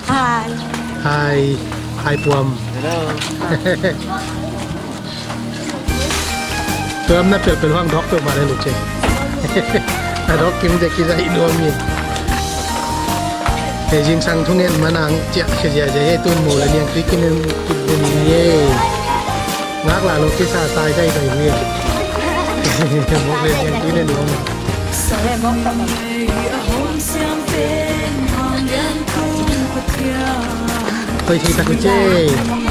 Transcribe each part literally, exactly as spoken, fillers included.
Hai Hai Hai puam Puam na pel pel hang dok pe mare lu che a dok kim je ki jai duam ni he jing sang thungen manang chia che ja je he tun mo le niang krikin kin ni ye ngak la lo ki sa tai dai dai ni mo le niang ki ne duam Tôi thì thật chê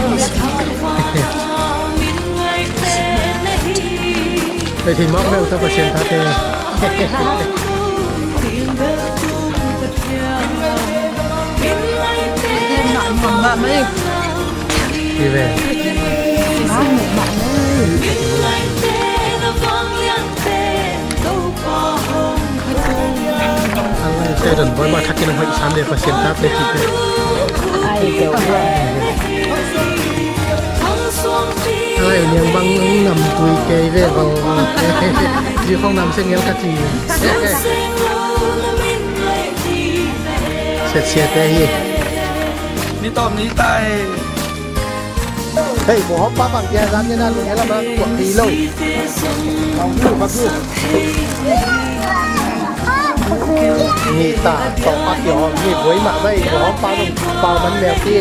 Tôi thì móc đâu tôi có xem ta tê Đi về Saya dan boy mah takin hoi samde pasien tap le kita. Ai yang bang ngam tui ke ve bang. Di phong nam seng ngel kati. Set set te hi. Ni tom ni tai. Hey, bo hop pa bang kia ram nya na lu ngela ba kuat ti lo. Ong tu ba tu. Nhị tả tổng bát kiểu nhị với mạ vây của họ bao đồng bao bánh mèo kia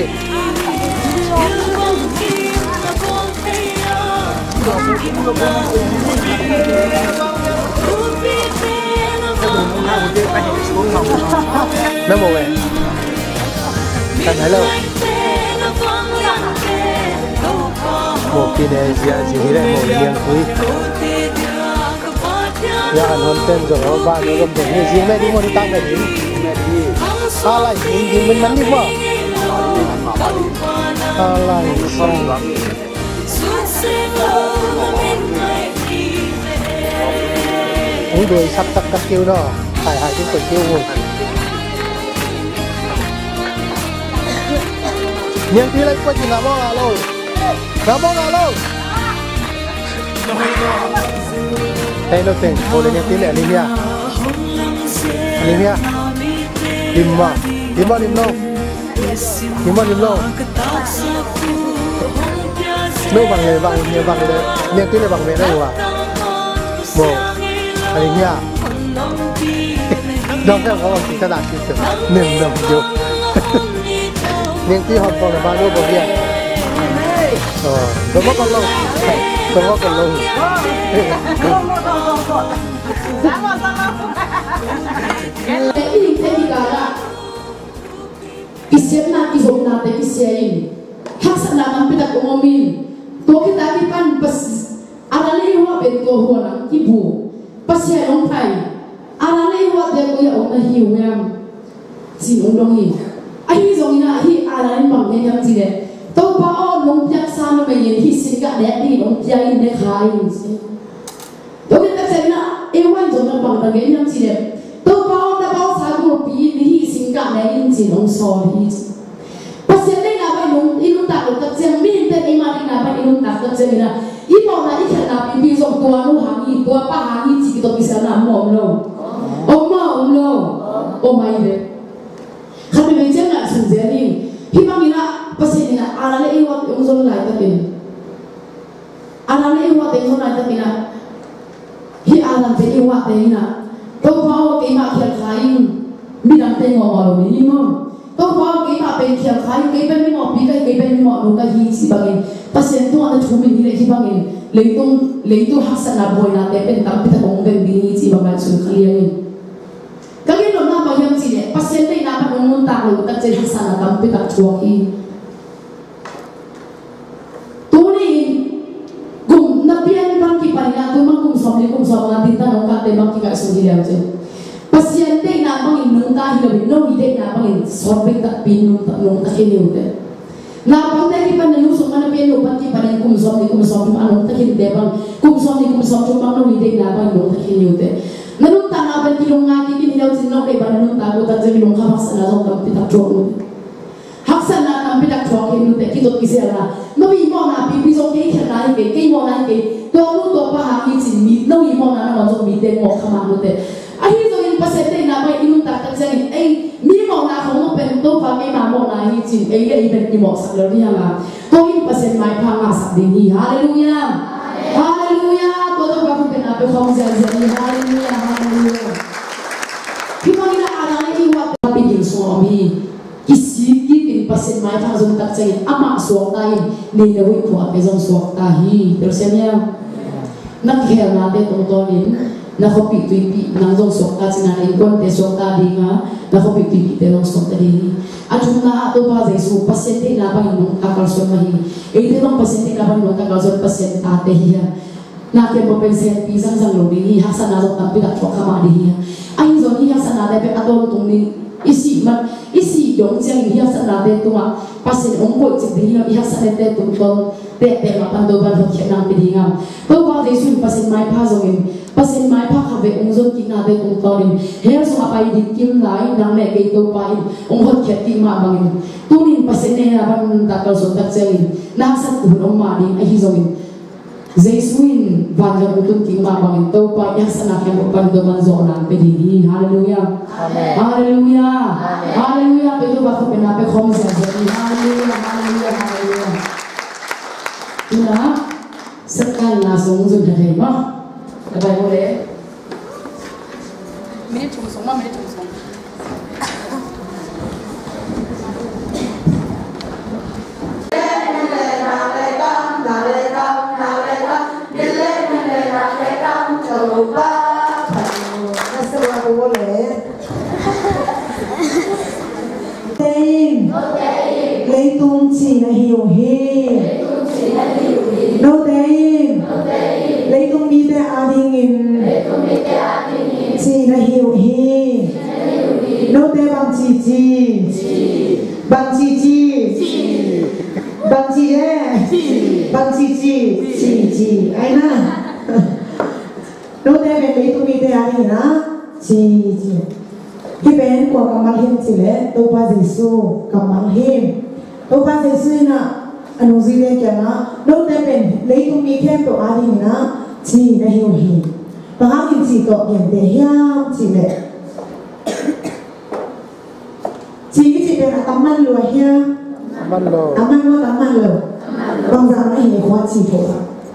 nó mồ về cần thấy lâu một kỳ này gì gì thế này một miếng quý ya non ten jo ba no gam ni ji me di mo ni tang ga ni ala ni di men man ni mo ala ni song ga ui đuôi sắp tắc cắt kêu đó phải hai cái quần kêu rồi miếng tí lấy quay chỉ làm bao lâu làm bao lâu Hey lo teng, boleh ni pilih Alimia, Alimia, lima, lima lima, lima lima. Lu bang le bang le bang le, ni pilih bang le dah wa. Mo, Alimia. Dong kan kau kita dah kita, nem nem jo. Ni pilih hot kau le bang lu boleh. Oh, dong kau lo, dong kau lo. Sama sama. Tapi ini cara. Isian nak isom nak isian. Hak sana mampu tak ngomin. To kita kipan pas. Aralai wa bento huana ibu. Pas ya long thai. Aralai wa dia ko ya ona hiu yam. Sinong dong hi. Ai zong ina hi aralai bang ne yam jide. To pa o long pyak sana me yin hi singa de di long pya in de khai si. To kita sana ewan zong na bang bang yam jide. To pa o na ba sa ko pi ni hi singa ne yin ji long so hi. Pas ya ne na ba long inun ta ko ta jeng min te ni ma ni na ba inun ta ka jeng na. Ipo na ikana pi pi zong tua lu hangi tua pa hangi ji to bisa na mom lo. Oma om lo. O mai de. Kami macam nak senjari. Hibang ina pasti ina alale iwat yang zon lai tapi. Alale iwat yang zon lai tapi na. Hi alam te iwat te ina. Tau pau ke mak kian kain. Bidang te ngomong ni mo. Tau pau ke mak pen kian kain. Ke pen ni mo pikai ke pen ni mo luka hi si bangin. Pasti tu ada cumi ni lagi bangin. Leitung leitung hasan na boy na te pen tapi tak ngomong bini si bangan sun kalian. Kali lo na bayam sini, pasien ni na panunun tahu tak jadi sana tampi tak cuaki. Tuni gum nabian bangki parina tu mangkum somni kum somna tinta nongkat te bangki kat sini dia je. Pasien ni na bangin nungta hilabi no ide na bangin sorbet tak pinu tak nungta ini udah. Na pandai di pandai nusuk mana pinu bangki parina kum somni kum somni anong tak ini bang kum somni kum somni mang no ide na bangin nungta ini udah. Nanun tanah bentilung ngati ini jauh sinok lebar nanun tahu tak jadi long kamak sana zong tampi tak cuak. Hak sana tampi tak cuak ini tu kita kisah lah. Nabi mau nabi bisok ke kerana ke ke mau nanti tuan lu tuan pahami sini. Nabi mau nana macam mite mau kamak tu. Akhir tu ini pasal tu nabi ini tak tak jadi. Eh, ni mau nak kamu pentu pakai mau nak hi chin ei ei ben ki mo sak lo ni anga to in pasen mai pha nga sak ding hi hallelujah hallelujah to to ba ku na pe khom ja ja ni hallelujah hallelujah ki ma ni ara ni wa pa pi king so mi ki si ki kin pasen mai pha zum tak chai ama so ta in ni le wi ko pe zong so ta hi ter se nya nak khel na te to to ni na ko pi tu pi na zong sok ta china nei kon te sok ta ding ha na ko pi tu pi te long sok ta ding a chung na to ba jesu pasien te na ba no ta kal so ma hi e te long pasien te na ba no ta kal so pasien ta te hi na ke mo pen sen pi sang sang lo ding hi ha sa na zo ta pi da chok kha ma ding ai zo ni ha sa na de pe adol tung ni isi ma isi dong jang hi ha sa na de tu ma pasien ong ko chi ding hi ha sa ne te tung tong te te ma pan do ba ho khe na pi ding ha to ba jesu pasien mai pha zo in pasen mai pha kha ve ong zon ki na de ong torin her so apai di kim lai nang le ke to pa in ong hot khet ti ma bangin tunin pasen ne na ban ta kal so tak chei na sa tu ong ma din a hi zo in jesuin van ga utun ki ma bangin to pa ya sa na khem pan do man zo na pe di hi hallelujah amen hallelujah amen hallelujah pe do ba ko pe na pe khom sa zo ni hallelujah hallelujah hallelujah ina sakal na song zo de re ma Bapak boleh? Minit cuma semua, minit cuma semua. Lấy tung chỉ là hiểu hi, đâu đây? Lấy tung đi để ăn đi nghìn, chỉ là hiểu hi, đâu đây bằng chỉ chỉ, bằng chỉ chỉ, bằng chỉ đấy, bằng chỉ chỉ, chỉ chỉ, ai na? Đâu đây về lấy tung đi để ăn đi na, chỉ chỉ. Khi bên của cầm mal hiểm chỉ lẽ, tôi ba Giêsu cầm mal hiểm, tôi ba Giêsu na. Anh gì đấy kia na, đâu đây bên lấy tung đi thêm tổ ăn đi na, chỉ là hiểu hi. Và anh nhìn chỉ có điểm để hiam chỉ lệ, chỉ chỉ bên là tắm man lùa hiam, tắm man lùa, tắm man lùa, tắm man lùa, bằng giá nó hiểu khoa chỉ thôi,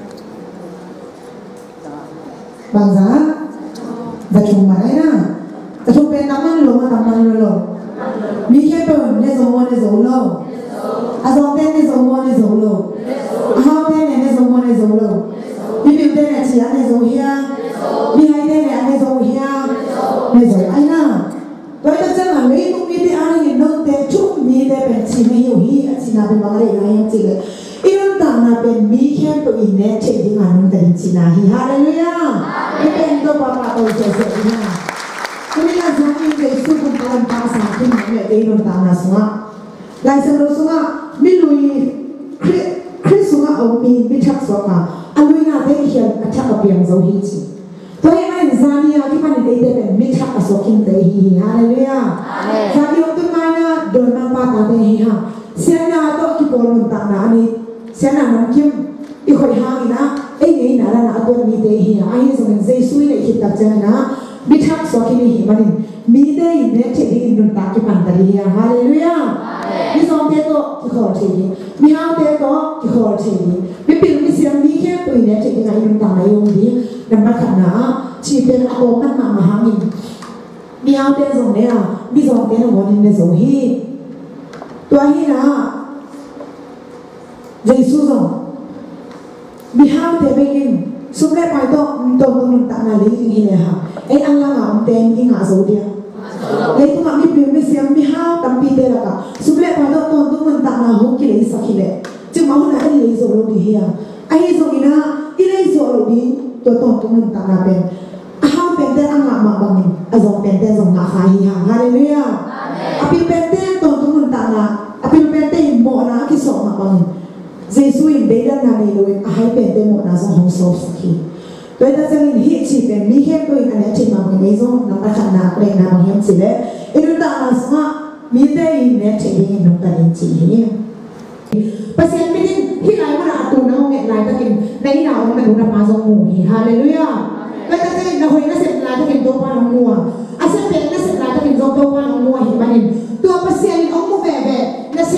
bằng giá, giá chung mà đấy na, giá chung bên tắm man lùa mà tắm man lùa, mi kia bên này giống này giống lâu, à giống bên này giống này giống lâu, à bên này này giống này giống lâu. Vì biểu tên này chỉ ăn này dấu hia, vì hai tên này ăn này dấu hia, này dấu ai na? Vậy ta chắc là lấy cũng biết ăn này nông tế chút mi tế bên chỉ mới hiểu hi, chỉ là bên bằng này là em chỉ là, iron tang là bên mi khen tụi in nè chỉ đi ăn nông tế chỉ là hi, hallelujah. Cái bên tôi bảo bảo tôi chơi chơi nha. Cái này là giống như cái số công ăn ba sáng khi mà mẹ iron tang là xuống, lại xem đâu xuống à, mi lùi, Chris xuống à ông mi mi chắc xuống à. Anh nuôi na đây hiện anh chắc ở biển dấu hi chi, tôi anh Zania cái phần này đây đây mình chắc ở số kinh tế hi, hallelujah. Zania ông tôi nói na đôi mang ba ta đây hi ha, xem na tôi cái bồn mình tặng na này, xem na nông kim, đi khỏi hàng na, ấy này na là na tôi mi đây hi, ai hiểu rằng dây suy này khi tập chơi na, mình chắc số kinh hi mà nên mi đây này chỉ đi nông tặng cái phần đây hi, hallelujah. Mi xong thế đó cái khó chơi đi, mi ham thế đó cái khó chơi đi, mi biểu mi xem mi kia tụi này chỉ ngày nông tàng này用đi, nằm bắt khả năng chỉเป็นอารมณ์มันมามาหามินมีเอาแต่ส่งเนี่ยมีส่งแต่หัวนี่ในส่งฮีตัวฮีนะเยซูส่งมีเอาแต่ไปกินสุดแรกไปต้องต้องต้องนำตาเลยจริงๆเลยค่ะไอ้อันละงามเต็มที่งาสูเดียวเลยตัวมีเปลี่ยนไม่เสียมีเอาตั้งปีเดียวละกันสุดแรกไปต้องต้องต้องนำตาหุบกิเลสสักทีเลยจึงมาหุ่นอะไรเลยส่งลงดีเฮียไอ้ส่งนี่นะอีเลยส่งลงดีตัวต้องต้องนำตาเป็นห้ามเป็นแต่อังงามาบังนี่อาจจะเป็นแต่ส่งงาขายฮีฮะฮาเลลูยาอาพิเป็นแต่ต้องต้องนำตานะอาพิเป็นแต่หิมโมนะที่ส่งมาบังนี่เยซูอินเดียนนานี่เลยอาให้เป็นแต่โมนะส่งห้องสอบสักทีโดยถ้าจะมีฮิตชีเป็นมีแค่ตัวอันนี้ที่มาเป็นไม่ส่งน้ำตาขนาดเล็กน้ำบางอย่างสิเลยอีนุ่นตามาสมามีแต่อินเนี่ยที่มีน้ำตาเล็กจีเนี่ยภาษาไม่ได้ที่ไหนว่าอาตูน้องเนี่ยไหนตะกินในหนาวมันดูน้ำมาส่งหมูฮีฮาเลลูยาไม่ตะกินเราเห็นนักเสพลายตะกินตัวปลาหนัวอาเซียนเป็นนักเสพลายตะกินตัวปลาหนัวเห็นไหมนี่ตัวภาษาองค์มุเบเบนักเส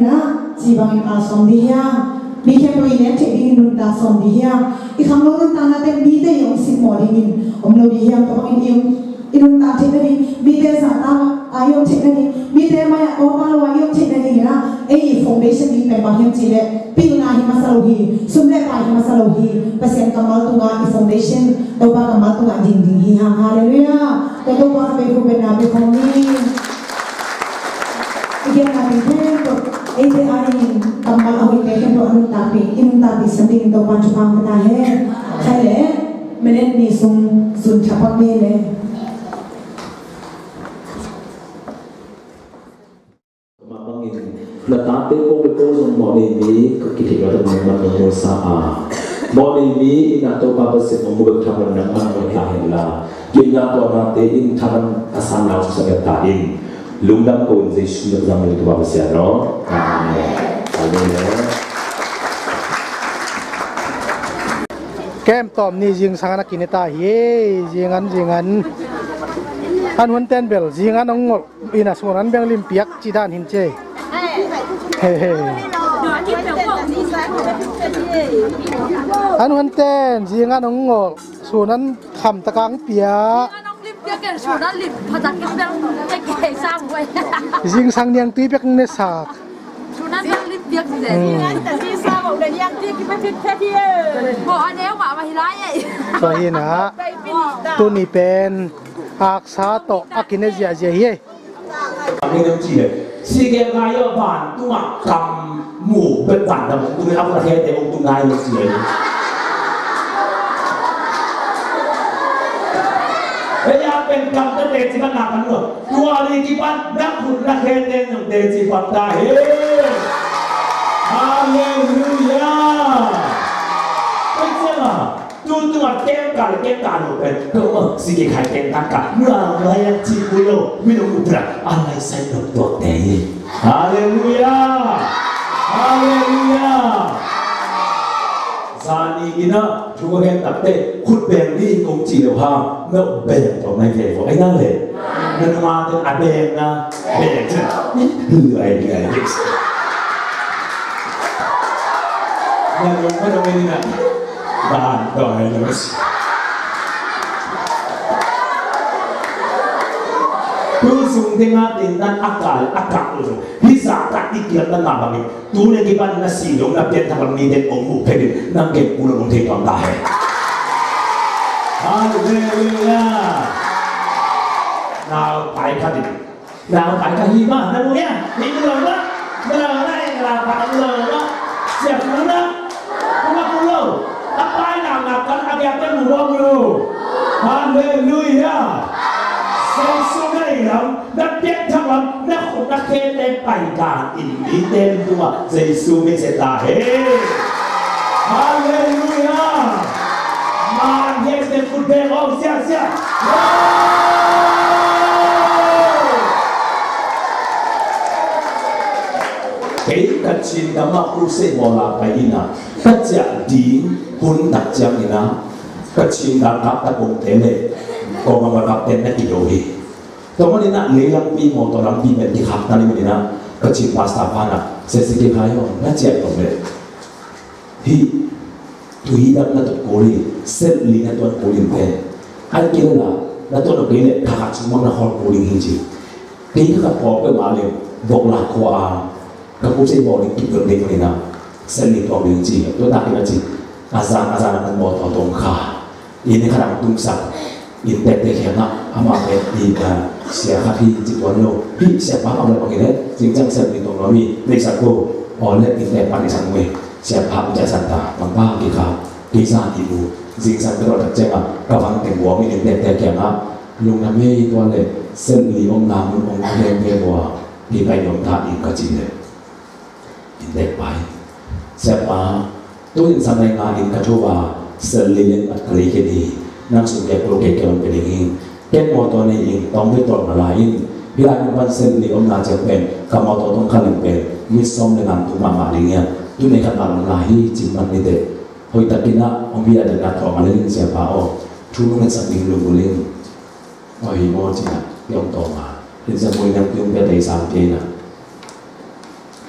นะจีบังอินอาสมดีฮะมีแค่ตัวเองที่ดิ้งดุนตาสมดีฮะอีกคำนู้นตาหน้าเต็มมีแต่ยังสิบหมอดิ้งอมโลดีฮะตัวอินอินอินตาเทนนี่มีแต่สาตาอายุเทนนี่มีแต่มายาโอมาลวายุเทนนี่นะเอ้ยฟอนเดชั่นนี้เป็นบางอย่างจีเล่ปีนาฮิมาสโลฮีสุดเล่ไปฮิมาสโลฮีเปอร์เซ็นต์กำลังตัวอีฟอนเดชั่นตัวบ้ากำลังตัวดิ้งดิ้งฮีฮะฮาเลลูยาตัวตัวบ้าเป็นคนเป็นนาเป็นคนนี้อีกอย่างหนึ่งคือเอ้ยที่อะไรกำลังเอาไปเก็บตัวอนุตาปีอินุตาปีสันติตัวปัจจุบันเป็นอะไรใช่เลยไม่ได้มีสุนสุนทรภพนี่เลยละตาเตโกเปโกซงมอนีมีก็คิดถึงว่าทำไมมันโมซาอามอนีมีอินาโตปาเปสิมมุกทำมันนังมันไม่ได้ละยินยาตัวนาเตอินทำมันอาสานาสุสังเกตาอินลุงดำโกนเจสุนักจำเลยตัวปาเปสิโนอาเมนอาเมนแก้มตอมนี่ยิงสังนักกินตาเฮ้ยิงอันยิงอันอันวันเต้นเบลยิงอันน้องอินาสมุนันเบงลิมเปียกจีดานหินเจเฮ้อันวันเต้นยิงอันน้องสมุนันคำตะกังเปียยิงสังเนียงตีเปียกเนสากนั่นยังลิบเบียกสิเด็ดแต่ที่ทราบบอกเลยยังที่คิดไม่ผิดแค่ที่บอกอันนี้ว่ามาฮิไลไอ้ตัวนี้นะตัวนี้เป็นอักษรโตอักเนเซียเจียเฮ่ไม่ต้องจีเลยสิ่งเดียวกันยอดผ่านตัวคำหมู่เป็นผ่านแต่ผมคุณเอาประเทศแต่องค์ตัวง่ายเลยสิเฮียเป็นคำเตจิบันนักกันหมดตัวลีกิบันนักขุนนักเฮเดนนักเตจิบันได้เฮ้ฮาเลลูยาไม่ใช่หรอดูตัวเก่งกันเก่งกันหมดเป็นตัวสิ่งที่ใครเก่งกันกันเมื่อไรจีบุโรไม่รู้อุตระอะไรใส่หนุนตัวเตยฮาเลลูยาฮาเลลูยาซานีกินะทุกคนตัดเตะขุดเบงดีกงจีเดียวพาเมื่อเบงตัวไม่เกี่ยวไอ้นั่นเลยนั่นมาเป็นอาเบงนะเบงใช่นี่คืออะไรเนี่ยยังไม่ต้องไม่ได้นะบ้านต่อให้เลยผู้สูงที่มาติดนั้นอากาศอากาศเลยพิสากัดที่เกี่ยวกับน้ำบางทีตัวเล็กที่บ้านน่ะสีลงนับเดือนทำมีเด็กองค์มุขเพลินนั่งเก็บกุหลาบที่ตอนตายฮาเลลูยานาไปขัดนาไปขัดหิมะนั่นเนี่ยหิมะเลยนะเมื่อไรเราไปเลยนะเสียบมือนะคุณมาคุณรู้apa yang akan akan mulu haleluya sesuai dalam dan dia dalam nak nak kita paikan ini dan dua Yesus Meseta hey haleluya man Yesus football oh siap siap hey kecil nama kursi bola kaina kecil diคุณตัดจำนี่นะก็ชิงการรับตะกงเตะเลยก็มารับเต้นนักกีฬาฮีตรงนี้นะเลี้ยงปีโมตัวรับปีเป็นที่ขับนั่นนี่นะก็ชิงพาสต้าพานะเสร็จสิ่งที่เขาอยู่น่าเจ็บตรงนี้ที่ตุยดับนั่นตัวโกลีเส้นลีนั่นตัวโกลีเป็นอันกี่ละนั่นตัวโกลีเนี่ยถ้าหากชิงมันน่ะฮอลโกลีจริงๆที่เขาพอไปมาเลยบอกหลักขวาก็ผู้ใช้บอกเลยกินเกินเด็กเลยนะเส้นลีตัวจริงๆตัวตาที่มันจริงazan-azan akan bawa tongka. Ini kadang tungsak. Ini tete kena ama di siapa hi jituan lo. Hi siapa kamu pakai jinjang seperti itu kami. Nesaku oleh ini panisan gue. Siapa punya santa mangga kita bisa ibu. Jinjang terus terjengah. Kawan tengbuang ini tete kena. Lung kami itu oleh seni om namun om kalian bewa di bayang tadi kecil. Ini baik. Siapaตัวอินสันในงานอินกระทู้ว่าเซลล์เลี้ยงอัตลีกันดีนั่งสุดแก่โปรเกตเกินเป็นอย่างนี้แก่มอตัวนี้เองต้องไม่ตรงอะไรยิ่งพิลาเป็นวันเซลล์เลี้ยงน่าจะเป็นกับมอตัวต้องขันเป็นมิสซอมในงานตุ้มมาอะไรเงี้ยตัวในขนาดหลายจิตมันไม่เด็ดหอยตะกินะองพิลาเดินทางมาเล่นเสียผ้าออกทุ่งเงินสักนิดลงบุลิงหอยมอจินะยอมต่อมาเห็นสมุยนักยุ่งไปได้สามปีนะ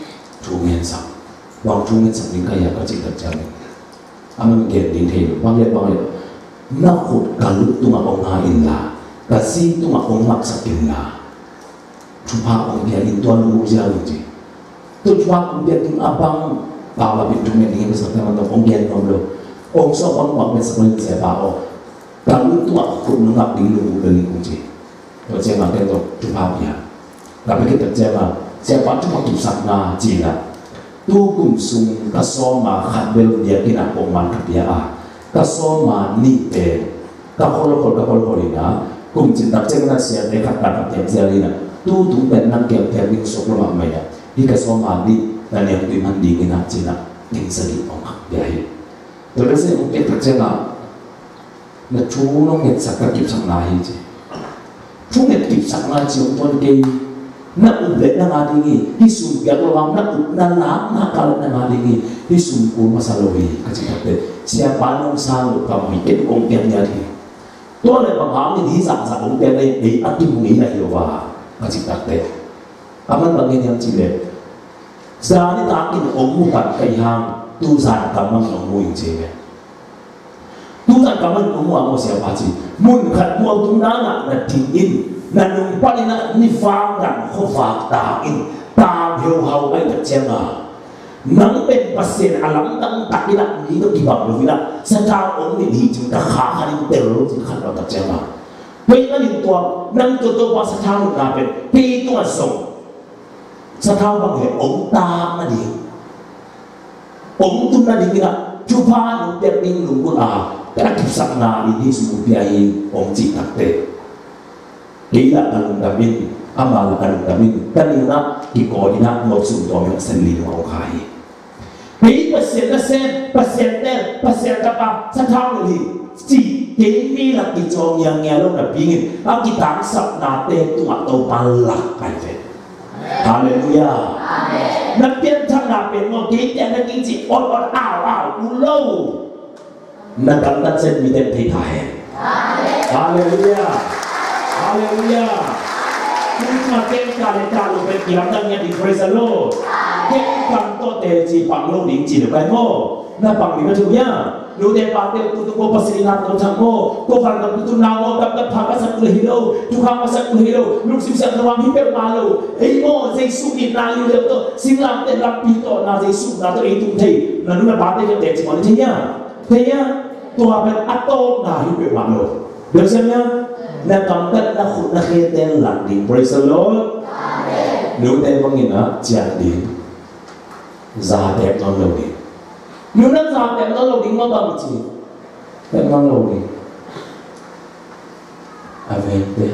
trung nguyên sắc bằng trung nguyên sắc những cái gì có chỉ được cho mình anh mình kể đến thế bằng lệ bằng lệ nó hụt cả lúc tung ông hai in là cả si tung ông mặc sắc in là chúng ta ông kia in tuan lu gia lu gì tôi chúng ta ông kia tung abang bảo là bị trung nguyên ini besar teman teman ông kia ông lu ông so ông bằng besar lên sẽ bảo cả lúc tung ông ngap di lu beli kunci rồi saya makan tu chúng ta biar tapi kita cakap siapa cuma tu sakna cina tu kum sung kasoma khabel dia kena poman dia kasoma ni te kahol kahol kahol kolina kum cinta cengna sia te kata kata jalina tu tu benang ke ke soklo mamaya di kasoma ni dan yang tu mandi kena cina ning segi pomak dia hi terus saya mungkin tercela na chulong et sakak kip sakna hi je chung et kip sakna chiu ton ke na ublet na ngadingi hisum biar lawang na na na nakal na ngadingi hisum ku masalohi kacikate siapa nong salu kami itu kongpian jadi tu le pangham ni hisap sa kongpian ni di ati mungi na hiwa kacikate aman bangin yang cile sani takin omu kan kaihang tu san kamang omu yang cile tu san kamang omu amo siapa ci mun khat muang tu nana na tingin na nung pali na ni fang dan ko fang ta in ta hiu hau ai ta chema nang pen pasien alam tang takina ni to kibang lo vila sa ta ong ni hi chung ta kha kha ni tel lo chi kha lo ta chema pe na ni to nang to to pa sa ta na pen pi to so sa ta bang he ong ta na di ong tu na di kina chu pa no pe ning lu ku a ta ki sak na ni ni su pi ai ong chi tak te Kila kalung damin, amal kalung damin, kanina ikoina ngopsum domi senli mau kai. Hei pasien pasien pasien ter pasien apa satang lagi, si kini lagi jong yang ngelong na pingin, aku kita sab nate tu atau palak kai. Haleluya. Napian thang napian mau kita lagi si on on aw aw ulau. Nakam sen miten thai. Haleluya. Haleluya. Kita kekal kalau berkiramnya di praise the Lord. Kekal to te ci pang lo ding ci de kai mo. Na pang ni ma chu ya. Lu te pa te tu tu ko pasina to chang mo. Ko far ka tu na mo kap kap pha sa ku hilo. Tu kha ma sa ku hilo. Lu sim sa na wang hi pe ma lo. Ei mo Jesu ki na lu le to. Sing lam te lam pi to na Jesu na to ei tu thei. Na nu na ba te ke te ci mo ni thei ya. Thei ya. Tu ha ben ato na hi pe ma lo. Được xem nhá. Na cầm tất na khut na khê tên lạc đỉnh praise the Lord. Nếu tên có nghĩa là chàng đỉnh già đẹp non lâu đỉnh. Nếu nó già đẹp non lâu đỉnh mà bằng gì? Đẹp non lâu đỉnh. Avente.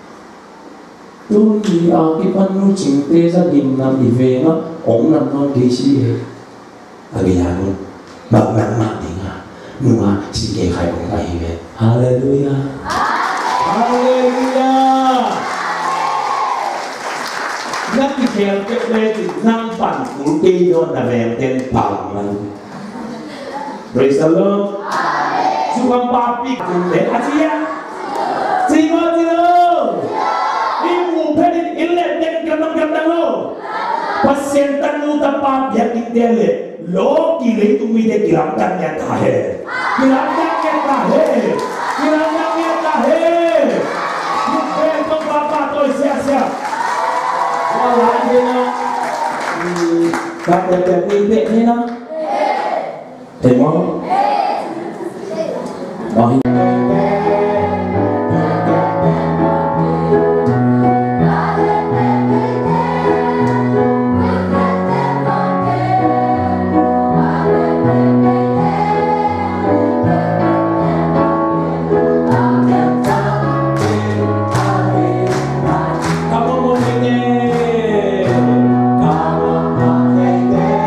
Tôi đi ở cái phần nu chính tế gia đình làm đi về nó ổn làm non đi xí hết. À cái nhà luôn bạc nặng mặt đỉnh à. Nhưng mà xin kể khai ổn lại về. Hallelujah. Hallelujah. Nắp cái khéo cái đây thì năm bản phủ kỳ cho là về tên bằng mình. Praise the Lord. Chú con ba bị cùng đến à chị á. Chị có gì đâu. Đi ngủ phê đi in lên tên cầm nông cầm đăng lô. Pasien tan lu tapa biar kita le. Lo kiri tu mi de kiram tan ya ta hai. Kiram tan ya ta hai. Kiram tan ya ta hai. Không papa tôi siap siap. Kalau ada na, kata kata ini ni na, tengok. Bahi.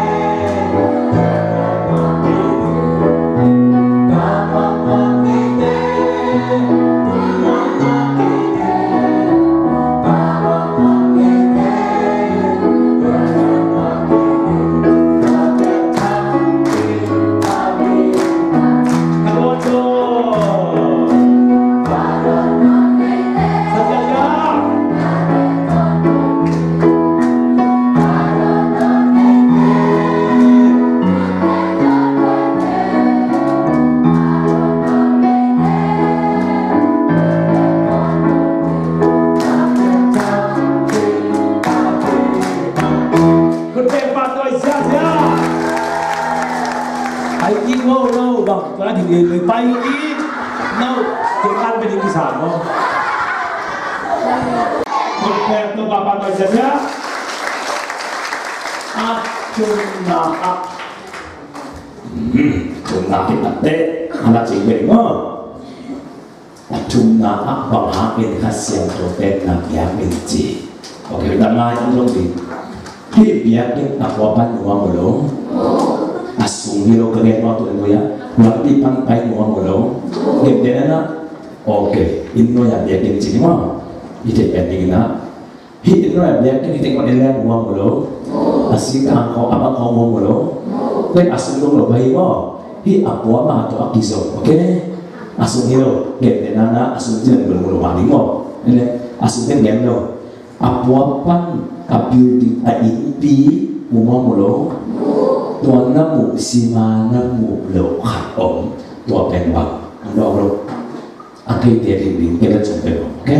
Come on, cái thì người bay đi đâu tiếng ăn bên đi sản không một phe tôi bà bà nói gì nhá à chung là à chung là cái mặt tê là chỉ vậy mà chung là à bằng hạ bên khách sạn cho tên là nhà bên chỉ ok đang ngay trong trong gì khi việc cái tập vào ban ngủ một lỗ asung hero keren waktu itu ya berarti pantai ngomong mulu gitu ya oke ini ya biakin sini mah itu penting na itu ya biakin itu kalau dia ngomong mulu asik angkau apa kau ngomong mulu dan asung dong lo bayi mah hi apa mah atau akiso oke asung hero gitu ya na asung jangan bermulu mali mah ini asung kan game lo apa pan kabuti aimpi ngomong muluตัวน้ำหมูซีมาน้ำหมูเหลวขัดอมตัวเป็นบังดอกเราอันที่เดียดดิ้งเป็นจงเป็นโอเค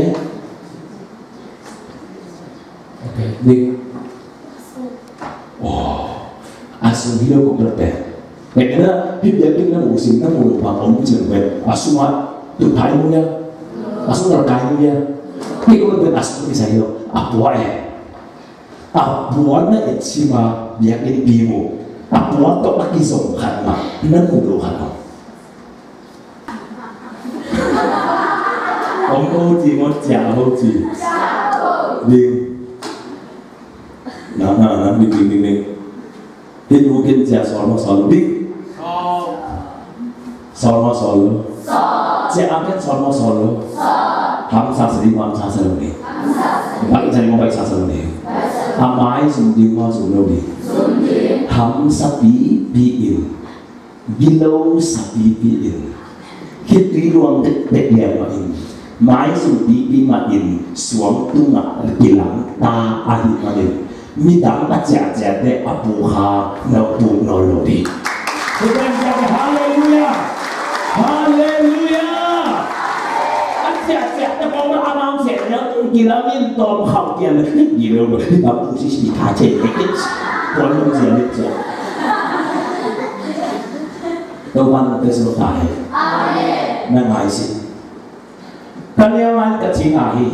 โอเคนี่โอ้อาสุนที่เราคงจะเป็นเห็นไหมพี่เดียดดิ้งน้ำหมูซีน้ำหมูเหลวขัดอมจงเป็นอาสุนว่าตุ่นท้ายมึงเนี่ยอาสุนเรากายมึงเนี่ยพี่ก็เป็นอาสุนที่ใส่เราอาบัวเองอาบัวนั่นเองซีมาเดียดดิ้งปีมูapa untuk lagi songkan mak nan mulu kan ông ô gì ông chả ô gì đi nó nó nó đi đi đi đi đi du kiến chả soi mà soi đi soi mà soi chả ăn cái soi mà soi ham sa sari ham sa sari đi bạn jadi mau baik sa sari đi amai sumdi mau sumdi đi ham sapi biin below sapi biin khi ruang đẹp đẹp mà in mái sum bi bi mà in xuống tung ngã kilang ta ahi mà in mi dang ta chả chả để apu ha na pu no lo đi hallelujah hallelujah anh chả chả ta có nó ăn ăn chả nhớ kilang in tôm khẩu kia là cái gì đâu mà apu chỉ chỉ thả chết cái còn không gì hết rồi đâu quan tới số tài nên ai xin kan yang lain kecil ahi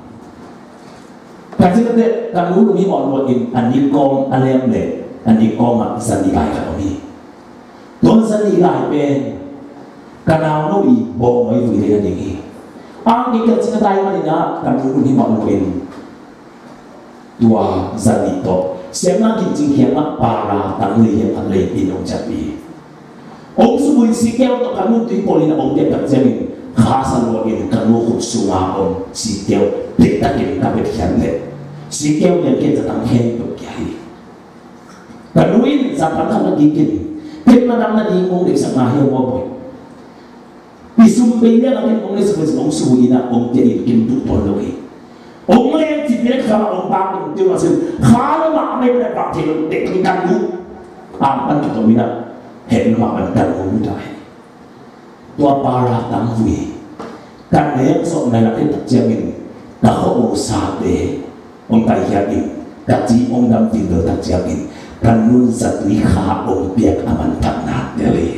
kecil itu kan dulu ni orang buat in andi kong alem le andi kong mak sandi kai kalau ni don sandi kai pen kanau no i bong ai vui dia ni ang ni kecil tai mana ni kan dulu ni orang buat in dua sandi to Siapa kincing kiamat para tangli yang tangli inong jadi. Om semua sikil untuk kamu tu polina om dia tak jamin. Khasa luar ini kamu khususnya om sikil tidak kita kabel kiamat. Sikil yang kita tentang hidup kiai. Kanuin sampai tak lagi kini. Kita nak nak diingong di sana yang waboy. Isumbilnya lagi om ni seperti om suina om dia ikin tu poloi. Ông lên chỉ biết khá là ông ba mình tiêu là sự khá là mạng đây là gặp thì để mình đang ngủ à mình cho tôi biết là hẹn mà mình đang ngủ như vậy tua ba ra tăng vui càng này số này là cái特chất mình đã có ông sa để ông tài gia đình đặc chỉ ông đang tìm được特chất mình càng luôn giật lý khá ông biết là mình thật nát đấy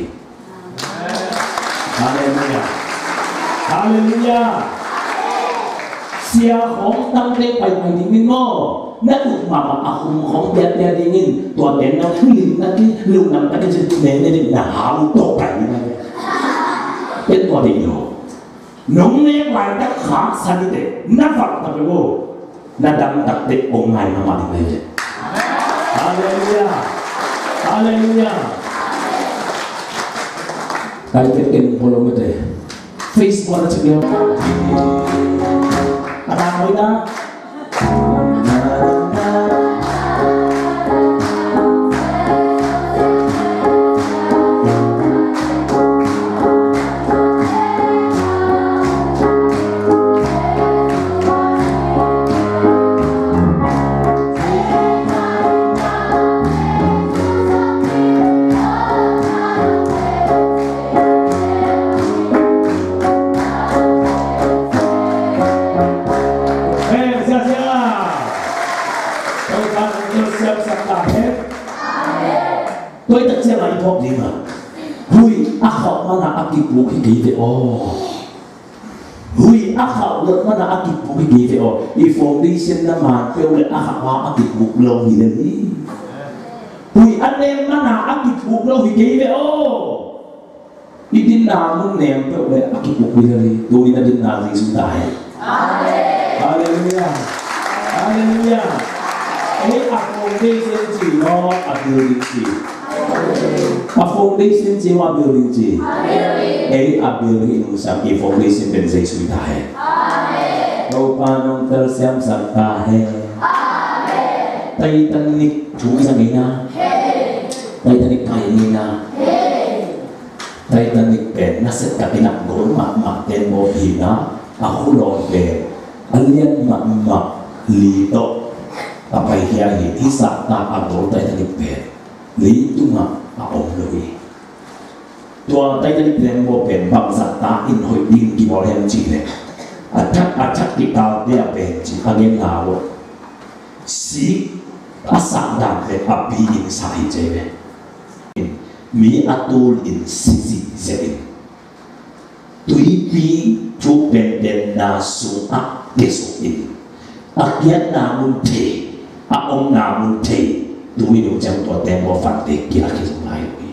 Hallelujah Hallelujah Sia hong tăng lên phải phải dingin mo, nát được mà mà hong hong đẹp đẹp dingin, tuan đến nó phun nát cái lưu nằm nát cái gì nè nè nè hào tổ cảnh này, biết tuan đi rồi, nông nè lại đất khác sang đi đấy, nát vật tập cái vô, nát đâm tập đấy ông ngài mà mà đi đấy, Hallelujah, Hallelujah, cái cái kinh follow cái đấy, Facebook là chụp ada apa itu? Tôi thật sự là hip hop gì mà hui akau mana akip buki give oh hui akau lot mana akip buki give oh i foundation na man pe ule akau akip buk lo hilali hui ane mana akip buk lo give oh idin namun nem pe ule akip buk hilali do ina din na Yesus tahe amen haleluya haleluya eh a foundation chỉ nó a building chỉ a foundation chỉว่า building chỉ eh a building itu sampai foundation dan saya sudah hai amen kau panong tersiam serta hai amen Titanic cuma sangai na Titanic kaya ni na Titanic pen naset kapinak gol mak mak ten mo hina aku lon pen alian mak mak lito apa yang hisap tak abol Titanic pen litu mak aom lui tua Titanic pen mo pen bangsa ta in hoi din ki boleh cile acak acak di kau dia pen ci angin laut si asam dan pen api in sahi cile mi atul in sisi zein tui pi chu pen den na su a desu in akyat namun te a ông namun te tui do jang to tempo fante kira ki mai wi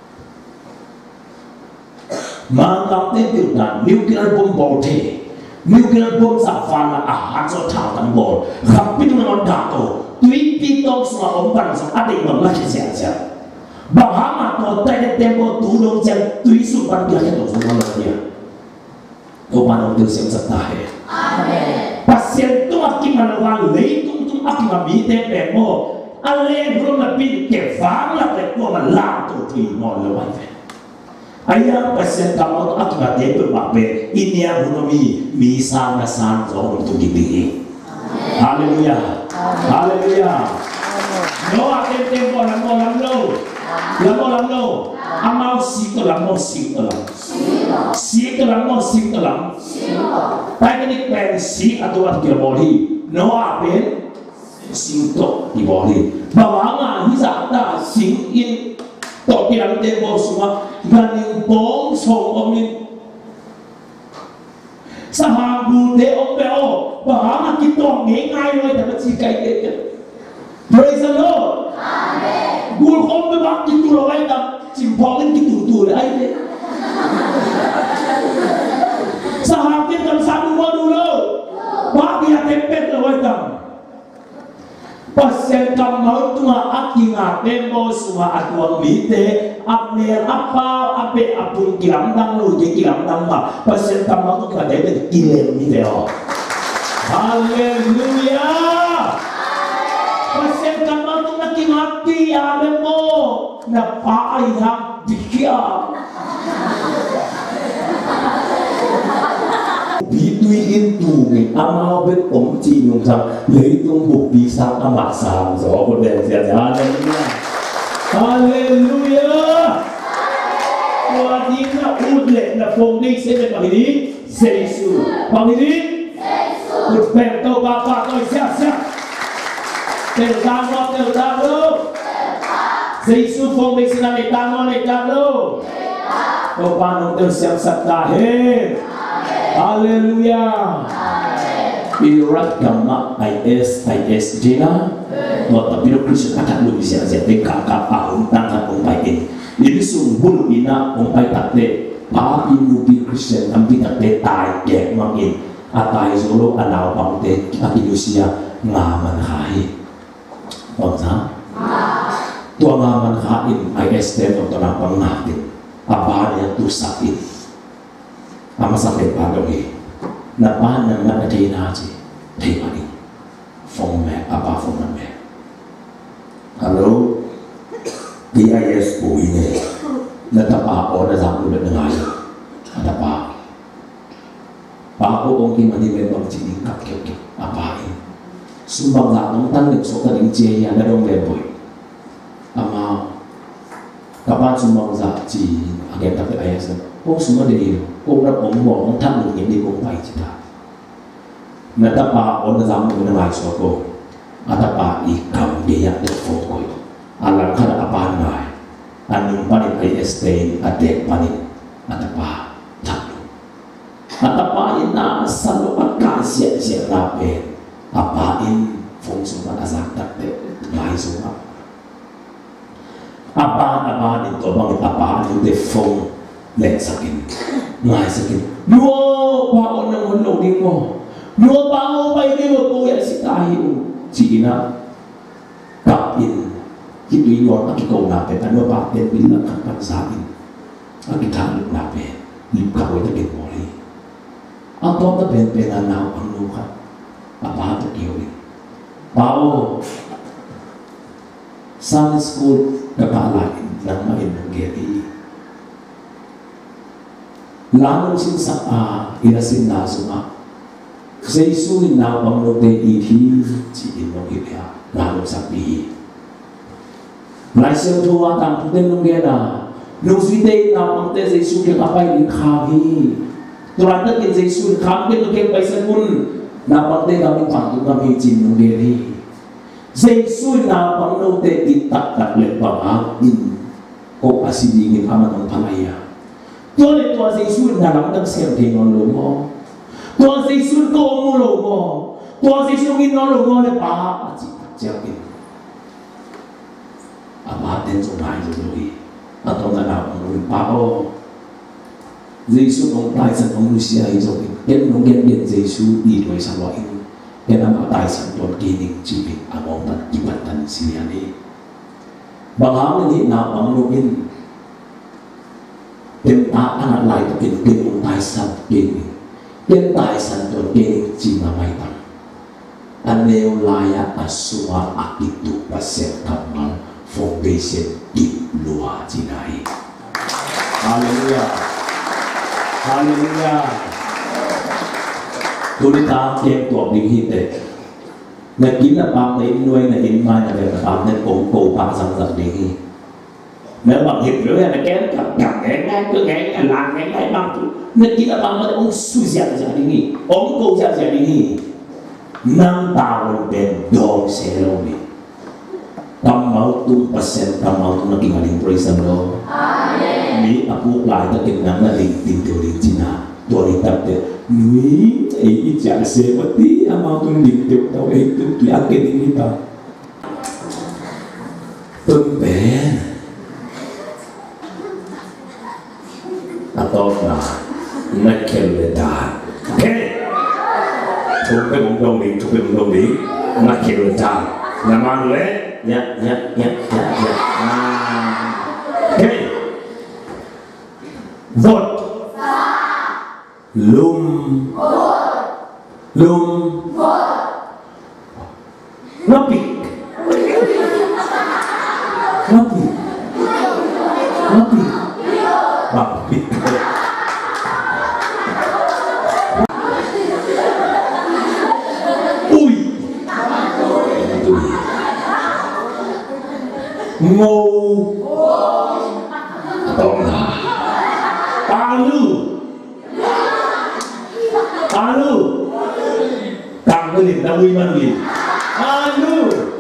mangam te tiu dan nuclear bomb bol te nuclear bomb sa fana a hat so thao tan bol khap pi tu non da to tui pi to so ông ban so ade ma la ki sia sia bahama to tadi tempo tulung jang tui su ban dia to semua lah dia to panong tu siang serta he amen pasien tu aki manawang lei tu tu aki mami tempo ale belum lebih ke fang lah ke tu malam tu tui non lewat ayah pasien kamu tu aki mati berbape ini yang bunomi misa nasan zo untuk gini haleluya haleluya no akan tempo lamo lamo lamo lamo amau si ke lamo si ke lamo si ke lamo si ke lamo tapi ni pen si atau apa dia boleh no apen si to di boleh bawa hisa ta sing in to piang tempo semua ganing bong song omin sahabu de opeo bawa kita ngai loi tapi cikai dia praise the Lord amen gul kom be bak kitu lo ai tam simpolin kitu tu ai de sahabat kan sabu dulu bak dia tempet lo ai tam pasien kam mau tu aki ngate mo semua atuang mite apner apa ape apun kiram dang lu je kiram dang ma pasien kam mau tu ka de kilem mite oh haleluya pasien kam mau tu nak mati ame mo na pa ai hang dikia Bitui itu ni amal betom cium sang leitung buk bisa amat sang so boleh siapa haleluya haleluya wadina udle na foundation ni pahini Yesus pahini Yesus berpeto bapa kau siap siap terdapat terdapat Yesus foundation ni tangan ni tangan kau panong tersiap satahir haleluya irat gamma is is jina no tapi lo Kristus kata lu bisa jadi kakak ahun tangan umpai ini ini sumbul ina umpai takde papi nubi Kristen ambil takde tai ke mangin atai solo anau pangte akinusia ngaman khai bangsa tua ngaman khain is ten untuk napang ngatin apa yang tusakin ama sampai pada ni, napa nama ada naji, tepani, format apa format? Halo, P I S O ini, nata apa orang zaman dulu dengar, ada apa? Pak orang kita ni memang ciri kak kek apa ini? Sumbang zaman tan lek sokan inci yang ada orang leboy, ama kapan sumbang zaman ciri agak tak ayah sen. Oh semua dia, oh nak omong, orang tak mungkin dia kong baik cita. Nada pa orang zaman mana mai soko, ada pa ikam dia yang terfokus. Alam kada apa mai, anung panin ay este adek panin atapa talu atapa ina salo akasya siya rapen apain fungsi azak takte lai sunga apa apa itu bang apa itu defong lek sakin ngai sakin nuo pa onang onong dimo nuo pa o pa ini mo ko ya si tahi Cina kapin itu iyon akikaw nape ano pa ten bilang kapan sa akin akitalog nape lipka ko ito kinmoli ang top na penpenanaw ang luka apa ito kiyorin pao Sunday school kakalain ng mainong geri lamang sinsa a inasin na suma sa isuin na pang de ihi si inong ibya lalong sabihin lai siêu thua tạm phụ tên nông nghe là nông suy tê nào bằng tê dây su cái apa ini kami tuan tak ke dây su kami tu ke paisa pun nào bằng tê kami phản tu kami jin nông nghe đi dây su nào bằng nông tê di tak tak lek bang in ko asin ingin amat ang palaya tuan le tuan dây su na lam tak siang ke non lo mo tuan dây su ko mo lo mo tuan dây su ngin non lo mo le pa chi tak chiang apa ten trong hai rồi atau nggak nào ông Pao Giêsu ông tài sản ông Lucia ấy rồi cái ông cái điện Giêsu đi đuổi sang loại cái năm ở tài sản toàn kỳ ninh chỉ bị à mong tận chỉ bản thân xí này bằng hám nên hiện nào bằng nô in tên ta ăn lại cái cái ông tài sản kỳ cái tài sản toàn kỳ ninh chỉ là may mắn anh nêu lại à xóa à itu pasir kamal foundation di luar Cina. Haleluya, haleluya. Tulis tak yang tuak di hite. Nak kita pam ni nuai nak imai nak kita pam ni kau kau pam sang sang ni. Nếu bằng hiệp rồi là cái gặp gặp cái ngay cứ cái làm cái ngay bằng tu. Nak kita pam ni ông suy giảm giảm ni, ông kau giảm giảm ni. Năm tahun ben dong selong ni. Tamal tu persen tamal tu nak ingatin praise the Lord. Amen. Ni aku lai tak kenal nak linting teori Cina. Teori tapi ni ini jangan seperti amal tu linting tahu itu tu yakin ini tak. Tumben. Atau nak nak kelihatan. Okay. Tumben mungkin ni, tumben mungkin ni nak kelihatan. Nama le. Ya, ya, ya, ya, ya. Nah, oke. Vote. Lum. Lum. Lapik. Lapik. Lapik. Lapik. Ui. Ngô Tổng là Alu Alu Càng cái liền ta huy mang gì Alu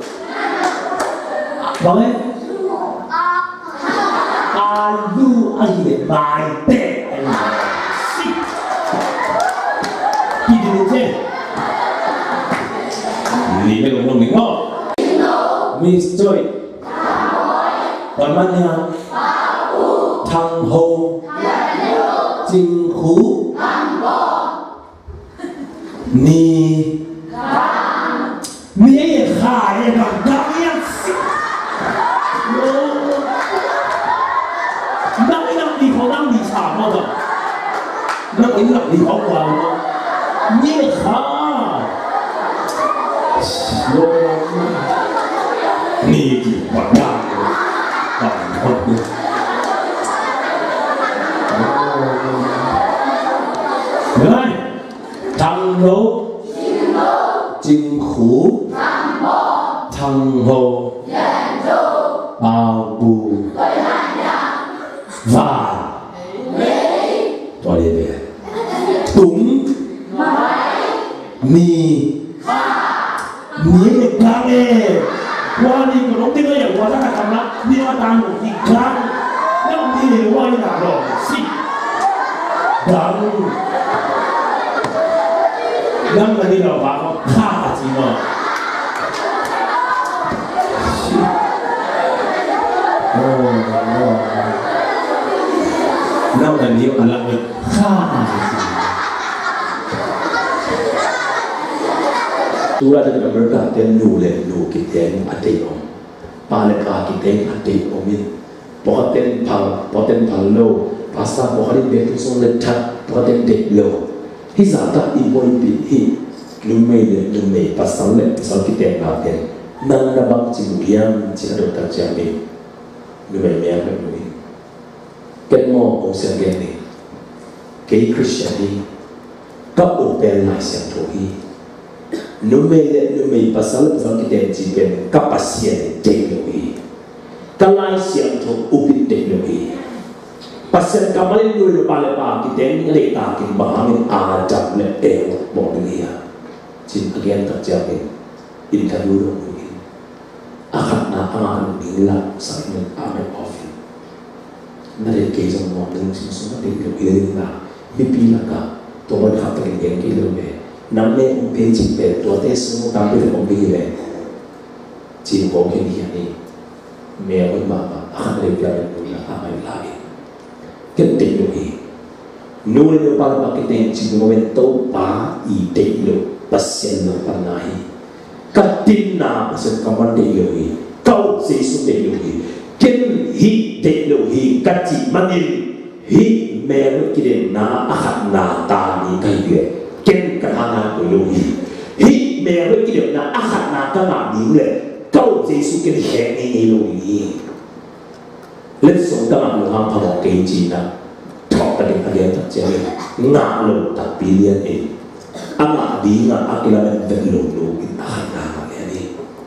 Vâng ấy Alu anh để bài tệ anh xích Gì thì được chứ Lý đây cũng không đúng không Miss Joy còn bao nhiêu thằng hồ chính khú ni ni khai bằng đắng nhá đắng nhá đi khó đắng đi xả mà rồi đắng ý là đi khó quá ni khai ni chỉ bằng đắng rồi thằng hổ chính khú thằng hồ bao bù và tôi đi về túng mì mì được cả nghe qua đi của nó tiếng nói qua rất là cảm lắm đi qua tang của chị ครั้งนั่งดีไว้หนักหรอกสิดังนั่งกันที่เราฟังว่าฆ่าจริงอ่ะโอ้โหนั่งกันที่อะไรเนี่ยฆ่าตัวเราจะเป็นการเต้นนูเลยนูกิเต้นอัดเดียวปาเลปากิเต้นอัดเดียวมินพอเต้นพังพอเต้นพังโลภาษาพอเขาได้เบทุกส่วนเลยชัดพอเต้นเด็กโลที่สาตัดอีโมยปีที่ลุงไม่เลยลุงไม่ภาษาเลยภาษากิเต้นอัดเดียวนั่งนับจิมุยามจินาโดตัดจามีลุงไม่เมียเป็นลุงเกิดมอองเสียงเกนี่เกย์คริสเตียนีก็โอเปนลายเสียงโถฮีNumele numei pasal pasal kita jiben kapasitas teknologi, kalai siang tu upit teknologi. Pasal kemarin dulu pada pagi kita ni letak kita bahamin adab le ewa mobilia, jin agen terjadi ini kan dulu mungkin. Akan nak akan bilang sangat amat often. Mereka kisah mobil semua teknologi ini lah, bipilah kah, tuan kata yang kilo me. Namanya umpi cipe, tua tes semua tampil umpi le. Ciri bau kini ni, mereka mama akan lebih punya amal lagi. Ketik lagi, nuri le pada pakai ten ciri momen tau pa ide lo, pasien lo pernah. Katina pasien kawan de lagi, kau sesu de lagi. Ken hi de lagi, kaci manil hi mereka kira na akan na tani kaya. Ken katana kuluhi, hi mereka kira na akan na kama minggu, kau Yesus kira hengi kuluhi. Lesson kama luhang pamok keji na, thok tadi agen terjadi, ngalu tak pilihan ini, amak di ngak akilah berlulu lulu akan na kalian ini.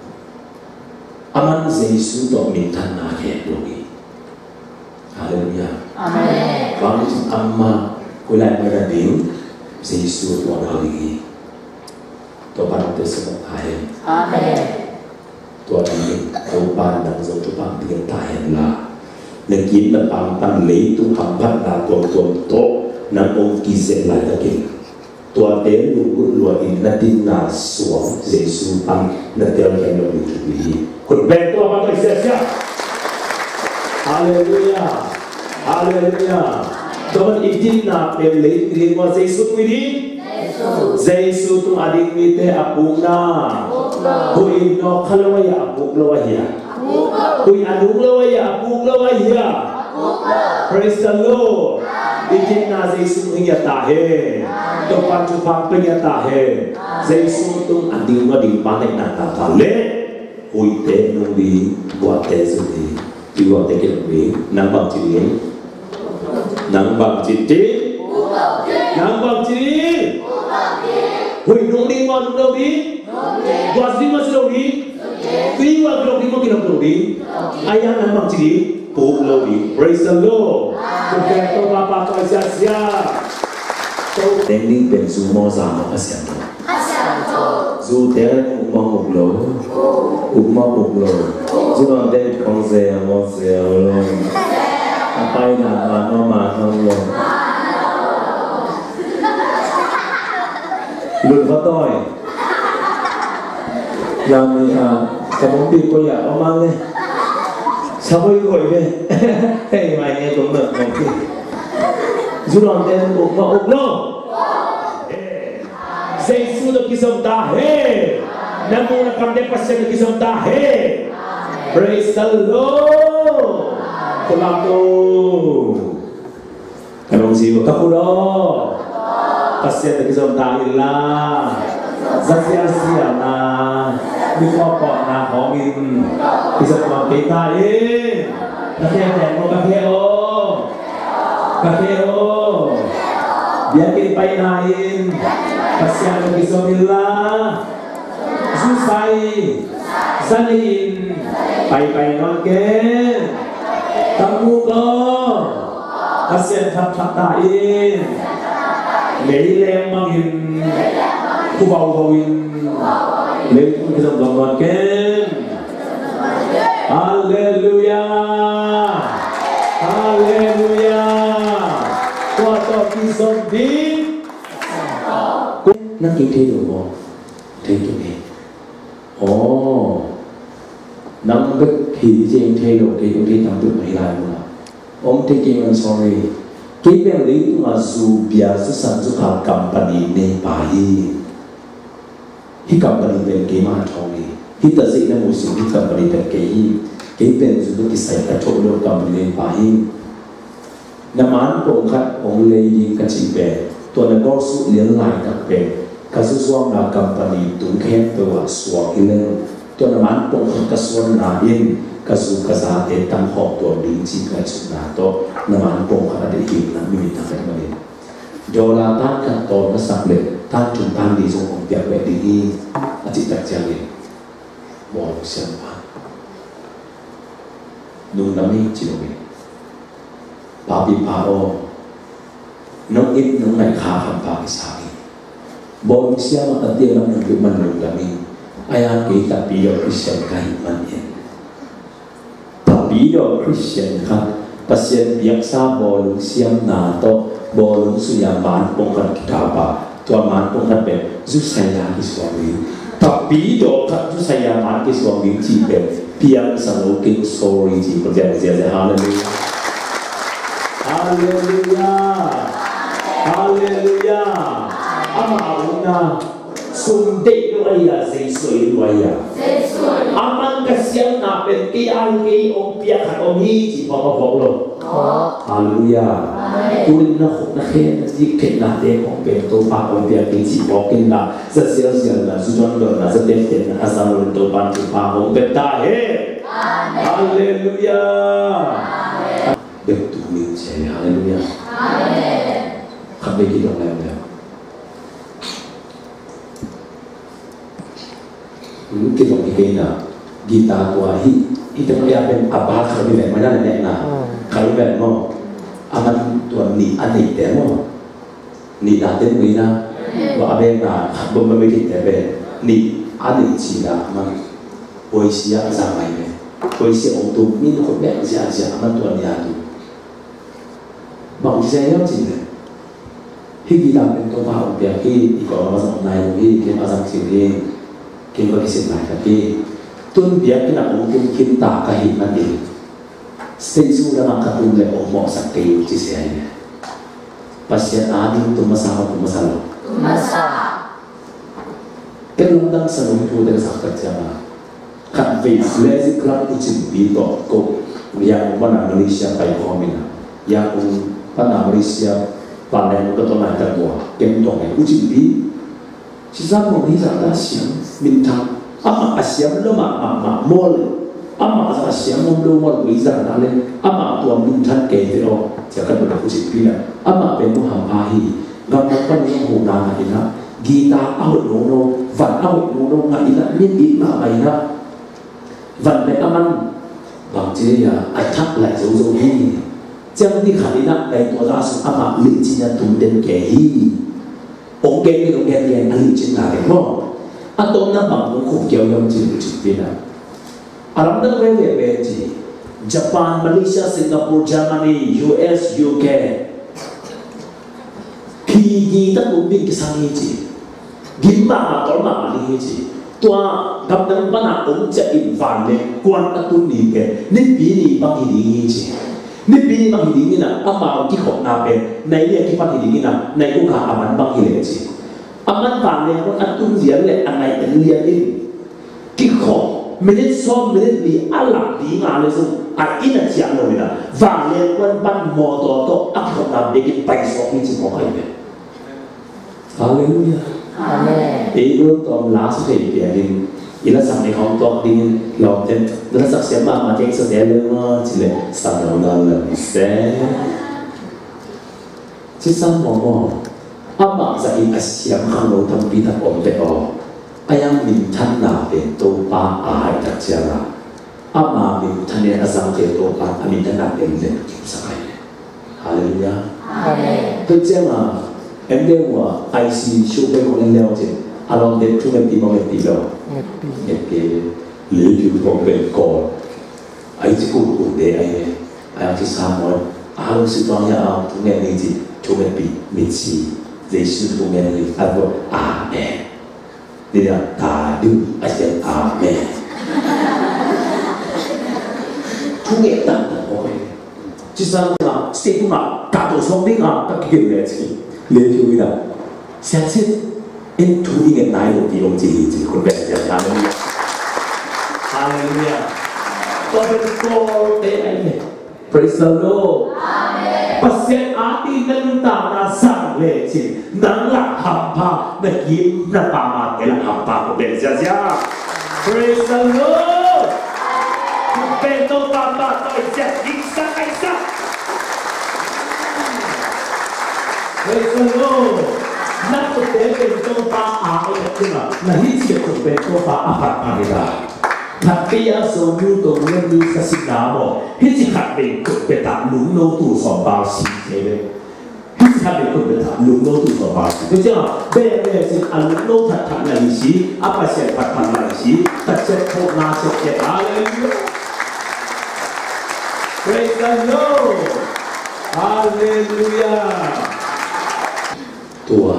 Aman Yesus dok minta na kuluhi. Haleluya. Amen. Kami amma kulai berding. Yesus Tuhan lagi, Tuhan itu semua kaya. Amen. Tuhan ini Tuhan dan Tuhan Tuhan dengan kaya lah. Negeri lepas pan lei tu hambat na Tuhan Tuhan to na orang kisah lah lagi. Tuhan dia lugu luain nanti na suam Yesus pan nanti orang yang lebih lebih. Kun betul apa tu Yesus? Haleluya, Haleluya. Tuhan izin na pelai kirim wa Yesus tu ini. Yesus tu adik mite apuna. Kui no kalau ya apuk lawa ya. Kui anu lawa ya apuk lawa ya. Praise the Lord. Izin na Yesus tu ya tahe. Tuhan Tuhan punya tahe. Yesus tu adik ma di panek na tatale. Kui te nungbi buat te sudi. Buat te kiri nambah ciri. Nambang citi, nambang ciri. Hui nungdi ma nungdi, wasi ma nungdi, kriwa nungdi ma kira nungdi. Ayah nambang ciri, puk nungdi. Praise the Lord. Bukan tu bapa kau sia-sia. Kau tending pen semua sama asian tu. Zu ter umma muklo, umma muklo. Zu nanti kongse amose alon. Apa ini nama nama Allah? Lupa toy. Yang ni ah, kamu pikir ya, omang ni. Siapa yang kau ini? Hei, macam tu nak mungkin. Jualan dan ukma uklo. Yesus tu kisah dah. Hei, namun nak kami pasal kisah dah. Hei, praise the Lord. Kulang tu, kalau siapa kapulo, pasien lagi sebentar ilah, sia-sia na, dikopok na hongin, bisa mampir kain, kakek tengok kakek o, kakek o, biarkan painain, pasien lagi sebentar, susai, salin, pai-pai nongken. Kamu kau, kasihan tak tain, leleng mangin, kubau bauin, leleng kita gambarkan, Haleluya. Hallelujah. Qua cho khi sống đi. Năng kính thấy được không? Thấy cái này. Ồ. Nắm bất kỳ gì thấy được cái cái nắm được mấy lại mà. Ông thấy cái mình sorry. Cái bên lý mà dù bia sự sản xuất hàng company này bài. Cái company bên cái mà thôi. Cái tự gì là một số cái company bên cái cái bên dù cái sai cả chỗ đâu company này bài. Naman po kat ông lấy những cái gì về. Tôi đã có sự liên lại các về. Các sự xoang là company tụng khen tôi và xoa cái lên. Tôi đã mang bông không các xoan là yên. Các sự các giá để tăng họ tôi đến chỉ cái sự là tôi. Đã mang bông khá để hiểu là mình thằng cái mà đến. Do là ta các tôi nó sắp lên. Ta chúng ta đi trong ông tiệm về đi đi. Là chỉ đặt ra lên. Bỏ xem quá. Nung nắm hình chỉ đồng ý. Bà bị bà ô. Nó ít nó ngày khá hẳn bà cái xa đi. Bộ mình xem mà tận tiên lắm được mình lùng là mình. Ai ăn kỹ ta bí ở Christian cái mình yên. Ta bí ở Christian khác. Ta xem biếc xa bộ lùng xem nà to. Bộ lùng suy ya mán bông khăn kỳ thảo bà. Tua mán bông khăn bè. Giúp sai là cái xóa mình. Ta bí ở khăn giúp sai ya mán cái xóa mình chỉ bè. Biếc xa lô kinh sorry chỉ có dạy dạy dạy hallelujah. Hallelujah. Hallelujah. Ama una sumde do aya zai soi do aya. Aman kasiang na pen ki ai ki om pia khat om hi chỉ bao bao lo. Hallelujah. Kunin na khop na khen na dik khen na de om pen to pa om pia ki chỉ bao kin na sa sia sia na su jon do na sa de ken na asam lo to pan ti pa om pen ta he. Hallelujah. Được tụ mình sẽ hallelujah. Amen. Khắp đây cái đồng này không? Cái đồng này cái nào? Guitar của hi, hi cái nàyเป็นอาบาเขาเป็นแบบไม่ได้แน่นะใครแบบมั้งอามันตัวนี้อันนี้แต่มั้งนี่ดาเต้นมือนะว่าอาเบงนะขับบนมันไม่ติดแต่เป็นนี่อันนี้จีนะมันโอยเสียสังไหมเนี่ยโอยเสียองตุมีคนแบบเสียเสียมันตัวนี้ดูบอกเสียแล้วจริงเลยที่กีฬาเป็นตัวพาอุปยาที่อีกคนมาสอนนายที่เกี่ยวกับสังสิ่งนี้เกี่ยวกับสิ่งไหนครับที่ต้นเบียที่นักองค์คิดตากระหินมันเองเส้นสู้แล้วมันกระตุ้นเลยองค์เหมาะสักเกลียวที่เสียเนี่ยปัจจัยอาดิตุมาสาวตุมาสาวตุมาสาวเป็นลำดับสนุนผู้เดินสักกัจจามาขัดเวสเลสิครั้งอุจิบีต่อก็ยังวันนั้นมาเลเซียไปพร้อมนะยังวันนั้นมาเลเซียปานนั้นก็ต้องมาจากบัวเก็บตรงไหนอุจิบีที่สร้างของนี้จากเสียงมินทังอามาอาเซียมแล้วมามามาโมลอามาอาเซียมโมลโมลวิจารณ์อะไรอามาตัวมินทังเกย์เราจะกันเป็นอุจิบีนะอามาเป็นมุฮัมมัดฮีเราไม่ต้องมีหูนาอินะกีตาร์เอาโนโนฟันเอาโนโนงาอินะนี่อีมาไปนะวันเป็นอามันบางทีอ่ะไอ้ทักไหลโซโซฮีจังที่ขันนักในตัวราสุอามาลิจินันตุนเดนเกฮีองเกย์องเกย์เรียนอลิจินาเองว่าอันตรงนั้นบางคนคุกเกี่ยวยงจีนจีนเป็นอะไรอารัมนั้นเวเวเวจีญี่ปุ่นมาเลเซียสิงคโปร์เยอรมนี ยู เอส ยู เค คีกีตั้งมุมบินกิสังฮีจีกินมาตัวมามาลีจีตัวกับนั้นปัญหาองจะอินฟันเลยกวนตัตุนีเกนี่ปีนี้บางทีดีจีนี่ปีนี้บางทีดีนี่นะอามาที่ของนาเป็นในเรื่องที่บางทีดีนี่นะในอุกาอามันบางทีเลยจีอามันฟังเลยว่าอันตุ้งเรียนเลยอันไหนเป็นเรียนเองที่ของไม่ได้ซ้อมไม่ได้ดีอันหลังดีงานเลยซึ่งอันอินเดียเลยนะฟังเลยว่าบ้านมอตโต้อันของนาเด็กไปซ้อมนี่จีของใครเป็นฮาเลลูยาอาเมนอีกตอนล่าสุดที่เดียร์ดินอีละสังในของตัวดินเราเต็มแล้วสักเสียมามาเจ๊งสุดเดียร์เลยว่าจีเลยสังเราเราเลยเซ่ที่สังมองมองอามาจะอีกเสียงข้างเราทำปีทับอมเตออายังมินทันนาเป็นตัวป้าอายตักเจราอามามินทันเนี่ยอาสังเจตัวป้าอามินทันนาเป็นเด็กกินสักไงฮาเลลูยาอาเมนตัวเจ้ามาเอ็มเดียวว่าไอซีชูไปคนเลี้ยวจริงอารมณ์เด็กทุกเม็ดปีมาเม็ดปีแล้วเม็ดปีหรืออยู่พอเป็นก่อนไอจีกูกูเดไอเนี่ย ai chỉ sao nói alo sự toan nhà ao chúng nghe gì chúng nghe bị bị gì Giêsu chúng nghe gì ăn bộ amen đi ra ta đưa ai sẽ amen chúng nghe tận tận ôi chỉ sao là sẽ cũng là cả tổ sông đi à các kiểu này chỉ liên chú ý là xem xét em chú ý cái này một điều gì gì cũng biết là sao nữa Hallelujah tôi bên cô thế anh này praise the Lord pasien ati dan tanah sang leci nang la hampa na kim na pama ke la hampa ko ben sia sia praise the Lord ben to pama to sia isa isa praise the Lord na ko te ben to pa a ko te na na hi sia ko ben to pa a pa a ni da tapi ya so nyu to nyu ni sa si na mo hi chi khat be ko be ta lu no tu so ba si te be hi chi khat be ko be ta lu no tu so ba si ko ja be be si a lu no tha tha na ni si a pa se pa pa na si ta se ko na se ke hallelujah praise the Lord hallelujah tua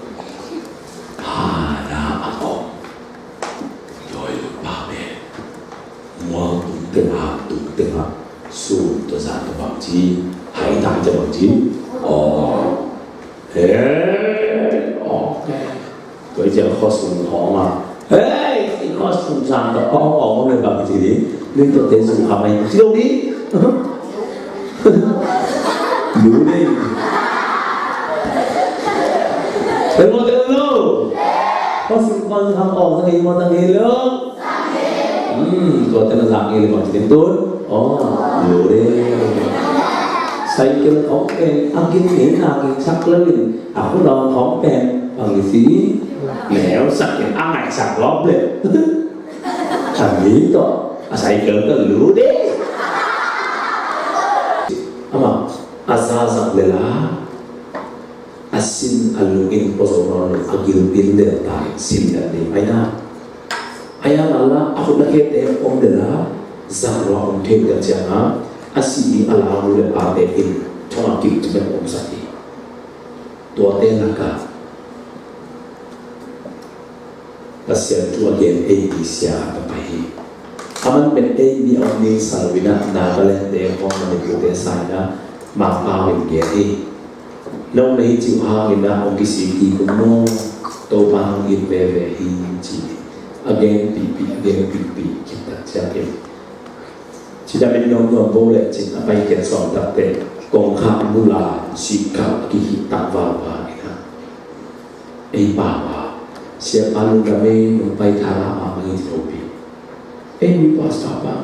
từng hạt từng từng hạt xuống tôi ra tôi bảo chi hãy tặng cho bảo chi ồ thế ok tôi giờ khó xuống họ mà hey thì khó xuống sang tôi có họ lên bằng gì đi nên tôi thấy dùng hàm này chứ đâu đi đủ đi đừng có đừng đâu có xuống con thằng họ thằng gì mà thằng gì luôn Hmm, tuan telah lagi lima jadi betul. Oh, boleh. Saya kira kompen, angin ini angin sak lelin. Aku dalam kompen, panggil sini. Leo sakit amat sak loble. Kami tu, saya kira tu lu deh. Ama, asal sak lela. Asin alungin posoran agil bilder tarik sin dari mana? Ayah Allah, aku nak kata om dah zahra om tem dan jangan asli Allah mulai atein cuma kita cuma om sakit. Tua tenaka pasien tua gen A B siapa pahi. Aman pen A B om ni salwina nagalan deh om menikuti saya mapawin geri. Nong nahi ciuha ina om kisiki kuno topang in bebe hinci. Again pipi again pipi kita siapin. Tidak menyong nyong boleh cing apa yang kita soal dapet kongkap mula sikap kita bawa kita. Eh bawa siapa lu kami mempai thara apa yang ditopi. Eh ni pas apa?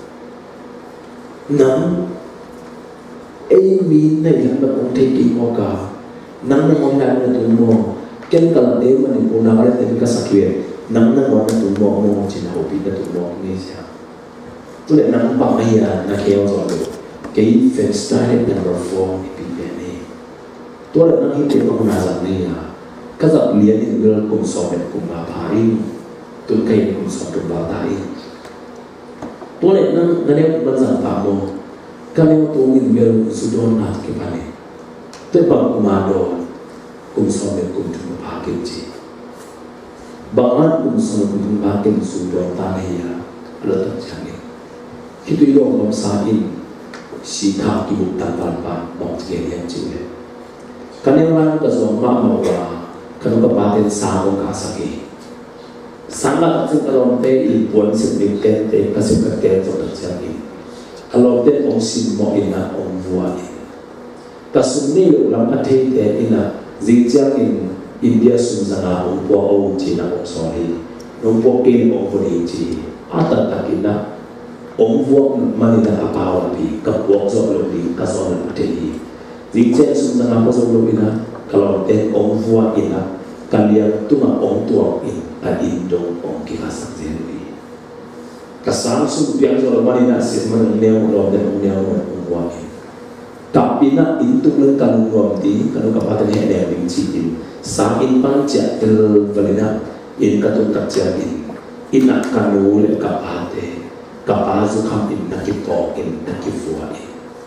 Nang eh min này là một thế kỷ hoa cả. Nang nang ông đang là tụi mò. Ken kalau dia menipun nama dia tapi kasakir. Nang nang orang tu mau mau cina hobi dah tu mau ni siapa? Tu le nang pakai ya nak kau soalu. Kei Fenstein number four ni pilih ni. Tu le nang hidup aku nazar ni ya. Kazak lihat ni adalah kum sobat kum bapari. Tu kei kum sobat bapari. Tu le nang nang berzang pamu. Kami tu ingin biar sudon nak kepani. Tu bang kumado kum sobat kum cuma pakai je. Bangan unsur pembagian sumber tanah ya letak jangan. Kita yang dalam sain sikap ibu tanpa mau sekalian juga. Karena orang kesombong mau karena kepaten sahur kasih. Sangat kalau te ibuan sedikit te kasih kerja letak jangan. Kalau te ongsin mau ina ongbuat. Kasumni ulang hati te ina zijangin. India sunzana umpo au Cina om sorry umpo kin om boniji ata takina om vuak manina apa wapi kapuak zok lobi kasonan materi jika sunzana apa zok lobina kalau te om vuak ina kalian tuma om tuak in adindong om kifasak zeri kasam sum piang zok manina sis mana neo lo dan neo om vuak in tapi nak itu lengkap uang di kalau kapatnya ada yang cincin sain panjat del valina in katun kajain inak kanu le kapate kapazu kam in nakipo in nakifuai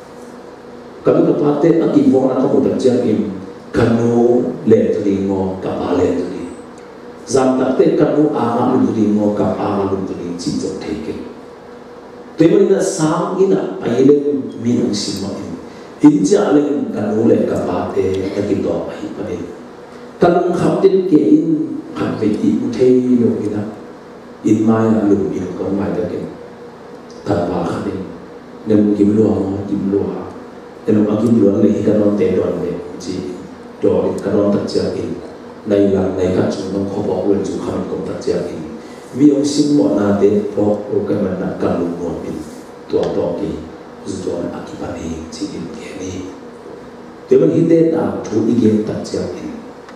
kami kapate ang ibong na kamutan dyan im kanu letri mo kapaletri zam takte kanu ama lutri mo kapama lutri cicok teke teman ina sam ina pailen minang simain inja len kanu le kapate nakito ay panin kalung kapten ke in kapeti utay lo ina in maya lum in kong maya ken tanpa kanin nem gimluang gimluang nem agimluang le hikanon te don le ji do kanon tak jakin nay lang nay ka chung nong khobo wen chu khan kom tak jakin mi ong sim mo na te pro o ka man na kalung mo in to to ki zu don akipani ji in ke ni te man hinde na thu igen tak jakin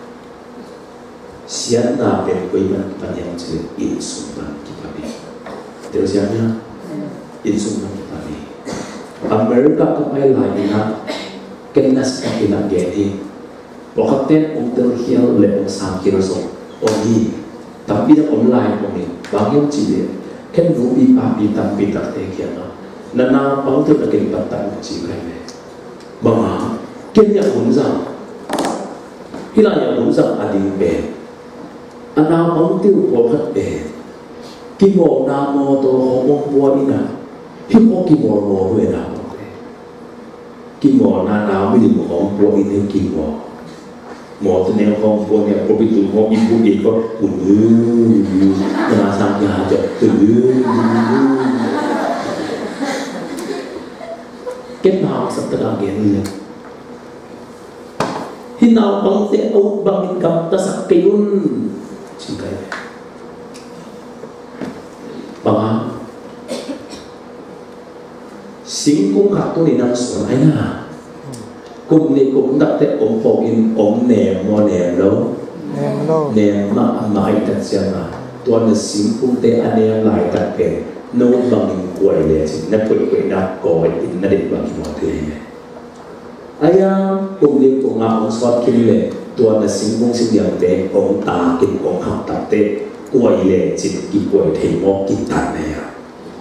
sian na pe koi man panyang che in sumban kipani te sianya in sumban kipani Amerika kamay lain na kenas kakilang geni Pokoknya untuk hial lebih sakit so, oni, tapi dah online oni, banyak ciri, kan rupi papi tapi tak terkiana, nana bang tu nak kita tak ciri ni, banga, kenya hunza, hilang yang hunza ading be, anak bang tu pokat be, kimo namo to homong buat himo kimo mo wena, kimo nana mili mo homong buat ini kimo. Mau tu neng kong buat yang kopi tu mau ibu ikut ulu terasa ngajak ulu kết hợp sắp tới là nghiền liền khi nào băng sẽ ấu băng cầm ta sắc cây un chỉ cái bằng á sinh cũng khát tôi năng xuống ai na cùng này cũng đặt tới ống phổ in ống nèm mò nèm lâu nèm mà mãi thật xem mà tuần là sinh cũng tế anh em lại đặt về nấu bằng hình quầy để chỉ nắp quầy quầy nắp còi in nó định bằng cái mọi thứ này ai à cùng này cũng ngạo ống xót kinh lệ tuần là sinh cũng sinh điểm tế ống ta kinh ống học đặt tế quầy lệ chỉ cái quầy thầy mò kinh tàn này à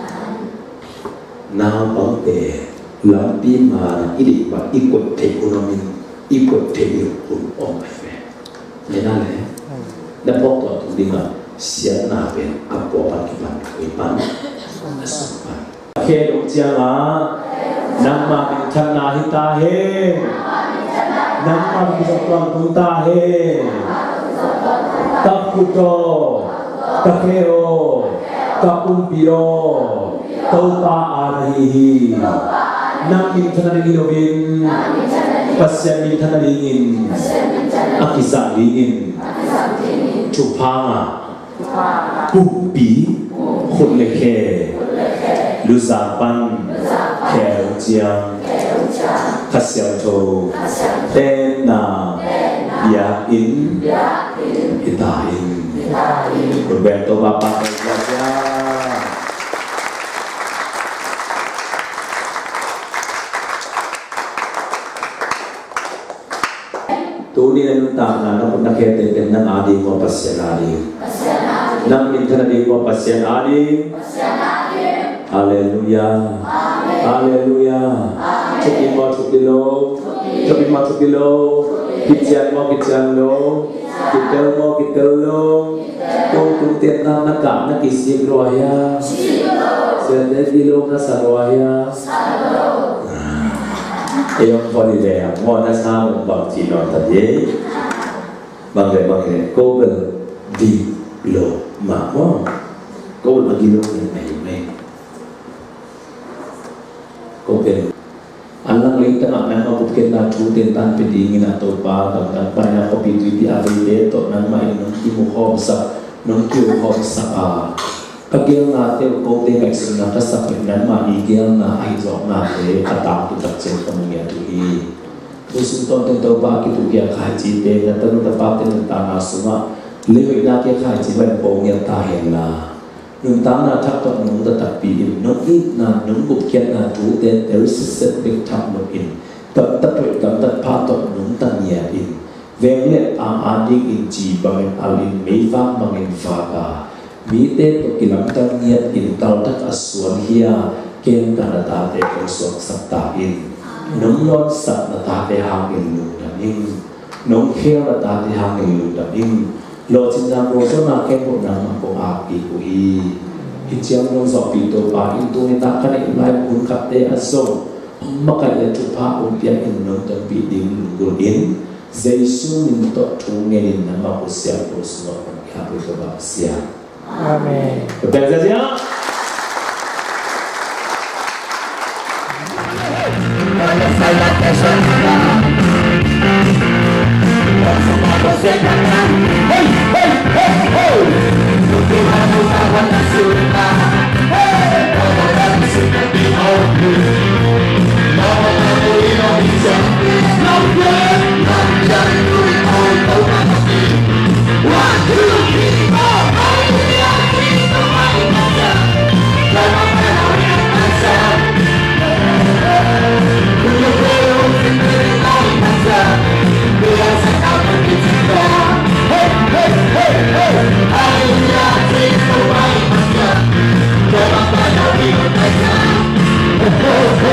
nào bóng tế lampi mana ini pak ikut ekonomi ikut teknologi orang lain. Jangan le, dapat tu tu dengar siapa nabe apa pagi pagi pagi asupan. Kedok jangan nama minta nahita he, nama bisa tuan punta he, tak puto, tak hero, tak umpiro, taupa arihi. Nam min thana ringinovin pasya min thana ringin akisa ringin chupanga pupi khut lekhe luzapan khel chiang khasyam tho ten na ya in itahin Roberto Bapak Raja tu ni nang tak na nak nak kete kan nang adi mo pasyan adi nang minta adi mo pasyan adi haleluya haleluya cuki mo cuki lo cuki mo cuki lo kijan mo kijan lo kitel mo kitel lo tu tu tiap nang nak nak isi roya sedih kilo na saroya Ayong poli le mo na sa mong bang chino tadi bang le bang le ko bel di lo ma mo ko bel bagi lo ni mai mai ko bel alang ling tengah na ko bukit na tu ten tan pedingin atau pa tang tang pa na ko pitu di ari le to nang mai nong ki mo ho sa nong ki ho sa a Pagil na te ko te ngai sun na ta sa pe nan ma igel na ai zo na le kata tu tak chen ko ngia tu hi tu sun ton ten to ba ki tu kia khai chi te na tan ta pa te ta na su ma le hoi na ke khai chi ban po ngia ta hen na nung ta na thak to nung ta tak pi in no i na nung bu kiat na tu te there is a set big top no in ta ta tu ta ta pa to nung ta nia in veng le a a ding in chi bang alin me fa mang in fa ka mi te to kilam tang niat in tal tak asuan hia ken kana ta te ko sok sak ta in น้องนอนสัตว์ตาเตหางอินลุดับยิ่งน้องเขี้ยวตาเตหางอินลุดับยิ่งโลจินดาโมโซนาแก่บุญนำมาปงอาปีกุยฮิเจียงน้องสอบปีตัวปาอินตัวในตากันอินไลบุญกับเตอสงมากันเลยจุดพาอุปยาอินน้องตั้งปีดิ่งกุดินเจสุมินโตทุ่งเงินนำมาอุเสียอุสโนยาบุตรบาเสียอาเมนเป็นเสียHey, hey, hey, hey! Tuhan Tuhan Surga, hey, Tuhan Surga di Oku, Nama Nama Indonesia, Nama Nama Jadi Duri Oi Tuhan Mati, One two three four, Haleluya Kita Mai Masa, Nama Nama yang Masa, Tuhan Tuhan Sendiri Mai Masa, Biasa Kau Berkita. Hey, hey, hey, hey! Haleluya, Kristo Mai Masa, Jangan pada Indonesia. Oh, oh, oh.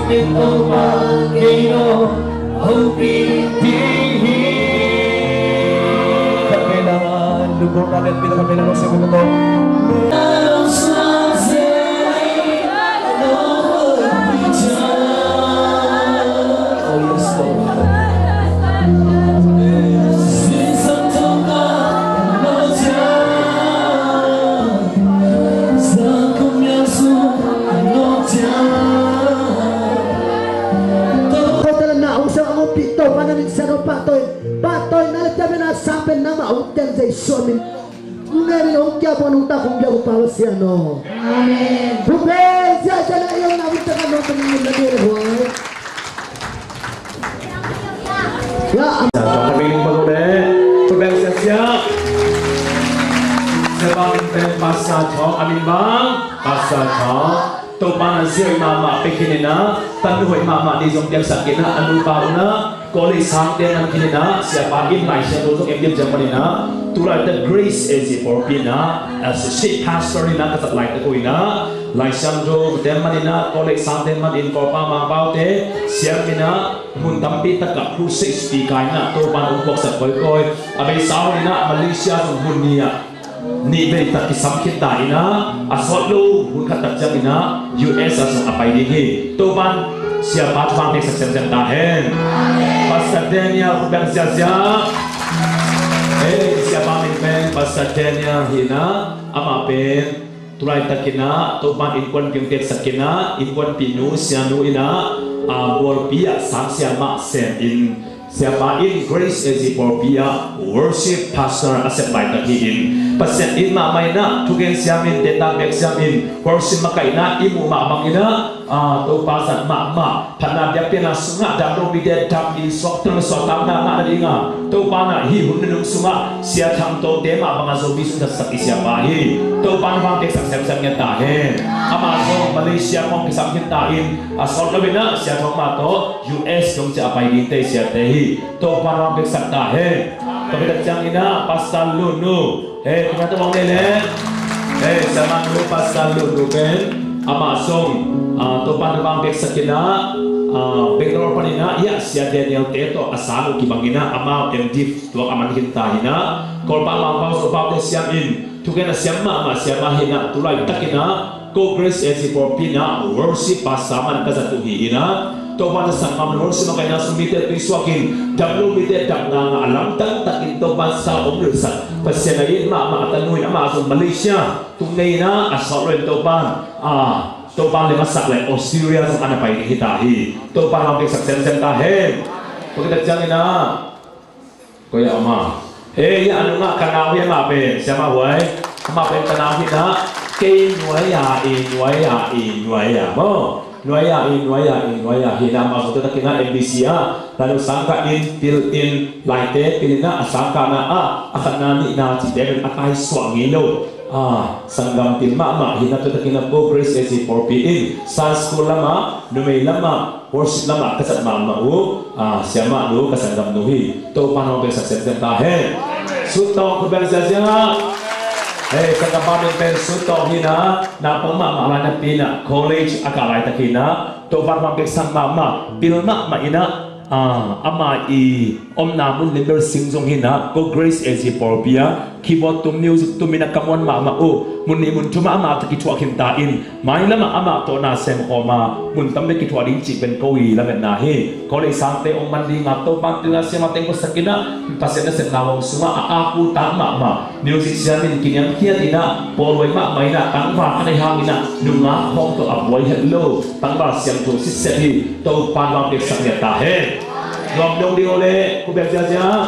in over Gino Hopi Tihi Kailangan lubog natin pinakailangan sa minuto Patoy, patoy na tabi na sampai nama uten zai suami. Neri ongkia pun unta ongkia upala siano. Amin. Bupe, siapa nak yang nak kita kan nonton ini lagi boy. Ya. Jangan pilih baru deh. Bupe siap. Sebab ben pasal chong amin bang, pasal chong. Topan siapa mama pekinina, tanuhoi mama di zong yang sakina anu pauna. Kolej sampai nan kina siapa in lai siapa untuk M D M Jamanina, tulah the grace as if for pina as a sheep pastor ina kata lai tu ina, lai siapa Jamanina kolej sampai man in korpa mambau te siapa ina muntampi tak krusi speaker ina topan untuk sekoi koi, abai sahur ina Malaysia dunia. Ni beri tak kisam kita ina asal lu pun kata jam ina U S asal apa ini topan siapa tuan dek seksem tahen Pastor Daniel kubang siap-siap eh siapa mimpin Pastor Daniel hina ama pen tulai takina topan inkon pingtek sakina inkon pinu sianu ina bor pia sang siapa sen in siapa in grace as for pia worship pastor asep lai takin pasien in ma maina tugen siamin data bek siamin worship makaina imu ma mangina ah to pasat ma ma thana dia pena sunga dam ro bi de dam in sok ter sok tam na na dinga to pana hi hun nung sunga sia tham to de ma banga zo bi sun sak siapa hi to pan bang tek sak sam sam nya ta he ama zo Malaysia mong kisam kita in asol na bina sia thong ma to U S dong cha pai di te sia te hi to pan bang tek sak ta he to bi dak jang ina pasal lu nu eh kita tu bang le eh sama lu pasal lu nu ben ama song topan bang bek sakina Bangalore panina ya sia Daniel teto asal ki bangina ama M D to aman kita hina kolpa lampau so pau siamin tukena siamma ama siamma hina tulai takina ko grace as for pina worship pasaman kasatuhi ina topan sang worship makaina sumite piswakin dablu mite dakna alam tak takin topan sa umrusa pasianai ma ma tanui ama so Malaysia tungaina asal topan ah topan lima sak le Australia sang ana pai hitahi topan lambe sak sen sen tahe pagkat jangina koya ama eh ya anu nga kanau ya ma pe siapa huai ma pe kanau hina ke nuai ya e nuai ya e nuai ya mo nuai ya e nuai ya e nuai ya hina ma so ta kina M B C ya lalu sangka in pil in laite pilina sangka na a akana ni na ci de akai swangi lo ah sanggam tim mama hina tu takina ko grace as for P in sa school lama numay lama worship lama kasat mama u ah siama lu kasanggam nuhi to pano be sa sen tahe suto ko ben saja eh sanggam ben suto hina na pama mama pina college akalai takina to pano be sang mama pilma ma ina ah ama i om namun member singzong hina ko grace as for pia keyboard tum music tum mina kamon ma ma o mun ni mun chuma ama ta ki chwa kim ta in mai lama ama to na sem oma mun tam be ki chwa ding chi ben ko wi la ben na he ko le sang te om man ding a to pa tila se ma teng ko sakina pasena se na wong sunga a aku ta ma ma music siamin kinyam kia dina poloi ma mai na tang wa ka hang ina nunga khong to aboi hello tang ba siam to si se hi to pa ba be sak ya ta he ngom dong di ole ku be ja ja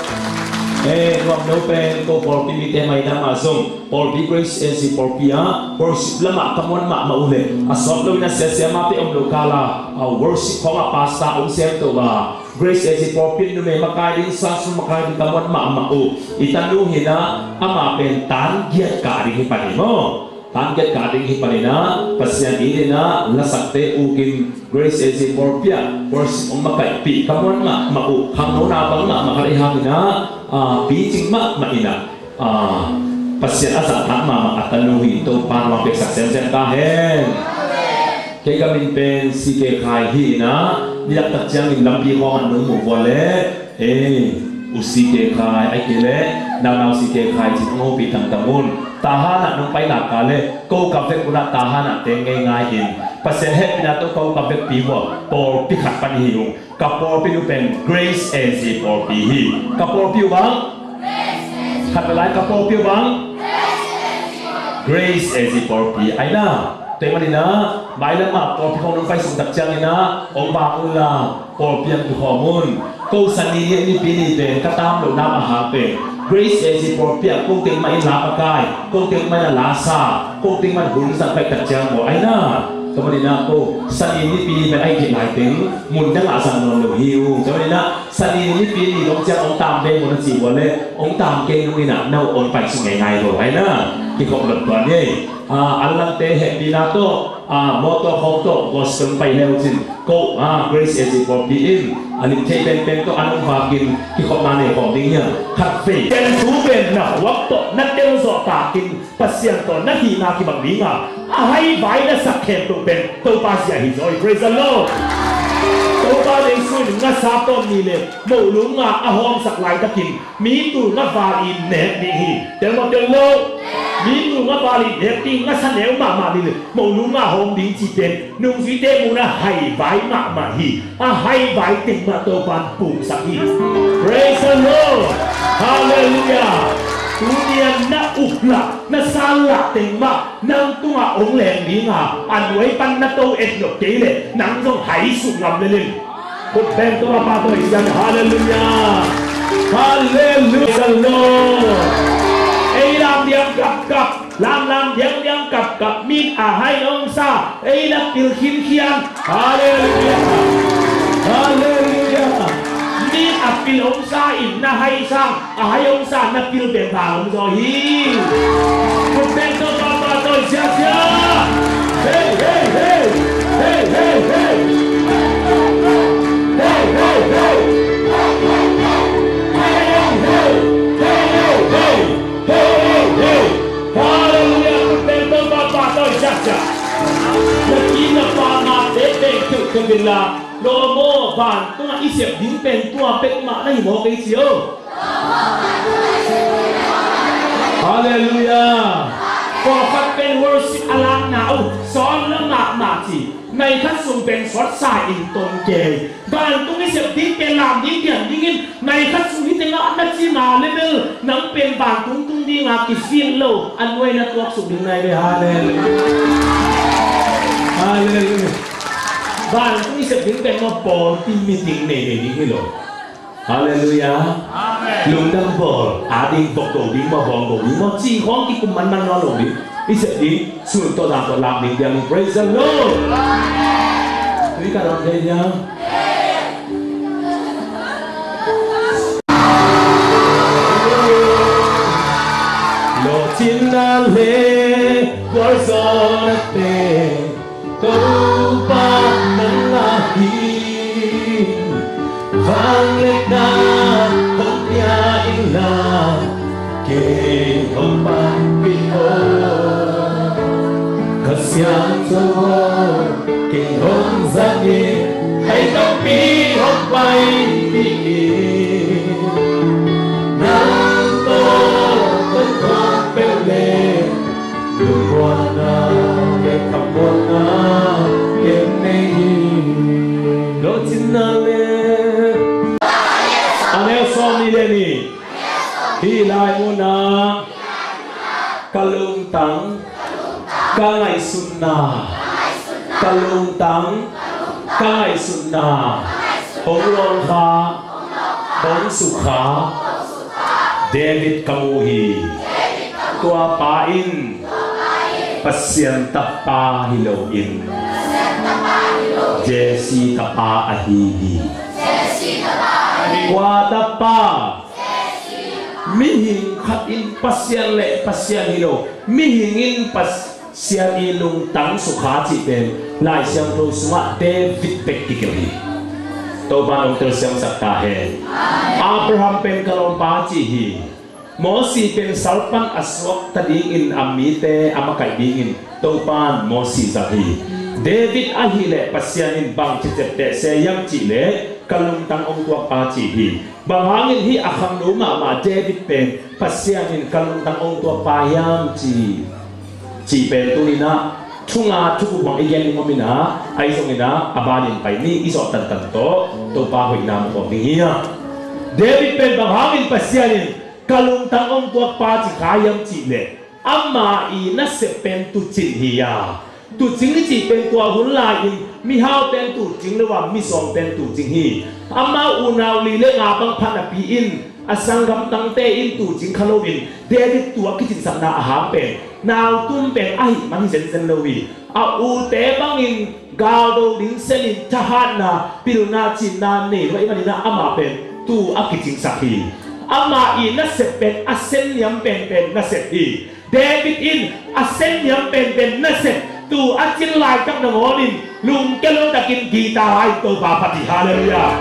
eh ngom no pen ko por pi te mai na ma song por pi grace as for pia worship lama kamon ma ma ule asop lo na se se ma pe om lokala worship ko ma pasta om se to ba grace as for pi no me makai din sa su makai din kamon ma ma o itanu hina ama pen tan giat ka ri pa ni mo target carding hipanina pasyan ini na lasakte ukin grace as for pia worship om makai pi kamon ma ma o hangno na bang ma makari hangina ah bijing ma ma ina ah pasyan asa tak ma ma atanuhi to pan ma pe saksen sen tahen cái cái mình bên si cái khai hi na đi đặt đặt trang mình làm gì họ ăn nướng một vò lẽ ê u si cái khai ai cái lẽ nào nào si cái khai chỉ không bị thằng thằng môn ta ha na nung phải là cả lẽ câu cà phê của ta ta ha na tên ngay ngay in pas sẽ hết na tôi câu cà phê pi vò por pi khát pan hi luôn cà por pi bên grace and si por pi hi cà por pi bang khát lại cà por pi bang grace and si por pi ai naแต่วันนี้นะหมายเลขมาพอพี่ของน้องไปส่งตักจังเลยนะองค์บากอุลาพอเพียงตัวข้อมูลกูสันนิษฐานนี่ปีนี้เป็นก็ตามหลุดน้ำอาหารเป็น Grace เอซิพอเพียงกูเต็งมาอินลาปากายกูเต็งมาลาซากูเต็งมาหุ่นสันไปตักจังบอกไอ้น่ะแต่วันนี้นะกูสันนิษฐานนี่ปีนี้เป็นไอ้ที่หลายเต็งมุนจังอาสันนอนหรือหิวแต่วันนี้นะสันนิษฐานนี่ปีนี้น้องจะองตามเด้งมันจีบวันเลยองตามเก่งนี่นะเน่าอ่อนไปสิ่งไงๆบอกไอ้น่ะที่เขาหลุดตัวนี้อ่าอันลังเตะเห็นดีนะโตอ่ามอเตอร์ของโตก็ส่งไปแล้วจริงก็อ่า Grace เอซิพอเพียงอันนี้เทเป็นเป็นก็อันนั้นฝากกินที่เขามาในของดิ้งเนี่ยคาเฟ่เป็นทูเป็นนะวักโตนัดเดียวสอตากินปัสเซียนตัวนัดที่มาที่บางดิ้งอ่ะให้ใบและสักเข็มตัวเป็นตัวปาเสียหิจอย Praise the Lordตัวปาเองส่วนงัดซาต้นนี่เลยโมลุงอ่ะอาหอมสักลายตะกินมีตัวงัดฟาอินเน็ตดีฮีเดี๋ยวมาเดี๋ยวโลมีตัวงัดฟาอินเน็ตดีงัดสันเหลวมามาดีเลยโมลุงอ่ะหอมดีจีเป็นนุ่งสีเดมูนะให้ใบมามาฮีอ่ะให้ใบติดมาตัวปานปุ่มสักฮี Praise the Lord Hallelujahทุเรียนนักอุกละนักสาละเต็งมานั่งตัวองค์แหลงนี้งาอันไว้ปันนักโตเอ็ดหลบเกเลยนั่งต้องหายสุดงำเลยเลยพุทธเป็นตัวปาตัวอีกอย่างฮาเลลูยาฮาเลลูยาโลไอ้ลำเดียงกับกับลำลำเดียงเดียงกับกับมีดอาให้องซาไอ้นักกิลขินเขียนฮาเลลูยาฮาเลลูยามีอับปิลองซาอินนะให้สร้างอาให้องซานับปิลเป็นทางองซอฮีคุณเป็นตัวต่อมาตัวเสียเสียเฮ้เฮ้เฮ้เฮ้เฮ้เฮ้เฮ้เฮ้เฮ้ฮาเลลูยาคุณเป็นตัวต่อมาตัวเสียเสียเมื่อกี้นับปามาเด็กเด็กถึงกันเวลาโลโมบานตัวอีเสียบดิ้งเป็นตัวเป็นมาได้หมอไปเสียวฮาเลลูยาพอฟัดเป็นวอร์สิอลังหนาวสอนละหมาดหมาจีในขั้นสูงเป็นสอดสายอินตนเกยบานตัวอีเสียบดิ้งเป็นลามดิ้งเดียนดิ้งในขั้นสูงที่เต็งอันนั้นจีมาเลเวลนังเป็นบานตุ้งตุ้งดิ้งอากิฟินโลอันไว้นักวักสุดดิ้งในเลยฮาเลลูยาฮาเลลูยาบ้านนี้จะถึงเป็นมาปอที่มีดิ่งในในนี้เหรอฮาเลลูยาลุงดังบอลอาดิ่งบอกตัวดิ่งมาบอกตัวดิ่งมาจีของที่กุมมันมันนอนลงดิ่งนี่จะดิ่งส่วนตัวดาวตัวลำดิ่งยัง praise the Lord นี่การร้องเพลงยังโลจินนาเลวอร์ซอนเตTupa ng lahir Balik na pagpiyain na Kinhopang pino Kasyang tuhon Kinhong zangin Ay kapihong pa'y tingin Nang to Tagkong pele Lubuan na Kapon na Lo tinale Anel som ni deni Hilai muna Kalung tang Kangay sunna Kalung tang Kangay sunna Hong long ka Hong sukha David kamuhi Tua pain Pasyan tapa hilawin Jesse tapa ahihi Wata pa Mihing katin pasyan le pasyan hilaw Mihingin pasyan ilong tang sukhati pen Lai siyang rosma David pektikili Toba nung tersiyang saktahe Abraham pen kalong pachihi Mosi pen salpan aswak tadingin amite ama kaibingin Topan Mosi sahi David ahile pasyanin bang cicete sayang cile kalung tang ong tua pa cihi bangangin hi akhang luma ma David pen pasyanin kalung tang ong tua pa yang ci ci pen tulina chunga chuku bang igen ngomina ai songina abanin pai ni iso tan tan to to pa hoi nam ko niya David pen bangangin pasyanin kalung tang ong tua pa ci kayam cile amma i na sepen tu cin hiya tu chính lý chỉ bên tua huấn lại mi hao bên tu chính làว่าmi song bên tu chính hi amma unau li le nga bang phan pi in asangam tang te in tu chính Halloween David tua ki chính sam na ha pen nào tum pen ai man zen zen lowi a u te bang in gao do ding sen in tahan na pilna chin na ne wa imani na ama pen tu a ki chính sa hi amma i na se pen asen yam pen pen na se hi David in asen yam pen pen na se tu achin lai các đồng hồ nín lùng cái lối ta kinh guitar hai tôi bà phật hallelujah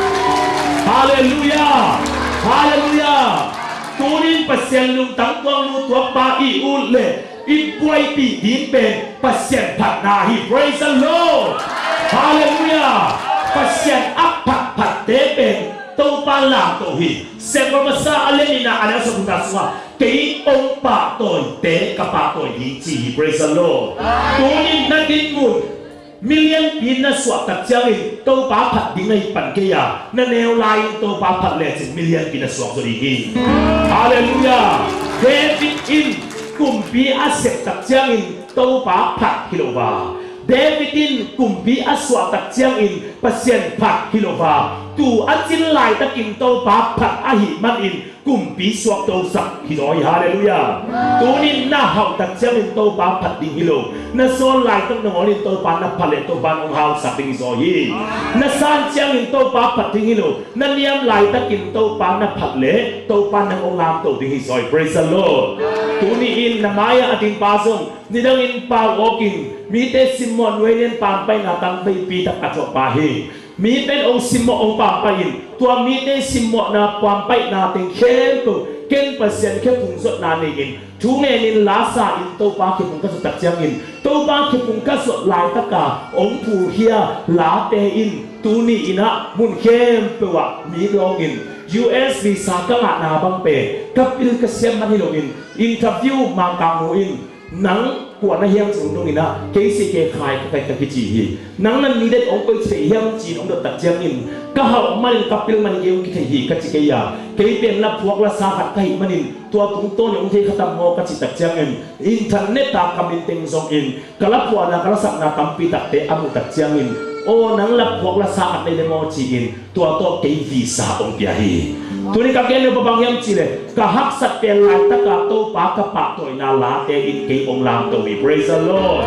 hallelujah hallelujah tu nín pasien lùng tăng quang lu tua ba i u le in quay bị dín bền pasien phật na hi praise the Lord hallelujah pasien áp phật phật tế bền tôi ba làm tổ hi xem qua mà sa alenina anh sẽ không đặt xuống cái ông bà tội tế các bà tội gì chỉ praise the Lord tôi nhìn na tin nguồn million pin na suat tập trang in tôi bà phật đi ngay bản kia na neo lai tôi bà phật lệ chỉ million pin na suat rồi đi hallelujah David in cùng bi asset tập trang in tôi bà phật hilova David in cùng bi aswa tập trang in pasien phật hilova tu achin lai ta kim tôi bà phật ahi man in cùng bí suộc tô sặc khi nói hallelujah tu nín na học đặt trang in tô ba phật đình hilo na so lại tâm đồng in tô ba na phật lệ tô ba ông hào sặc đình rồi hi na san trang in tô ba phật đình hilo na niệm lại ta kim tô ba na phật lệ tô ba na ông làm tô đình rồi praise the Lord tu nín in na maya atin pasong ni dang in pa walking mi te simon wen pam pai na tang pai pi tak achok pa hi mi ten ông simmo ông pam pai in tua mi te simmo na pam pai na ting khen tu ken pasien ke phung sot na ni in thu nge nin la sa in to pa ke phung ka sot tak chang in to pa ke phung ka sot lai ta ka ông phu hia la te in tu ni ina mun khem pe wa mi long in U S visa ka nga na bang pe kapil ka siam man hilong in interview ma ka mo in nắng của nó hiang xuống trong na cái gì cái khai cái cái cái gì nắng nan ni det ông coi sẽ hiang chỉ ông được đặt trang in cái hậu man kapil man yêu cái gì cái gì cái ya cái tiền là phuak là sa hạt cái man in tua tung to những cái khatam mo cái gì đặt trang in internet ta cầm in tiếng song in cái là phuak là cái là sắc na tampi đặt te amu đặt trang in ô nắng là phuak là sa hạt này mo chỉ in tua to cái visa ông bia hi tu ni kakek ni babang yang cile kahak satel lai ta ka to pa ka pa toi na la te in ke ong lam to we praise the Lord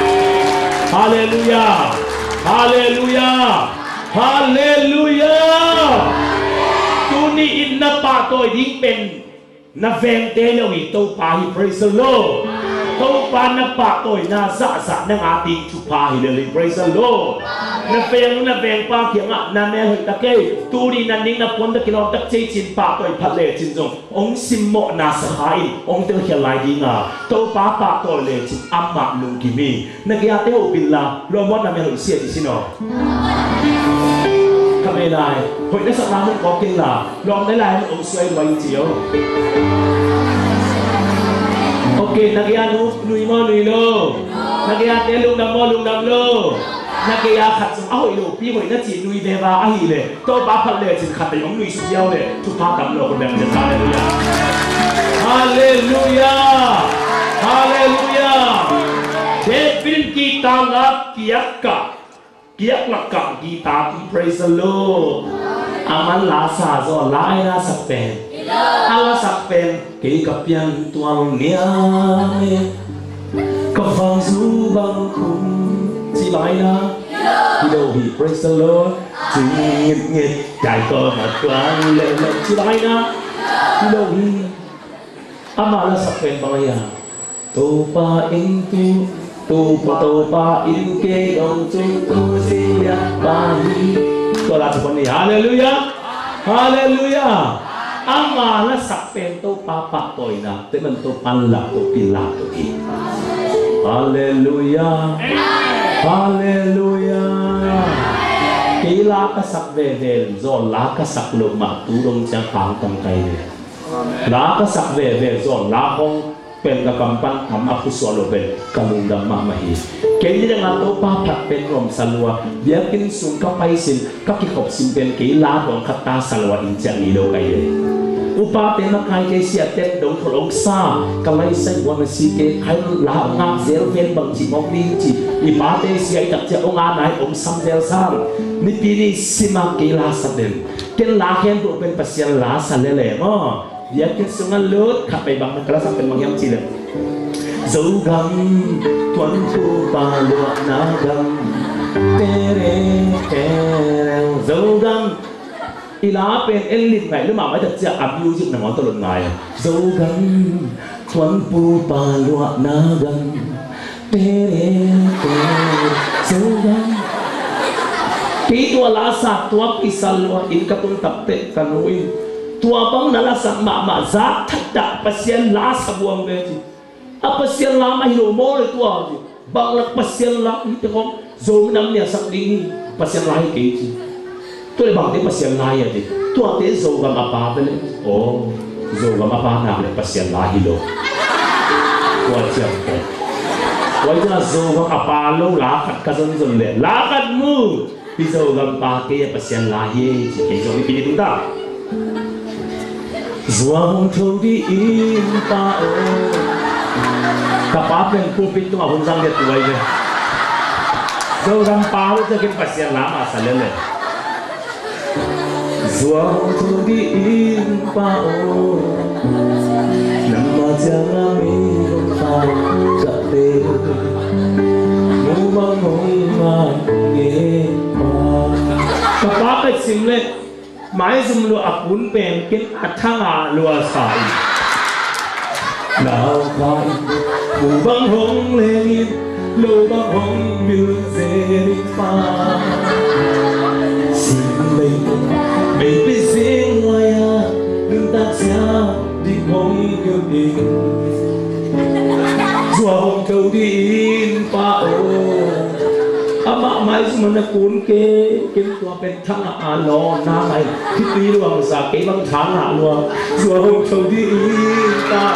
hallelujah hallelujah hallelujah tu ni in na pa toi ding pen na veng te lo wi to pa hi praise the Lord to pa na pa toi na za za na nga ting chu pa hi le praise the Lord na veng na veng pa kiang a na me hoi ta ke tu ri na ning na pon ta kilom tak chei chin pa toi phat le chin jong ong sim mo na sa hai ong te khia lai di nga to pa pa toi le chin am ma lung ki mi na kia te o bin la lo mo na me hoi sia ti sino ka me lai hoi na sa na mo ko king la lom dai lai mo ong suai wai chiu okay na kia nu nui mo nui lo na kia te lung dam mo lung dam lo na kia khát sung ao ilo pi hoi na chỉ nuôi về và ai le to ba phật le chỉ khát tay ông nuôi sung yao le tu pa cầm lo con đemจะhallelujah hallelujah David kita ngap kiak ka kiak lak ka kita ki praise the Lord aman la sa zo la ina sakpen ala sakpen ke kapian tuang nia ka phang su bang khung chỉ lại na đi đâu thì praise the Lord chỉ nghiệt nghiệt chạy cờ mà toàn lệ lệ chỉ lại na đi đâu thì ama là sắp quen bao giờ tu pa in tu tu pa tu pa in ke dong chung tu si ya pa hi tôi là một người hallelujah hallelujah ama là sắp quen tu pa pa tôi na tới mình tu pan là tu pin là tu hi hallelujah Hallelujah. Kỹ lá cái sắc về về do lá cái sắc lượng mà tú đông chẳng phẳng tầm cây này. Lá cái sắc về về do lá khôngเป็นกำปั้นทำอักุศลเป็นกำมุงดำมามาฮีเกี่ยงยังตัวป้าผัดเป็นรวมสลัวเดี๋ยวกินสุนก็ไปสินก็กินขบสินเป็นกี่ลาดของขัตตาสลัวอินจังอีโลกันเลยอุปาเป็นนักใครเสียเต็มดงถลกซาก็เลยใส่วันสิเกใครลาองค์เซลเวนบางจีมองดีจีอีปาเตเสียจับเจ้าองค์ไหนองค์ซัมเดลซัมนี่ปีนี้สิมากี่ลาสัเดนเกี่ยงลาเขียนตัวเป็นปัสยาลาสัเลเลมั้งdia kesungan lut kapai bang kelas sampai mengyam cile Zogam tuan ku balua nagam tere tere Zogam ila pen elit ngai lu ma mai thật sia abuse na ngon tolon ngai Zogam tuan ku balua nagam tere tere Zogam Ki tua lasa tua pisalua in katun tapte kanuin tua bang nalasak mak-mak zat tak pasien la sabuang beji apa pasien la mai lo mo le tua ji bang lak pasien la itu kong zo nam nia sak ding pasien la ke ji tu le bang te pasien la ya ji tua te zo gam apa le oh zo gam apa na le pasien la hi lo tua jam ke wai ja zo gam apa lo la kat ka zon zon le la kat mu pi zo gam pa ke pasien la hi ji ke zo ni pi tu ta Zuang thâu đi in pa o kapap yang pulpit tu ngahun sang dia tuai je Zuang gam pa o je kin pasien lama salele Zuang thâu đi in pa o nama jangan minum pa kate mu bangun nge pa kapap ek simle mai zum lu apun pen kin athanga lua sai nào khai mu bang hong lên lu bang hong mil se ri pa sim mình mình biết riêng ngoài à đừng ta xa đi hong yêu đình dùa hong câu đi in pa o ama mai semana kun ke kin tua pen thang a lo na mai thi pi luang sa ke bang thang a luang zua hong thau di ta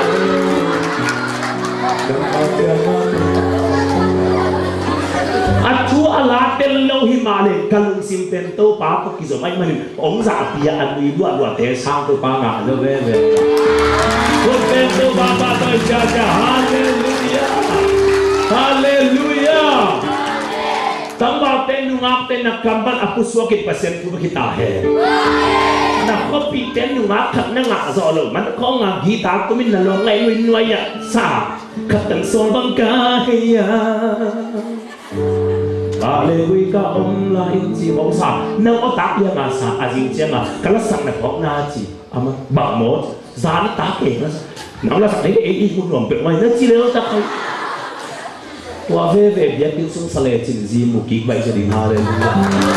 atu ala tel lo hi ma le kalung sim pen to pa ko ki zo mai man ong za pia an wi lua lua te sang to pa nga lo ve ve ko pen to ba ba to ja ja hallelujah hallelujah Tambah ten nungak ten nak kampan aku suakit pasien ku kita he. Nak kopi ten nungak kat nangak zolo man ko ngak kita ku min na long ngai win waya sa kat tan sol bang ka ya. Ba le wi ka om la in chi bong sa na o tak ya ma sa a jing che ma kala sak na phok na chi ama ba mo za ni ta ke na na la sak dei e ku nom pe mai na chi le ta kai Tua ve ve biar kinsung sale chin zi mukik baik jadi haleluya.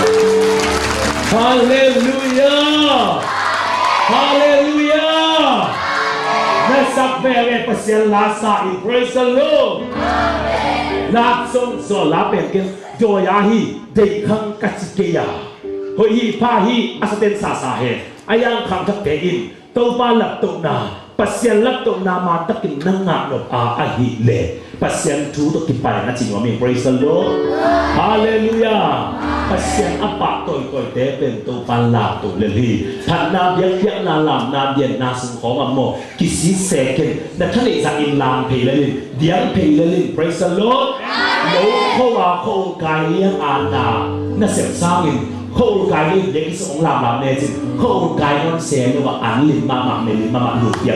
Haleluya. Haleluya. Nasak ve ve pasien lasa in praise the Lord. Lap song so lap ken joyahi dei khang kachikeya. Hoi hi pa hi asaten sa sa he. Ayang khang thak te in. Tau pa lap tok na. Pasien lap tok na ma takin nanga no a ahi le. Pasien tu to kipai na chingwa mi praise the Lord hallelujah pasien apa toy toy te pen to pan la to le li than na biak biak na lam na bien na sung kho ma mo kisi second na thale za in lam pe le lin diang pe le lin praise the Lord lo kho wa kho kai liang an na na sem sang in kho kai lin de ki song lam lam ne chin kho kai non se no wa an lin ma ma me lin ma ma lu ya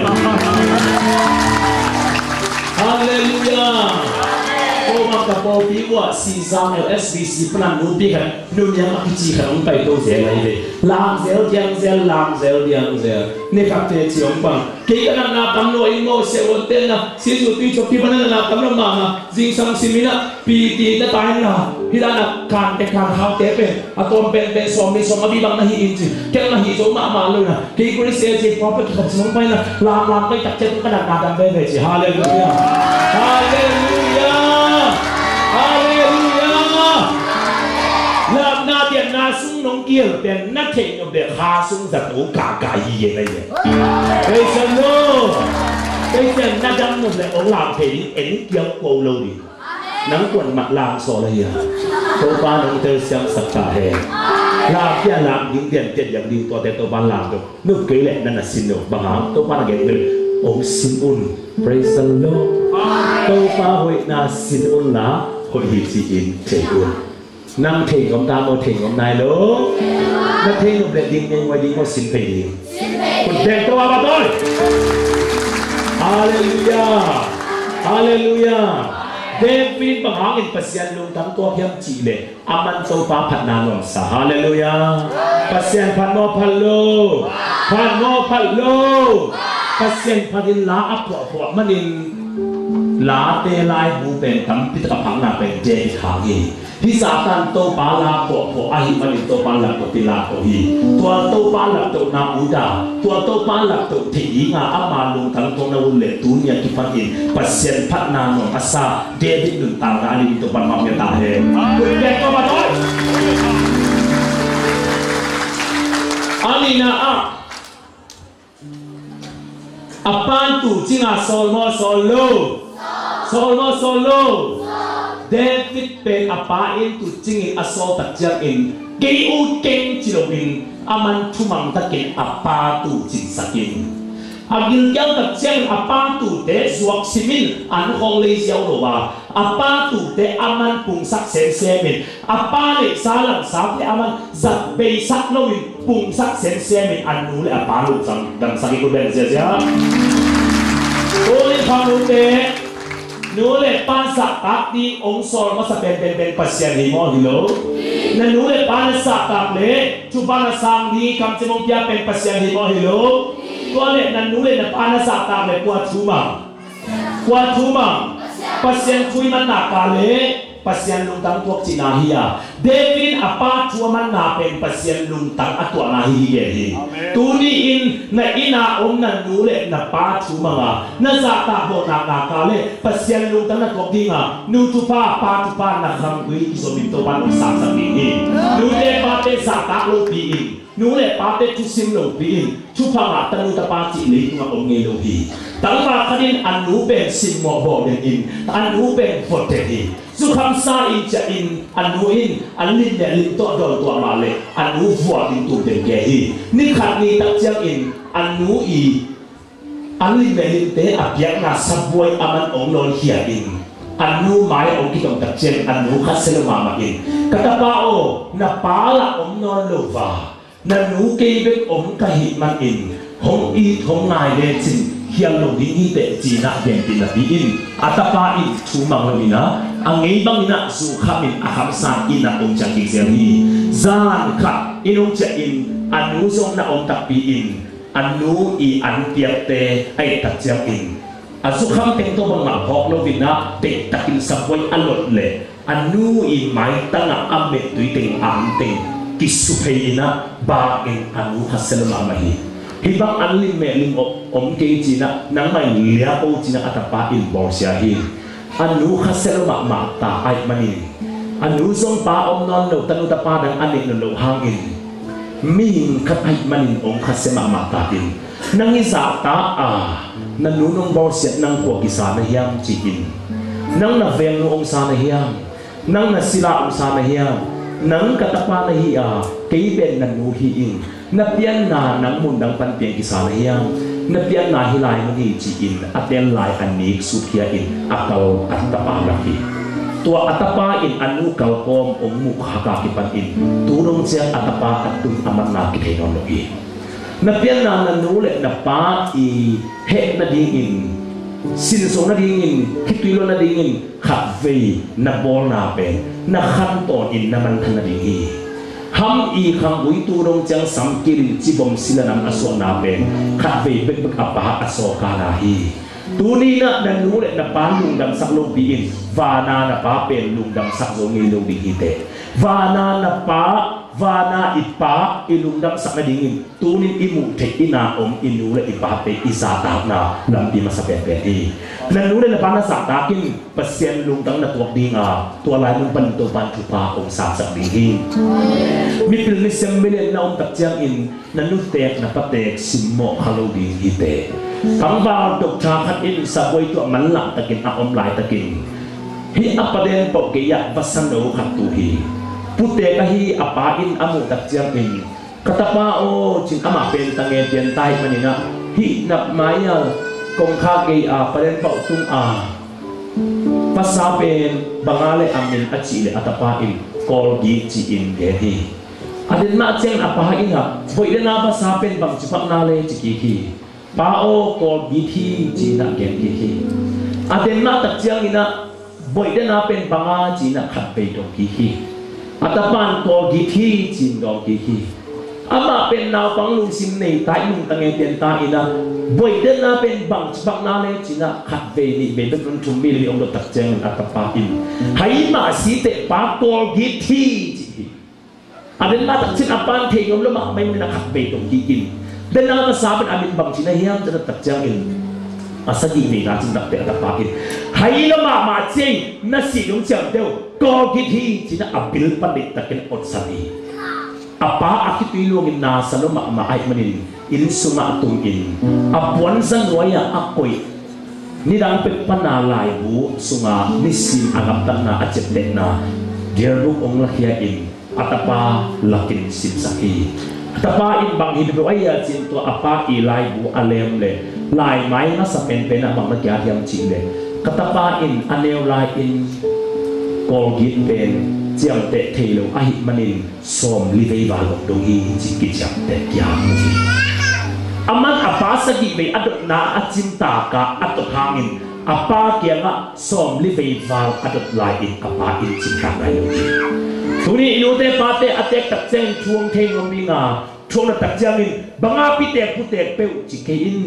Hallelujah. Oh maka popi wa si sang L S B C penan nuti kan nunya makici kan umpai to zel ai lam zel jang zel lam zel diang zel ne kap te chiong pang ke kana na kam no imo se woten na si su ti chok ti bana na kam no ma na jing sang simina pi ti ta tai na hilana kan te kan hau te pe atom pen pen som ni som abi bang na hi inji ke na hi so ma ma lo na ke ko se je pop ki khop song pai na lam lam kai tak che kana na dam be be chi hallelujah hallelujah hallelujah ซุ่งน้องเกี่ยวเป็นนักเทงกับเด็กหาซุ่งจะโตกากายเย็นอะไรเนี่ยเฮ้ยสนุกเฮ้ยเจ้าหน้าจังหมดเลยองค์หลังเทงเอ็นเกี่ยวโกโลดีนังกวนหมักลางโซเลยอ่ะโตบ้านองเตอร์เสียงสักกาเฮลาเพี้ยลามยิงเดียนเจ็ดอย่างดีตัวแต่โตบ้านลามตัวนึกเกลี่ยนั่นน่ะสินโนบางหางโตบ้านเก่งเลยองสินอุ่น praise the Lord โตบ้านหอยนาสินอุ่นละหอยหิสิอินเทอุ่นนั่งเทงของตาโมเทงของนายโลนั่งเทงของเด็กดิ้งยังไว้ดิ้งว่าสินเพลิงคนเด็กตัวมาต้นฮาเลลูยาฮาเลลูยาเดวิดบางหางอินปัสยันลุงทั้งตัวเพียงจีเลอามันโตปาพันนานวมสาฮาเลลูยาปัสยันพันโมพันโลพันโมพันโลปัสยันพันลาอัปปะมันอินลาเตลายบูเป็นทำพิธีกรรมนาเป็นเจทางีที่สาตันโตปาลาปะปะอาหิมันอินโตปาลาปะติลาโตฮีตัวโตปาลาโตนาอุดาตัวโตปาลาโตที่ยิงอามาลุงทั้งตัวนาวุเลตุนยากิฟันอินปัสยันพัฒนานนอาซาเดวิดลุงตางอาลิโตปันมาเมตาเฮคุณแกก็มาด้วยอาลีนาอาapa tu cina solmo solo solmo solo David pen apa itu cingin asal takjak in keu keng cilowin aman cumang takin apa tu cing sakin agil kau takjak apa tu de suak simin anu kong lei siau loba apa tu de aman pungsak sen semin apa le salang sapi aman zat bei sak lowin pungsak sen semin anu le apa lu sang dan sakit kuben sia-sia oleh kamu deh nule pansak tak di ongsor masa ben ben ben pasien limo hilo na nule pansak tak le cuba na sang di kam cemong pia ben pasien limo hilo tuale na nule na pansak tak le kuat cuma kuat cuma pasien cui man nak kale pasien luntang tuak cina hia David apa cua man na pen pasien luntang atua na hia hi tuni in na ina om na nule na pa cuma nga na zata bo na na kale pasien luntang na tuak dinga nu tupa pa tupa na kham gui isomin to pan sa sa ni nu le pa te zata lo pi in nu le pa te tu sim lo pi in tupa nga tanu ta pa ci le nga om nge lo hi tang ma khanin an nu pen sim mo bo den in an nu pen fote hi su kham sa in cha in an nu in an lin ne lin to dol to ma le an nu vua din tu den ge hi ni khat ni tak chang in an nu i an lin ne lin te apyak na saboi aman om lon hia in an nu mai om ki tong tak chang an nu khat sel ma ma in kata pa o na pa la om non lo va na nu ke bek om ka hi man in hong i thong ngai le chin hiang lo di ni te chi na ben tin na bi in atapa in thu mang lo ina angei bang ina su khamin aham sa ina om chang ki se ni zan kha inong cha in anu song na om tak pi in anu i an piak te ai tak chang in asu kham teng to bang ma hok lo vina te takin sapoi alot le anu i mai tanga amme tui teng am teng kisu heina ba in anu hasel ma mai hibang anlim me lim om ke china nang mai lia o china atapa in borsia hi anu khasel ma ma ta ai mani anu zong pa om non lo tanu ta pa dang anik no lo hangin min khat ai mani om khasel ma ma ta tin nang isa ta a nanu nong borsia nang ko kisa na hiam chi in nang na veng no om sa na hiam nang na sila om sa na hiam nang katapa na hi a kei ben nanu hi in na pian na nang mun dang pan pian kisa na hiam na pian na hilai mani chi in aten lai anik su khia in akal atapa laki tua atapa in anu kalkom om mu khaka ki pan in turong sia atapa atun aman na ki thenon lo hi na pian na nanu le na pa i he na ding in sin so na ding in khituilo na ding in khat ve na bol na pe na khan ton in na man than na ding hi ham i kham bui tu rong chang sam kirin chi bom silanam aso na pe khat ve bek bek apa aso ka na hi tu ni na dan nu le na pa lung dam sak lung bi in va na na pa pen lung dam sak zo ngi lung bi hi te va na na pa vana ipa ilungdam sakna dingin tunin imu te ina om inule ipa te isata na lampi masa pepe i nanule na pana satakin pasien lungdang na tuak dinga tualai mun pan to pan tupa om sa sak dingin mi pil ni sembele na om takjang in nanutek na patek simmo halo ding hite kamba dok thakat in saboi tu manlang takin a om lai takin hi apaden pok ke ya basando khatu hi pute kahi apain amu takjang in katapa o chin ama pen tange tian tai manina hi nap maya kong kha ke a paren pau tung a pasapen bangale amin achile atapa in kol gi chi in ge hi adin ma cheng apa in ha boi de na pasapen bang chipak na le chi ki hi pa o kol gi thi chi na ge ki hi adin ma takjang ina boi de na pen banga chi na khat pe dong ki hi atapan ko githi chin dong githi ama pen naw pang lung sim nei tai lung tange ten ta ina boi den na pen bang bang na le china khat ve ni be ben thum mi li ong do tak cheng atapa in hai ma si te pa ko githi chi aden ma tak chin apan the yom lo ma mai na khat ve dong gi in den na sa ban amin bang china hiam cha tak cheng in asagi ni na chin tak te atapa in hai lo ma ma chei na si yong chang deu ko githi china apil pandit takin otsani apa akitui luangin na saloma ma ai manin in suma tung in apuan san roya akoi ni dang pek pana lai bu sunga nisim agap tak na acep na diaruk ong lakia in atapa lakin sim saki atapa in bang hidu aya chin to apa ilai bu alem le lai mai na sa pen pen na bang na kya hiam chi le katapa in aneu lai in kol git pen chiang te thelo ai manin som li vei va lok dong hi chi ki chap te kya chi aman apa sagi be adot na achinta ka atot hangin apa kya nga som li vei va adot lai in apa in chi ka ngai lo tuni inu te pa te atek tak chen thuang thei ngom bi nga thuang na tak jang in banga pi te pu te pe chi ke in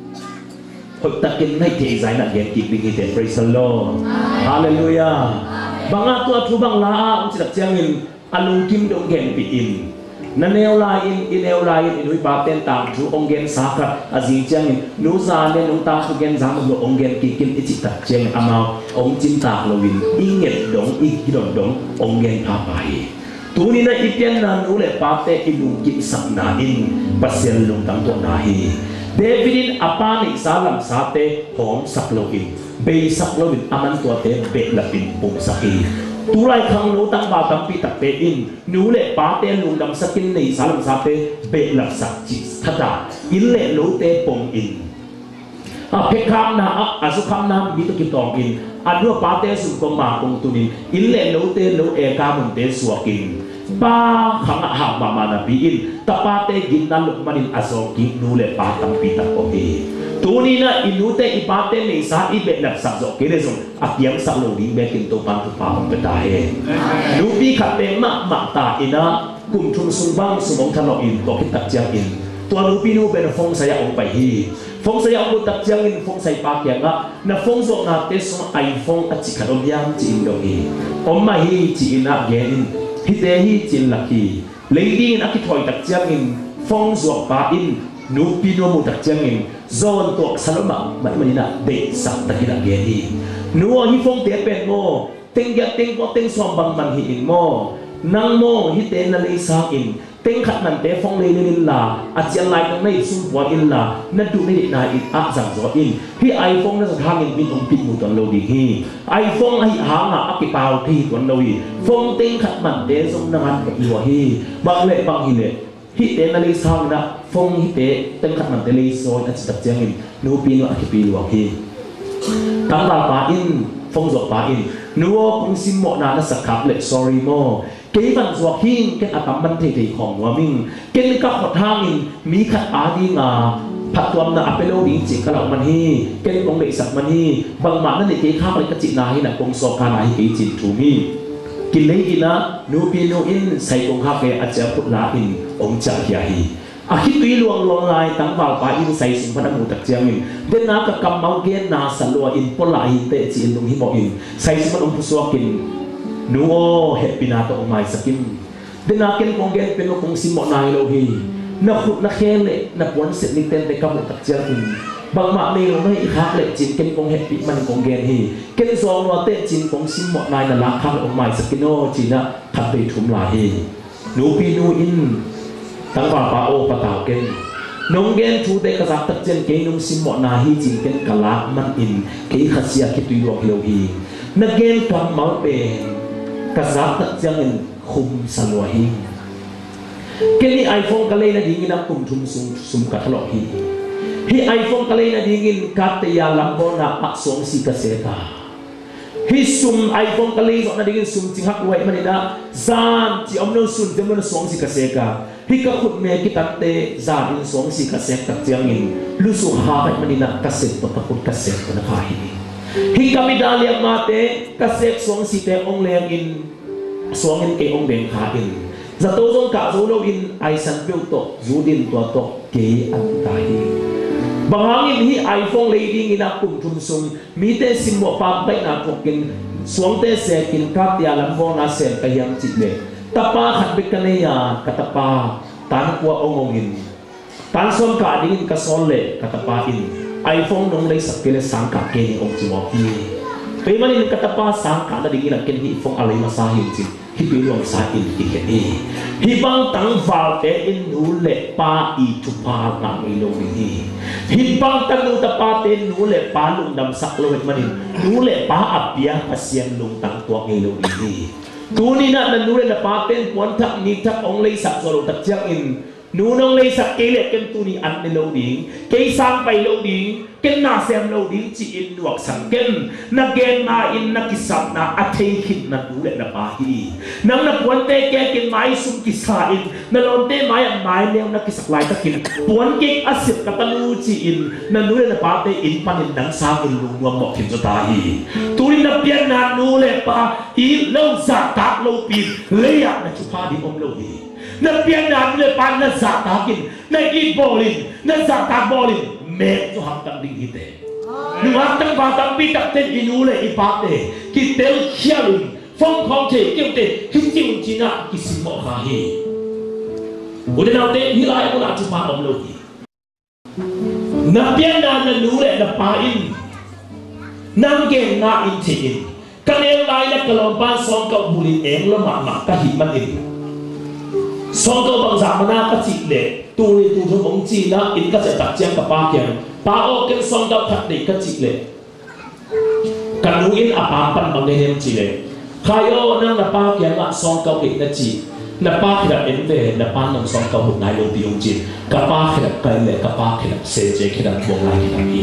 hoi takin nai te zai na gen ki bi te praise the Lord hallelujah banga tua thu bang la a um chak chang in alung kim dong gen pi in na neo la in in neo la in in hui pa ten tang thu ong gen sa kha azi chang in nu za ne nu ta thu gen za mo ong gen ki kin ichi tak chang amao ong chin ta lo win i nget dong i ki dong dong ong gen pa pai tu ni na ipian na nu le pa te ilung ki sak na in pasel lung tang to na hi Davidin apa ni salam sate hom sakloin be sakloin aman tua te be lapin pum saki tulai khang nu tang ba tam pi tak te in nu le pa te lung dam sakin nei salam sate be lap sak chi thata in le lo te pom in a pekham na a asukam na mi to ki tong in anu pa te su ko ma kong tunin in le lo te lo e ka mun te suakin ba khang ha ba ma na bi in tapate ginna luk manin asong ki nu le pa tam pi ta ko e tuni na inute ipate nei sa i be nap sak zo ke le zo akyam sak lo ding be kin to pan to pa om pe ta he nu bi khat te ma ma ta ina kum thum sung bang sumong thalo in to ki tak chiang in to nu pi nu be na phong saya ong pai hi phong saya ong tak chiang in phong sai pa kya nga na phong zo na te so ai phong a chi kharom yam chi in do hi om ma hi chi ina ge in hi te hi chin la ki lady in akithoi tak chiang in phong zo pa in nu pi nu mu tak chiang in zon to saloma mai manina de sak ta hila ge hi nu hi phong te pen mo teng ya teng ko teng som bang man hi in mo nang mo hi te na le sa in teng khat man te phong le le la a chiang lai tang nei sum bwa in la na du nei na in a jang zo in hi iphone na sa thang in bin om pin mu ton lo di hi iphone hi ha nga a ki pau thi ton lo hi phong teng khat man te som na ngan ka iwa hi bang le bang hi le hi te na le sa na phong hi te teng khat man te le so a chi tak chiang in nu pi no a ki pi lo hi tang ba pa in phong zo pa in nu kung sim mo na na sa kap le sorry mo cái phần ruột hiên cái atam ban thei thei khong wa ming cái ka khot hang in mi khat a di nga phat tuam na apelo ding chi ka law man hi cái bong le sak man hi bang ma na ni ke kha ka chi na hi na kong so ka na hi ke chin thu mi kin le ina nu pi no in sai kong kha ke a cha put la in ong cha hia hi a khi tui luang long lai tang ba pa in sai sim phan mu tak chiang in den na ka kam mau gen na sa lo in pol la hi te chi in lung hi mo in sai sim ong pu so kin nuo he pinato mai sakin dina ken kong gen pelo kong si mo nai lo hi na khut na khen le na pon set ni ten te kam tak chiang in bang ma me lo nei khak le chin ken kong happy man kong gen hi ken zong lo te chin kong si mo nai na la khak ong mai sakino china khat pe thum la hi nu pi nu in tang pa pa o pa taw ken nong gen thu te ka zak tak chen ke nong si mo na hi chin ken kala man in ke khasia ki tu lo lo hi na gen kam mal pe ka zak tak chiang in khum salwa hi kini iPhone kalay na dingin ang kum sum sum sum katalok hi hi iPhone kalay na dingin kataya lambo na aksong si kaseta hi sum iPhone kalay na dingin sum tinghak way manina zan ti omno sun ti omno song si kaseka hi kakut me kitate zan in song si kaseta tiangin lusu hakat manina kaset patakut kaset na kahi hi kami daliang mate kaset song si te ong leang in suangin kay ong beng kain za to jong ka zo lo in ai san piu to zu din to to ke an tai bangangin hi iPhone leading in a kum thum sum mi te sim mo pa pai na thokin suang te se kin ka tia lam bo na se ka yang chi le tapa khat bik ka ne ya ka tapa tan kwa ong ong in tan som ka ding ka sol le ka tapa in iPhone nong le sak ke le sang ka ke ni ong chi mo pi pe manin ka tapa sang ka na ding in ken hi phong alai ma sa hi chi hi pi luang sa in ki ke ni hi bang tang val te in nu le pa i tu pa na mi lo ni hi bang tang nu ta pa te nu le pa lung dam sak lo wet manin nu le pa apia pasian lung tang tua ngi lo ni tu ni na na nu le pa ten pon thak ni thak ong le sak so lo tak chiang in nu nong le sak ke le ken tu ni an ni lo ding ke sang pai lo ding ken na sem lo ding chi in nuak sang ken na gen na in na kisap na athei khit na du le na pa hi nang na pon te ke ken mai sum ki sa in na lon te mai mai le na kisak lai ta kin pon ke asip ka talu chi in na nu le na pa te in pan in dang sa in lu ngom mo kin cho ta hi tu ni na pian na nu le pa i lo za ta lo pi le ya na chu pa di om lo hi na pian na le pa na za ta kin na i bolin na za ta bolin me cho ham tang ding hite nu ham tang ba tang pi tak ten inu le i pa te ki tel khialun phong khong che keu te hi chiu chi na ki sim mo kha hi u de nau te hi lai ko la chu pa om lo hi na pian na na nu le na pa in nang ge na in thi in ka le lai la ka lom pa song ka buli eng la ma ma ka hi man in song ka bang za mana ka chi le tu ni tu thu bong chi na in ka se tak chiang ka pa kiang pa o ken song da that de ka chi le ka nu in a pa pan bang ne chi le khayo nang na pa kiang la song ka ke na chi na pa khida en ve na pa nang song ka hu nai lo ti ong chi ka pa khida ka le ka pa khida se je khida bong lai ki ta ki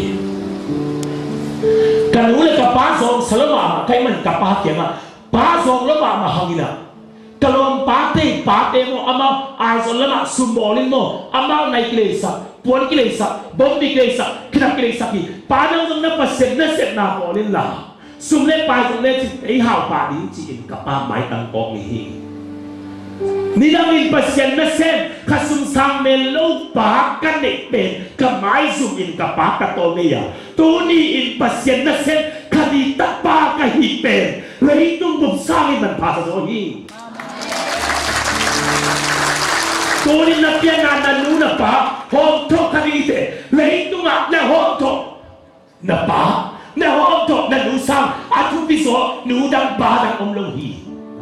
ka nu le ka pa song salama kai man ka pa kiang a pa song lo ma ma hangina kalom pate pate mo ama aizon lama sumbolin mo ama nai kilesa puan kilesa bombi kilesa kina kilesa ki padang ng na pasem na set na bolin la sumle pa sumle chi ei hao pa di chi in kapa mai tang ko mi hi nilamin pasem na set kasum sang melo pa kan ne pen ka mai zum in kapa ka to me ya tu ni in pasem na set kadi tapa ka hi pen lei tung bum sang in man pa so hi Tunin na pian na nanu na pa hom to kanite lei tunga na hom to na pa na hom to na nu sang atu piso nu dang ba dang om lo hi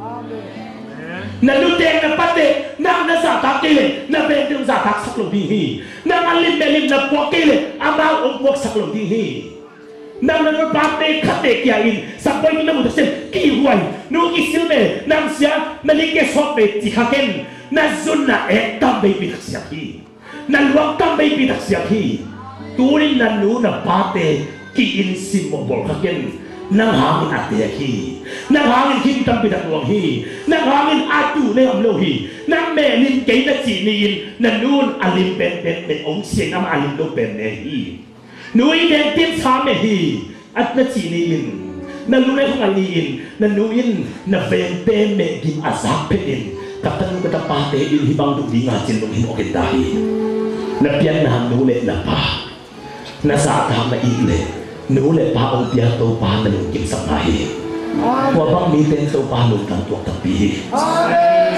na nu teng na pate na na sa ta kele na ben dung sa ta sak lo hi hi na alim belim na po kele amao om pok sak lo hi hi na na na pate khate kya in sa boy ni na mu sen ki huai nu ki sil me nam sia na li ke so pe ti khaken na zun na ek tam bay pitak siya hi na luwag tam bay pitak siya hi turin na nu na pate ki insim mo bol kagen nang hangin ate hi nang hangin kim tam pitak luwag hi nang hangin atu le am lo hi nang melin kay na siniin na nun alim ben ben ben ong siyang am alim lo ben ne hi nui ben tim sa me hi at na siniin na lunay kong aliin na nuin na bente me gim azapin katanu kata pate il hibang du dinga chin dong hin okin dahi na pian na ham nule na pa na sa ta na ile nule pa ong pia to pa na lu kim sa nahi wa bang mi ten to pa lu kan to ta pi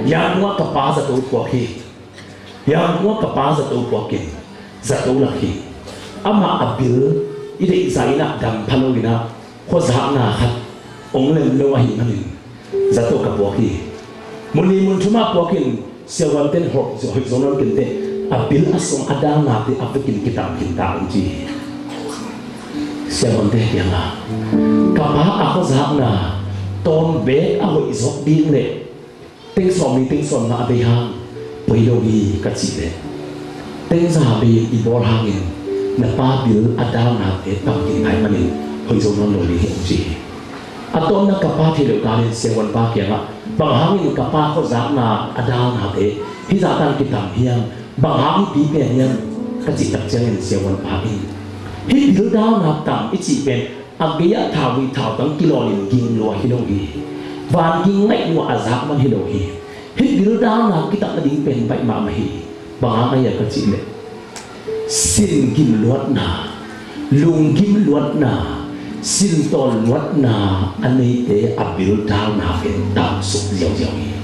yang mua kapal satu puaki, yang mua kapal satu puaki, satu lagi, ama abil ini zaina dan palawina, khozakna hat, onglem lewahi manin, satu kapuaki, muni mun cuma puakin siawanten hok hok zonon kente, abil asong ada ngati apikin kita kita uji, siawanten yang lah, kapal aku zakna, ton be aku isok ding le. Tiếng sòm đi tiếng sòm là bê hang, bấy lâu đi cắt chỉ đấy. Tiếng già bê đi bò hang in, nè ba biểu adam nạp để tăng kinh thái manin, hồi giống nó nổi đi hiện gì. Atom nè capa thì được cả lên xe quan ba kia mà, bằng hang in capa có giá là adam nạp để, khi giá tăng kinh tầm hiang, bằng hang bị bè hiang, cắt chỉ tập chân in xe quan ba in. Khi biểu đào nạp tầm ít chỉ bè, agia thảo vi thảo tăng kilo liền kinh lúa hi đông hi. Và những ngày mua azab man hilau hi, hít biru dah nak kita nak dipen baik mak mahi, bang ayah kecil le, sin gim luat na, lung gim luat na, sin tol luat na, aneh te abiru dah nak pen tak sok jauh jauh hi.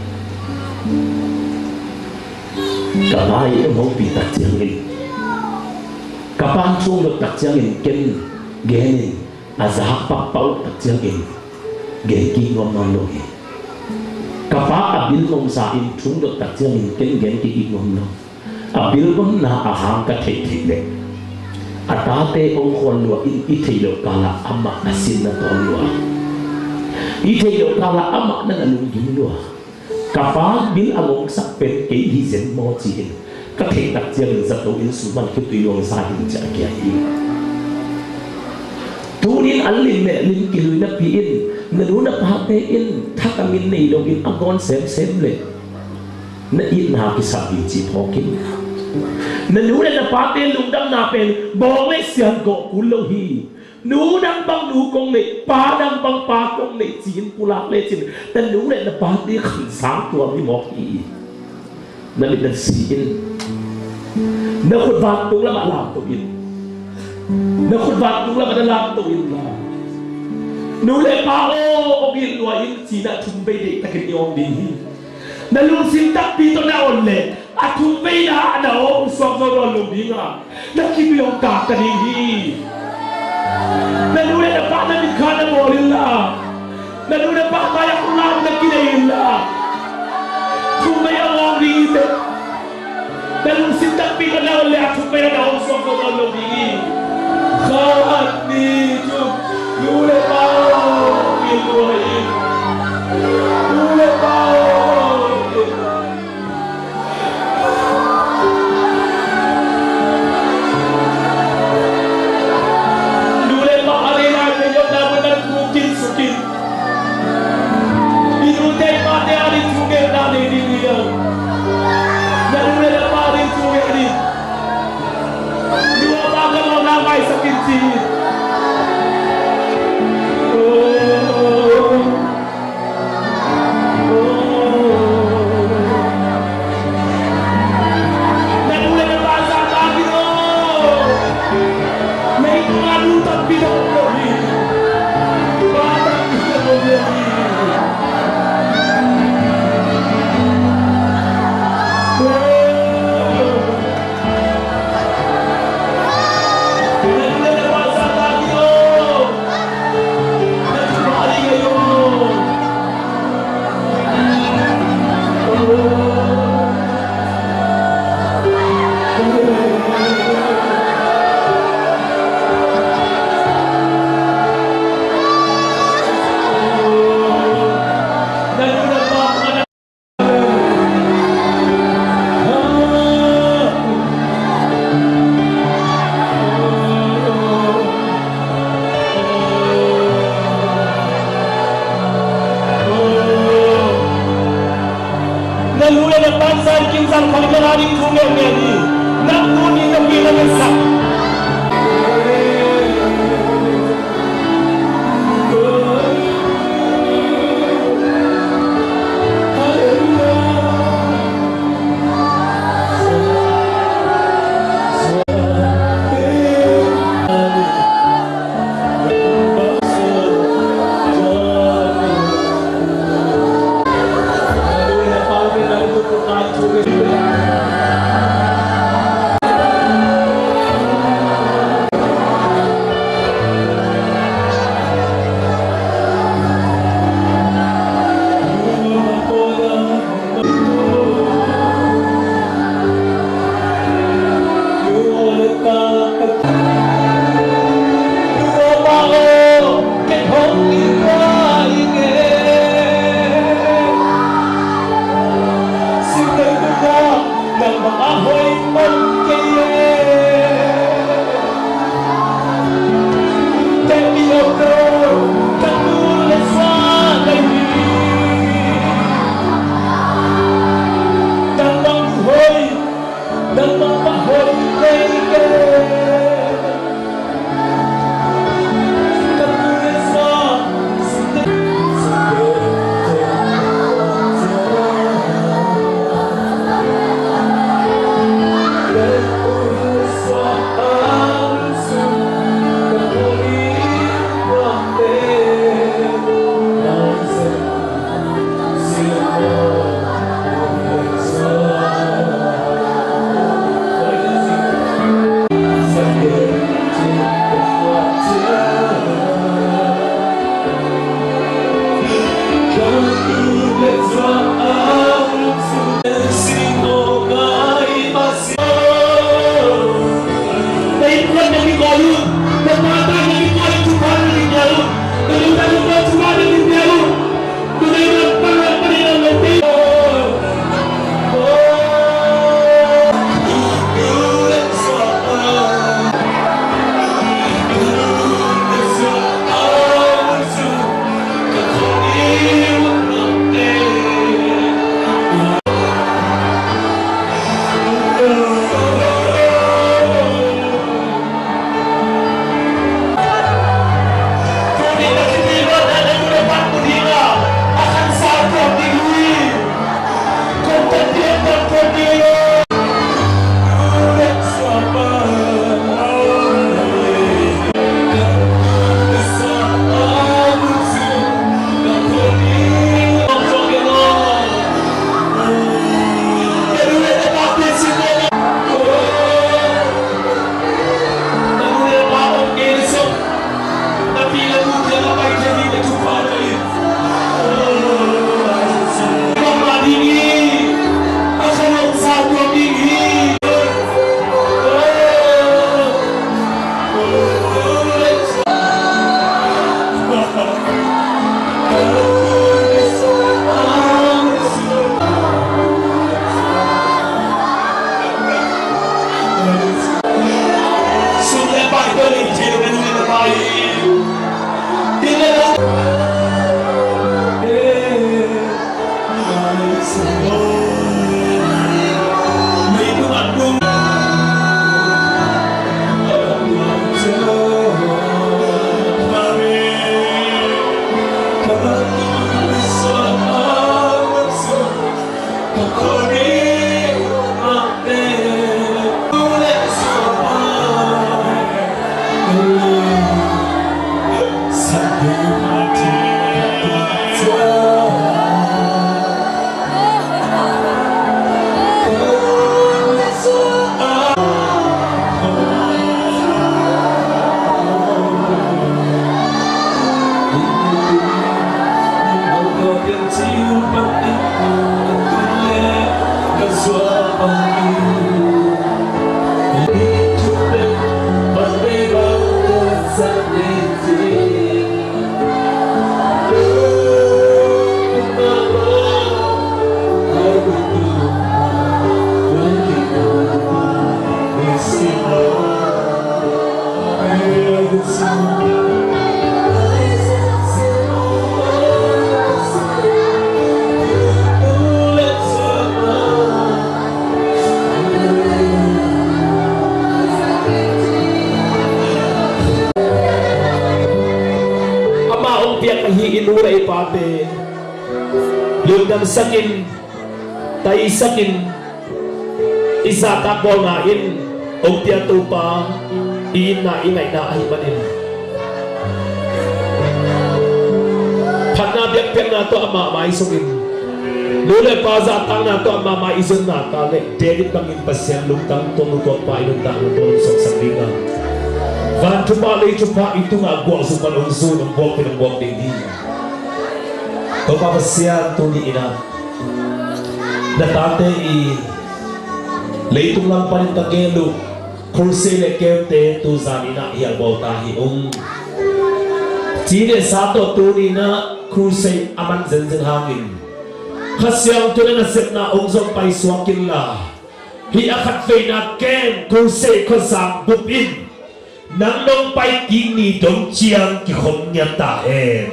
Kamai mau pi tak jangin, kapan chung được tak jangin ken genin, azab pak pau tak jangin. Genki ngom non lo he, kapal abil ngom sa in chung được tak chiang in ken genki ngom lo, abil ngom na ahang ka thei thei le, atate ong khon lo in i thei lo kala amma asin na ton lo, i thei lo kala amma na ngalung gim lo, kapal bil among sak pen ke hi zen mo chi in, ka thei tak chiang in zat lo in suman ke tui long sa in cha kya hi. Tunin alin me lin kilui na piin. Nanu na pate in thakamin nei login agon sem sem le na in na ki sabi chi thokin nanu na pate lungdam na pen bong le sian go kulo hi nu dang bang nu kong le pa dang bang pa kong le chin pulak le chin tan nu le na pate khn sang tua mi mo hi na le na si in na khut wat tung la ma lam to in na khut wat tung la ma lam to in la nu le pa o ogil lo in china thum be de takin yong di na lu sim tak pi to na on le a thum be da na o so so ro lu bi nga na ki bi yong ka ka di hi na lu le pa na mi kha na mo la na lu le pa ma ya ku la na ki le la thum be yong di te na lu sim tak pi to na on le a thum be da o so so ro lu bi khat ni chu lu le pa lu le pa lu le pa ale na ke yo na benar mungkin sukin itu te pa te ali suke na ni ni dia na lu le pa ali suke ni dua pa ka mo na mai sakin si piak hi inure pate lundam sakin tai sakin isa takbo nga in ông tia tu pa in na ingai na ai manin phana biak piak na to ama mai sungin lule pa za tang na to ama mai izun na ka le David bangin pasien lungtang to to pa ilung ta to sok saklinga van tu pa le tu pa itu nga gwa su kan ong su ng bok ng bok ding di to pa pasien to ni ina na tate i leitung lang panin kagelu kursi le kete tu zanina hial bauta hi um tine sato tu ni na kursi aman zen zen hangin khasyang tu na sep na ongzong pai suakin la hi akhat fe na ken kursi khosang bupin nang nong pai kini dong chiang ki khom nya ta hen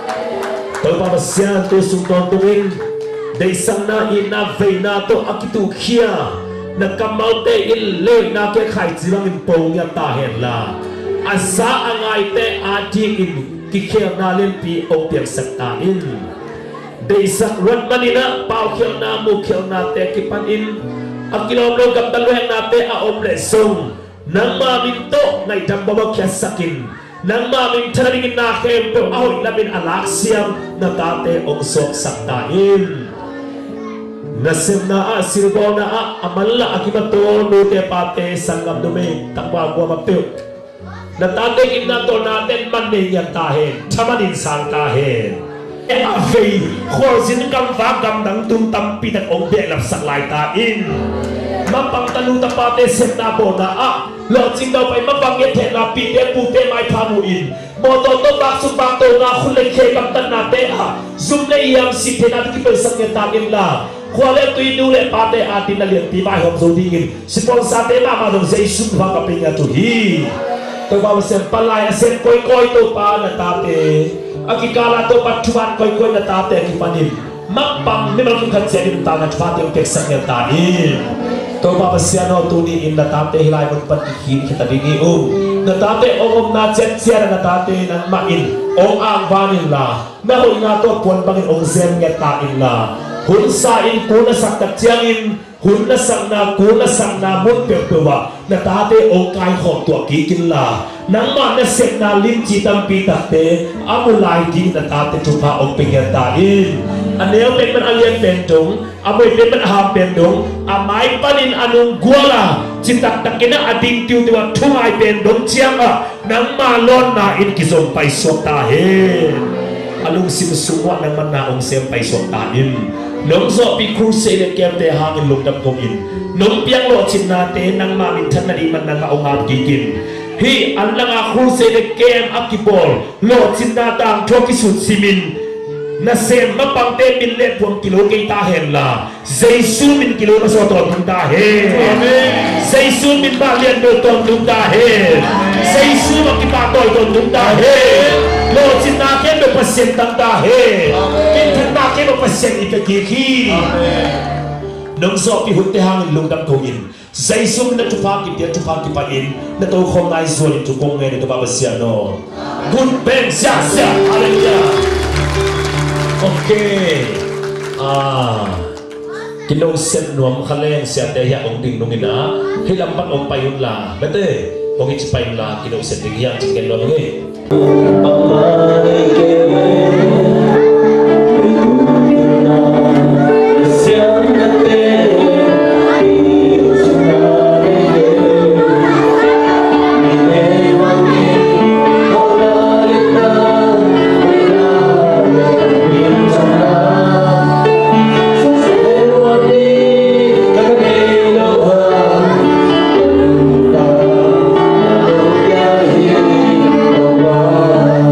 to pa pasya tu sung ton tuin dei sang na ina ve na to akitu khia na kamau te in le na ke khai chilang in pong ya ta hen la asa angai te ati in ki khel na len pi o piak sak ta in dei sak rat manina pau khel na mu khel na te ki pan in akilom lo gam dal heng na te a om le song nang ma min to ngai tam ba khya sakin nang ma min tharing na khem pe au la min alak siam na ta te ong sok sak ta in nasim na a silbo na a amalla akimato no te pate sangam dume takwa gwa mapeu na tate inna to na ten man ne ya ta he thamanin sang ta he e a fei khol sin kam fa kam dang tum tam pi tak ong be lap sak lai ta in mapang tanu ta pate set na bo na a lo jing dau pai mapang ye the na pi te pu te mai pha mu in mo to to bak su bak to na khul le khe kam tan na te a zum le yam si te na ki pe sang ye ta in la khwale tui nu le pate atin na lian pi mai hom zo ding in sponsor te ma ma dong sei su va ka pinga tu hi to ba se palai se koi koi to pa na ta te akikala to patuan koi koi na ta te ki panin mapang ni mal khan se dim ta na pa te pek sak ya ta ni to ba se no tu ni in na ta te hilai mun pat ki hin ki ta ding ni um na ta te ongom na chet sia na ta te nan ma in ong ang vanin la na hoi na to pon bangin ong zen ya ta in la hun sa in ko na sak tak chiang in hun na sang na ko na sang na mun pe pe wa na ta te ong kai khom to ki kin la nang ma na set na lim chi tam pi ta te amulai ki na ta te tu pa ong pe ya ta in anel pen man alian pen dong amoi pen man ha pen dong amai panin anung guala chitak takina ading tiu tiu thungai pen dong chiang a nang ma lon na in ki zom pai so ta he alung sim sumwa nang man na ong sem pai so ta in nong zo pi crusade le kem te hang in luk dam kom in nong piang lo chin na te nang ma min than na di man na ong ap ki kin hi an langa crusade le kem akipol lo chin na tang thoki sut simin na sem mapang te min le puam kilo ke ta hen la jaisu min kilo na so ton tum ta he amen jaisu min ba lian do ton tum ta he jaisu ma ki pa toy ton tum ta he lo chin na ke do pasien tam ta he min than na ke do pasien i pe ki khi nong so pi hu te hang lung dam ko in jaisu min na tu pa ki te tu pa ki pa in na to khom nai so in tu kong nge to ba sia no good ben sia sia hallelujah. Okay, ah, kilong set nuam kaleng siya daya ong ding nungin na hilampan ong payun la, bete ong itch payun la kilong set ding yang chicken lo nungi. Bye.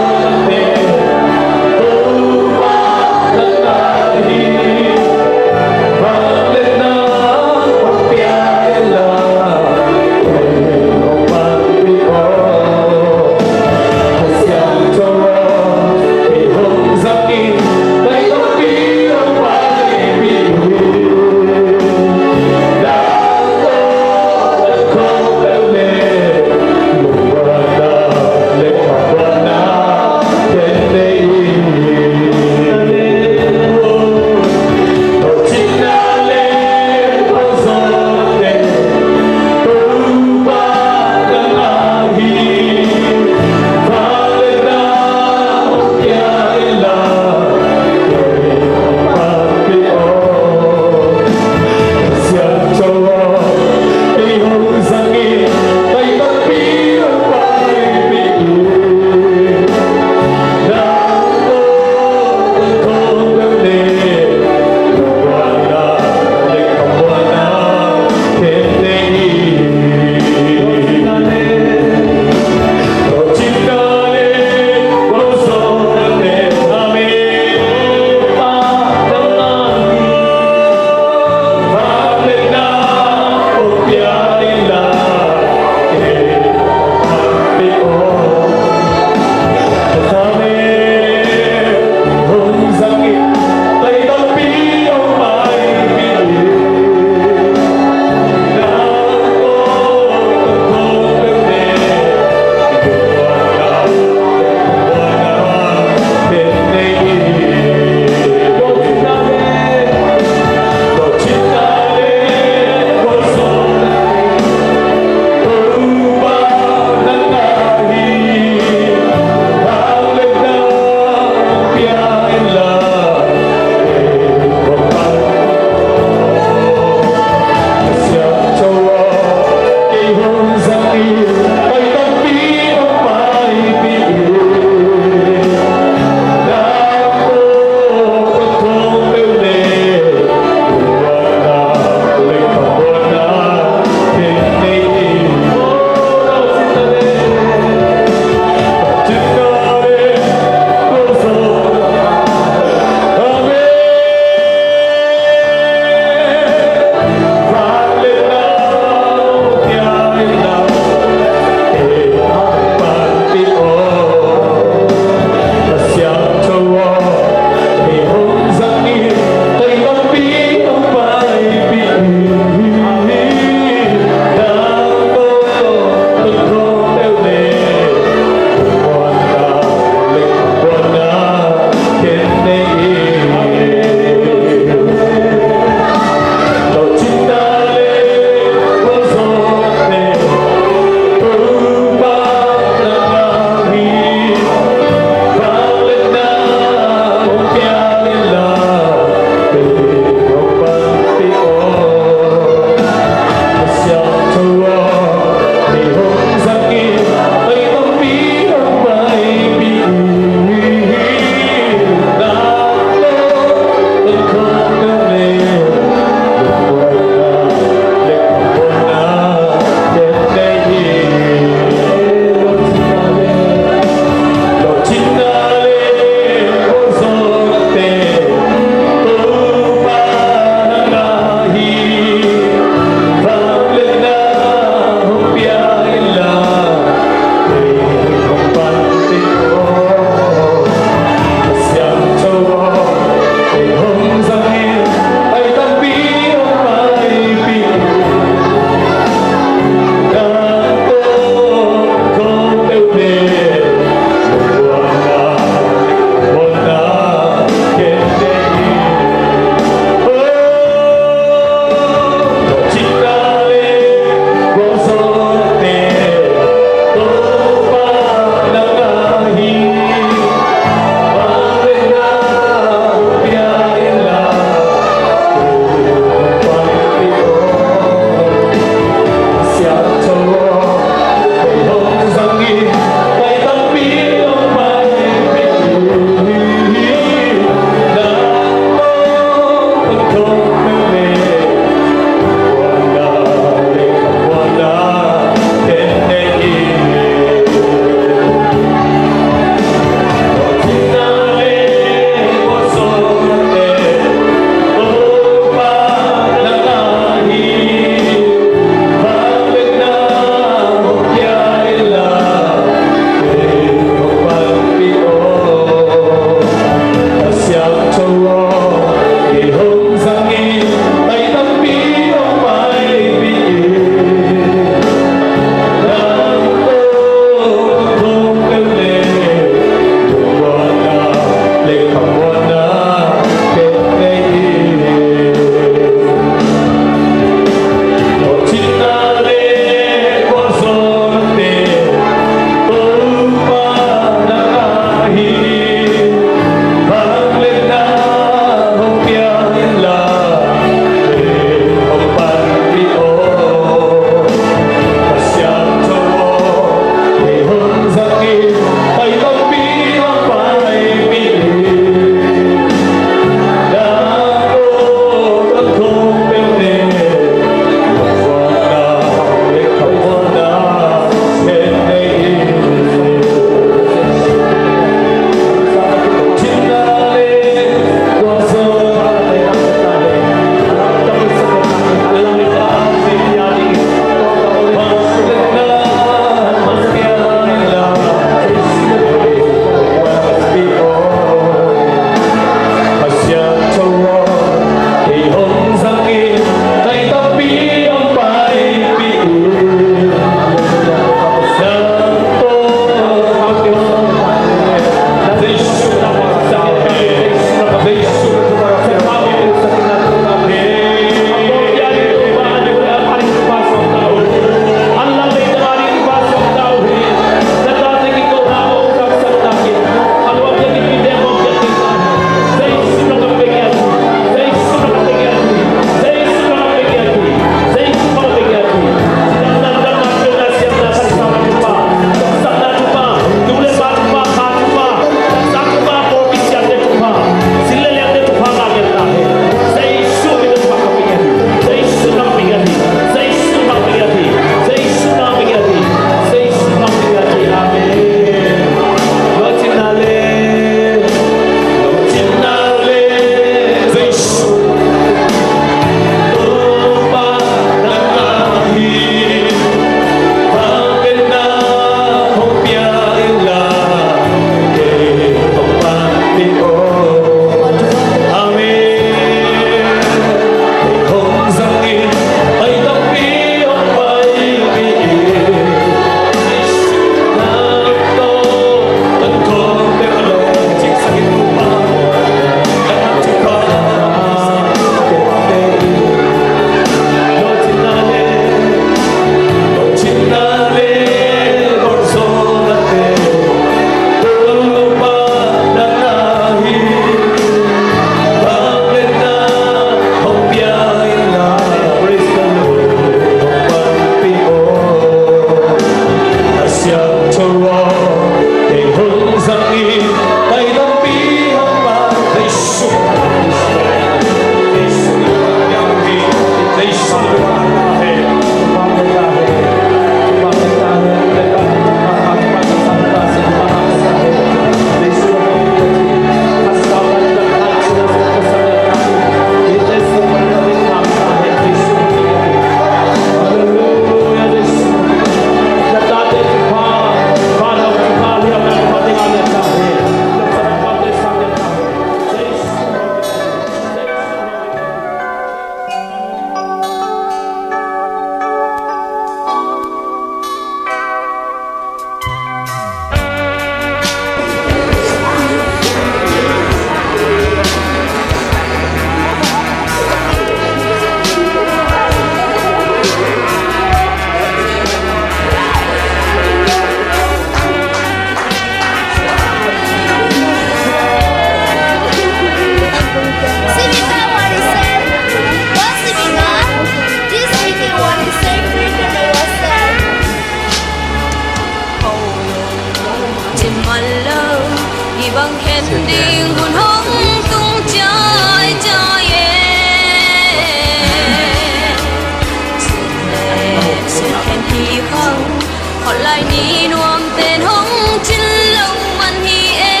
hi khăng họ lại ni nuông tên hong chín lâu man hi e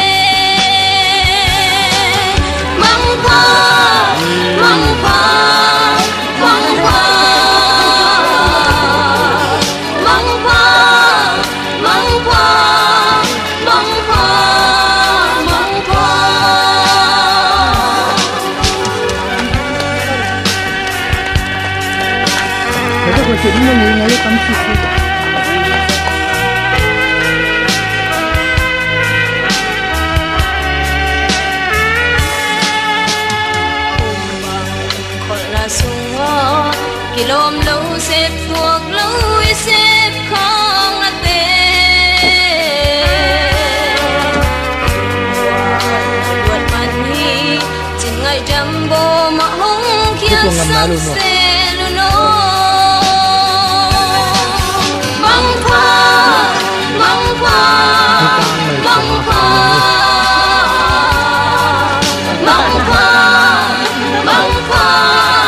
mong pha mong pha mong pha mong pha mong pha mong pha mong pha Cái cuộc chuyện như này ngày cắm xịt. Kỳ lom lâu xếp thuộc lâu xếp không là tê vượt mặt hi trên ngày trăm bồ mà hông khiến sắc xe luôn nô mong pha mong pha mong pha mong pha mong pha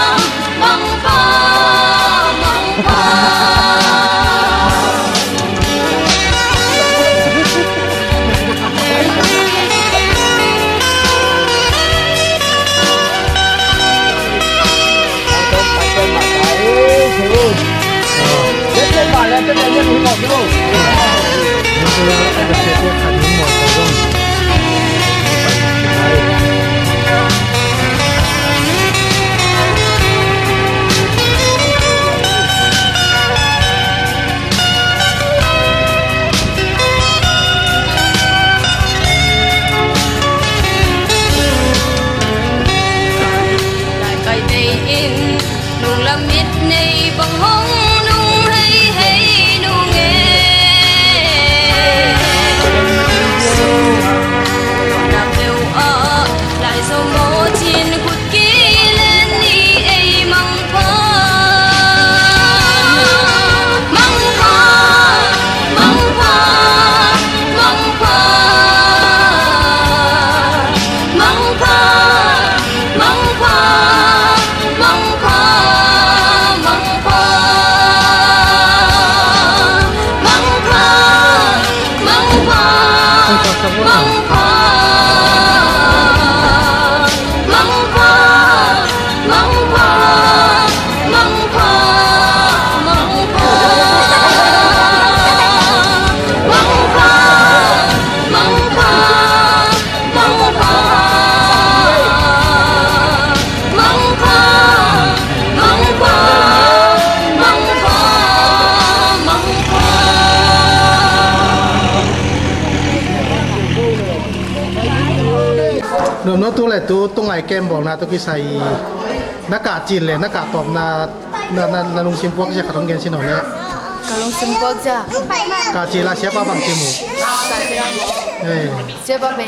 Nó nó tu lại tu tung lại kemบอกนะตุกิใส่หน้ากากจีนเลยหน้ากากตอบนานานานาลุงชิมพวกจะขัดต้องเกินสิหน่อยเนี่ย Kalau sempok je. กาจีละ siapa bang cimu eh Siapa ben?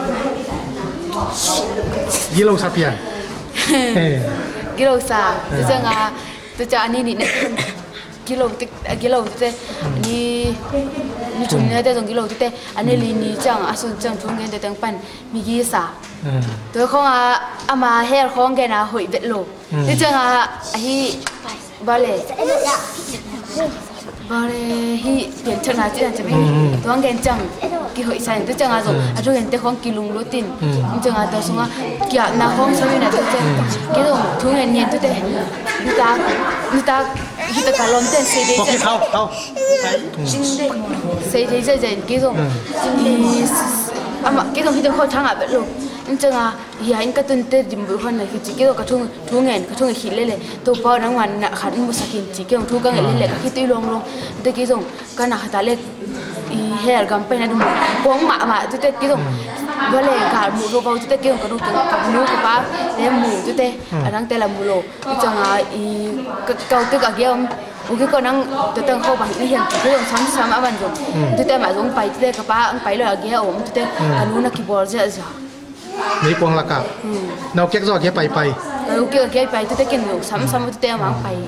gilo sapian eh Gilo sa. Tu jangan tu jangan ni ni gilo tu gilo tu ni ni cuma ada dong gilo tu ane li ni jang asun jang tu ngen tu teng pan mi gisa. Tu kong a ama hair kong gen a hui bet lo. Tu jangan hi bale. Bale hi biện chân là chỉ là chấm hình, tuang gen chăng, kỳ hội sai tu chăng à rồi, à rồi gen te kong kỳ lung lô tin, chăng à tu sung à, kỳ à na kong sao na tu chăng, kỳ rồi tu gen nhiên tu te, tu ta, tu ta, tu ta cả lom ten xây đấy. Bọc thau thau. Xây đấy xây đấy kỳ rồi, à mà kỳ rồi khi tu kho thang à bet lo. Chăng à, hiện anh cái tuần tết điểm bữa hôm này khi chỉ kêu cái thùng thùng ngàn cái thùng khỉ lên này, tôi bao năm ngoan nãy khăn một skin chỉ kêu thùng cái lên lên khi tôi long long, tôi kêu dùng cái nào ta lên, hair gam pe này đúng không? Quăng mạ mạ tôi kêu dùng, với lại cả mũ rô bao tôi kêu cái đồ cái mũ cái bá, để mũ tôi à đang tên là mũ lô, chăng à, cái câu tôi cả kêu cái con đang tôi đang khâu bằng cái hiện cái dùng sắm sắm ở bên rồi, tôi tên mà dùng bay tôi cái bá ăn bay là kêu ốm tôi tên cái nụ nó keyboard dễ dàng. Ni puang lakap. Nau kek zo ke pai pai. Nau kek ke pai tu te ken lu sam sam tu te mang pai.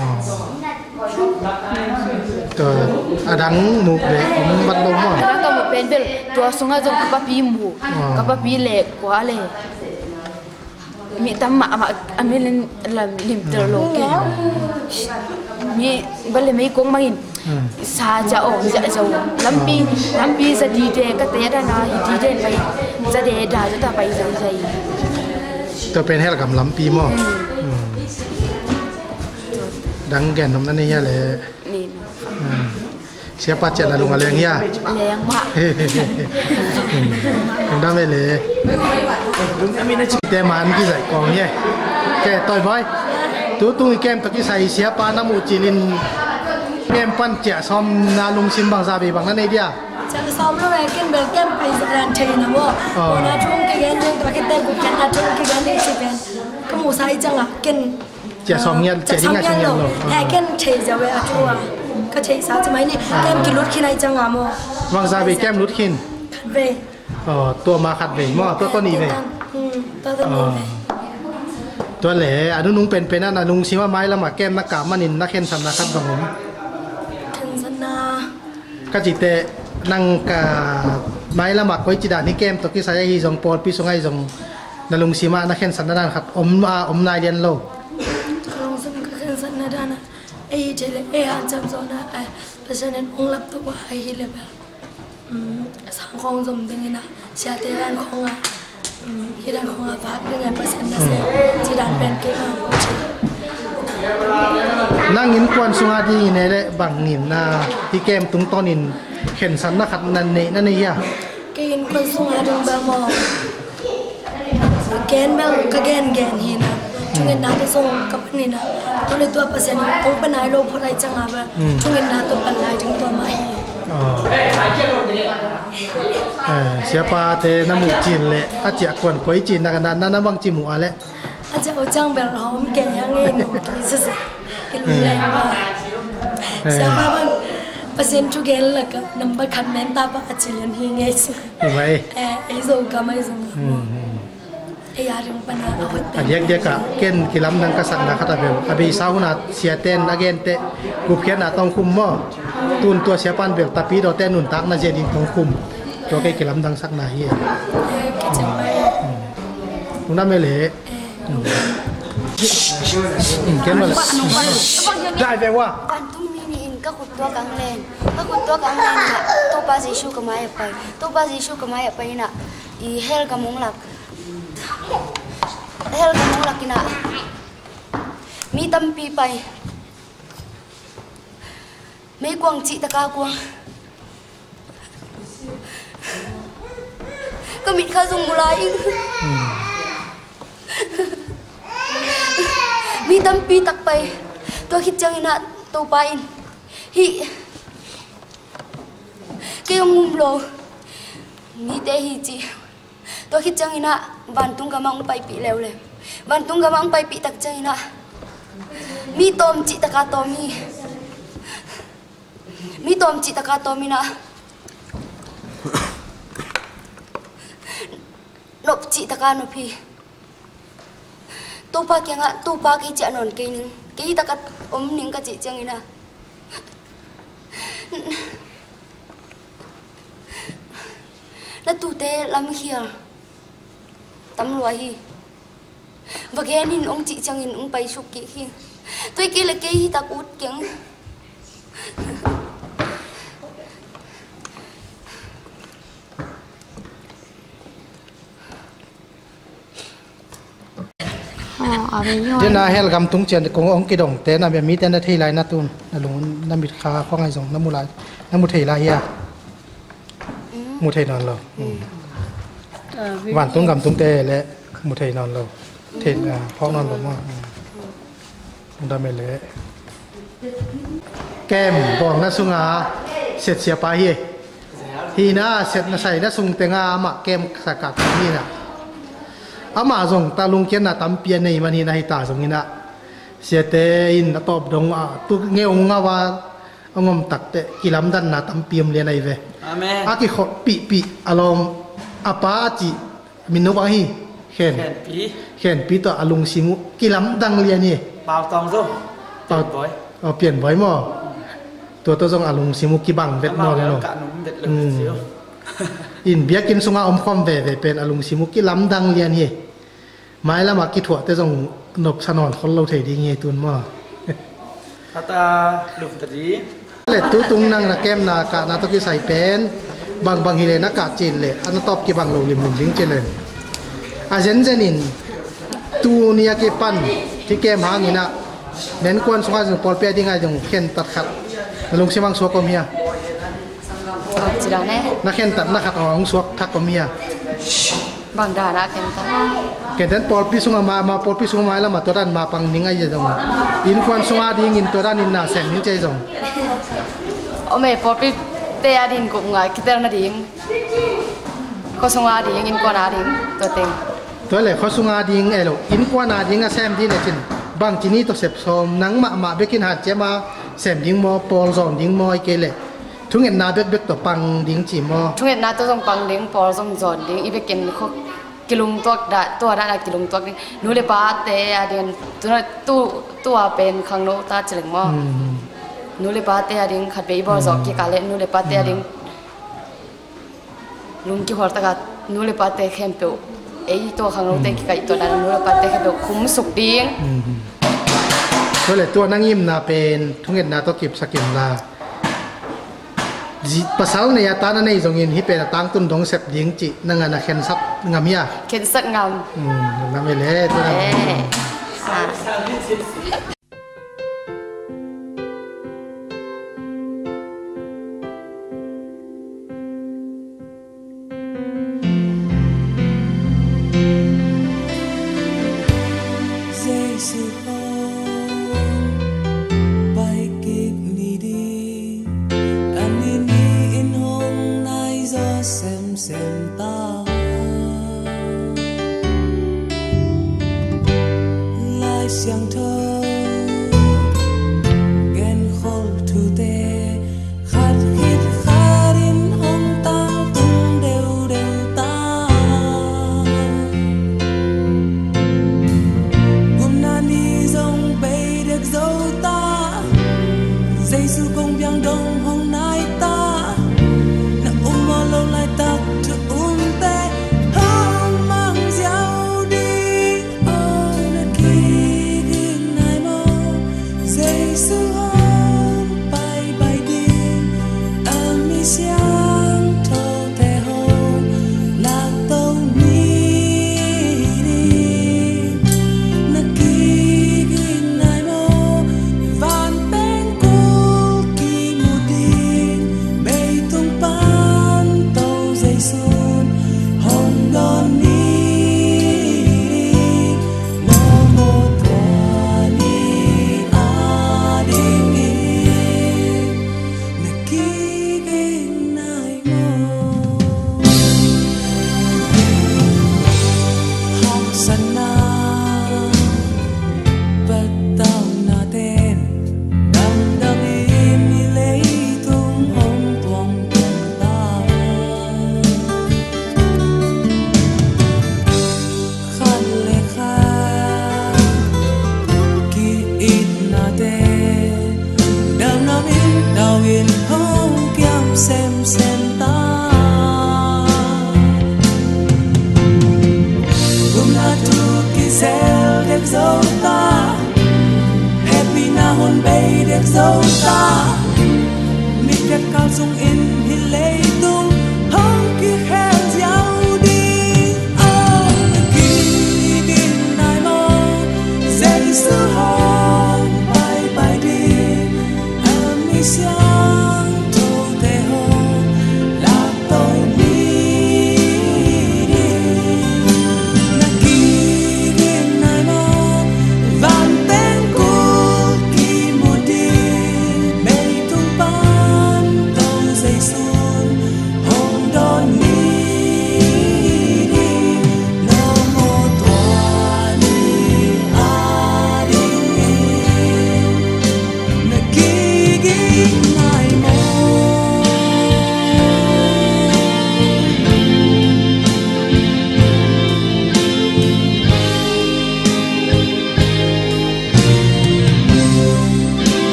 Tu adang mu be om bat lo mo. Adang ka mu pen bel tu sunga zo ka pi mu. Ka pa pi le kwa le. Mi tam ma ma amilin lam lim ter lo ke. มีบัลเลยไม่กงมาอินซาจะออกจะจะลำปีลำปีจะดีเดก็เตะได้นะดีเดไปจะเดดาจะต่อไปจะใจตัวเป็นให้กับลำปีมั่งดังแก่นทำนั่นนี่เลยเสียปัจเจนะลุงอะไรเงี้ยแรงมากลุงได้ไหมเลยแต่มันกี่ใส่กองเนี่ยแกต่อยบ่อยตัวตุ้งแก้มตะกี้ใส่เสียปาน้ำมูจิลินแก้มปั้นเจ้าซ้อมนาลุงชิมบางซาบีบางนั่นไอเดียจะซ้อมแล้วแกมเบลแกมไปสแลนเทนะว่าวันนั้นช่วงกี่ยันช่วงตะกี้เต้กูกันนะช่วงกี่ยันได้สิเป็นก็มูใส่จังอ่ะกินเจ้าซ้อมเงี้ยเจ้าดิ้งเงี้ยเงี้ยหรอแอบกินเฉยจะเวอชัวก็เฉยสาวจะไหมนี่แกมกินรุดขี้ในจังอ่ะโมบางซาบีแก้มรุดขี้ขัดเวอ๋อตัวมาขัดเวมั่วตัวต้นนี้เวตัวต้นนี้เวตัวเหล่อนุนุงเป็นเป็นนั่นอนุงชิว่าไม้ละหมาแก้มนักกามันินนักเข็นสันนะครับกับผมถึงสันนาก็จิตเตนั่งกับไม้ละหมาก้อยจิดานี่แก้มตะกี้สายฮีจงปอดพี่สงไอจงนลุงชิมานักเข็นสันนั่นครับอมมาอมนายเดียนโลลงสันก็เข็นสันนั่นนะไอ้เจเลไอ้ฮันจำโซนะไอ้เพราะฉะนั้นองค์รับตัวไอ้ฮิเลเบลสังของสมดึงนะเสียเตรันของอ่ะที่ด้านของอาภาพเป็นไงเปอร์เซ็นต์นะเซ่ที่ด้านเป็นเก่งมากนั่งยินควนสุงาดีในเละบังหินนาที่แก้มตุ้งต้นินเข็นสันนักขัดนันเนนั่นนี่ยกินควนสุงาดึงแบบมองแกนแบบก็แกนแกนหินะช่วงเงินนาที่ส่งกับนี่นะตัวเลยตัวเปอร์เซ็นต์องค์เป็นนายโลกพอได้จังอ่ะแบบช่วงเงินนาตัวเป็นนายถึงตัวมาเสียปาเตน้ำมูจีนเลยอาจจะกวนก๋วยจีนนักนั้นน้ำบางจีมูอะไรอาจจะเอาจังแบบหอมแก่ยังไงหนูกินสุดๆกินแรงมากเสียปาบางเปอร์เซ็นต์ทุกอย่างเลยก็นับบัตรคันแมนตาปะอาจจะเลี้ยงหิ้งไงสิไม่เออไอ้ส่งก็ไม่ส่งไอ้ยาดึงปัญหาเอาไปอันยังเดียกะเก่นกิลำนังกษัตริย์นะครับเบลอภิสาวนาเสียเต้นนักเก็นเตะกุบเขียนนาต้องคุมมั่วตุนตัวเสียปันเบลตาปีโดเต้นนุนตักนาเจดินต้องคุมตัวแกกิลำดังสักนาเฮียลุงน้ำไม่เละเขียนมาเลยได้แปลว่าการตุ้มมินิอินก็ขุดตัวกังเลนก็ขุดตัวกังเลนน่ะตัวปลาสีชูกับไม้ไปตัวปลาสีชูกับไม้ไปน่ะอีเฮลกับมงหลักเฮลกับมงหลักน่ะมีตั้มปีไปไม่กวางจีตะกากวางก็มีข้าส่งบุไลมีตั้มปีตักไปตัวคิดจังน่ะตัวไปฮิเกี่ยงมุมโลมีแต่ฮิจีตัวคิดจังน่ะบันตุงกำมังไปปีแล้วเลยบันตุงกำมังไปปีตักจังน่ะมีตอมจิตตะกาตอมีมีตอมจิตตะกาตอมีน่ะนบจิตตะกานพี่ตัวปากยังอ่ะตัวปากไอ้เจ้านนกินึงกี่ตะกัดอมนิ่งกับจิตจังนี่นะแล้วตัวเตะลำเขียวตำรวจฮีบางแกนินองจิตจังนินองไปชุกกี่ขี้ตัวกี่เลยกี่ตะกุดจังเดี๋ยวนาเฮลกำตุ้งเจียนกงองกิดงเต้นน่ะแบบมีเต้นได้ที่ไรนัตุนน่ะลุงน้ำบิดคาข้องไงส่งน้ำมูลายน้ำมูเทไรเฮียมูเทนอนเราหวานตุ้งกำตุ้งเต้และมูเทนอนเราเทนพ่อนอนเรามากมุดาเมเล่แก้มบอกนะสุงาเสร็จเสียไปเฮียทีน่าเสร็จนะใส่นะสุงเตงามะแก้มสกัดนี่น่ะอามาส่งตาลุงเขียนน่ะตั้มเปียในมันนี่นะฮิตาส่งนี่นะเสียเตอินตอบดงอ่ะตุกเงี้ยองว่าองมตักเตกิลำดันน่ะตั้มเปียมเรียนไอเวอาเมนอากิขอปีปีอารมณ์อาปาจิมินุบาฮีเขียนเขียนปีตัวอลุงซิมุกิลำดังเรียนนี่เปล่าตองซุเปล่าบ่อยเอาเปลี่ยนบ่อยมั้งตัวตัวส่งอลุงซิมุกิบังเวทนอเลยเนาะอินเบียกินสุงาอมคอมเวเวเป็นอลุงซิมุกิลำดังเรียนนี่ไม้ละมากิถั่วแต่ส่งนบสนอนคนเราเทดีเงี้ยตุนมั่ง Kata lum tadi. Le tu tung nang na kem na ka na to ki sai pen bang bang hile na ka chin le an top ki bang lo lim lim ding chen le a zen zenin tu nia ki pan ki kem hang ina nen kwan sunga jung pol pe ding ai jung khen tat khat lung simang so ko mia na khen tat na khat ong suak thak ko mia bang da na ken ta ken den pol pi sunga ma ma pol pi sunga ma la ma to dan ma pang ning ai jung in kwan sunga ding in to dan in na sem ning che jung o me pol pi te adin ko ngai kita na ding ko sunga ding in ko na ding to teng to le ko sunga ding elo in kwa na ding a sem di le chin bang chini to sep som nang ma ma bekin hat che ma sem ding mo pol zon ding mo ai ke le thung en na bek bek to pang ding chi mo thung en na to song pang ding pol song zon ding i bekin ko kilung tok da to da na kilung tok ni nu le pa te adin tu na tu tu a pen khang no ta chleng mo nu le pa te ading khat be bo zok ki ka le nu le pa te ading lung ki hor ta ka nu le pa te khem pe ei to khang no te ki kai to da nu le pa te khem pe khum suk ding to le to nang im na pen thung en na to kip sakim la ji pasal ne ya ta na nei jong in hi pe tang tun dong sep ding chi nang ana khen sat ngam ya khen sat ngam um ngam le to na So hard.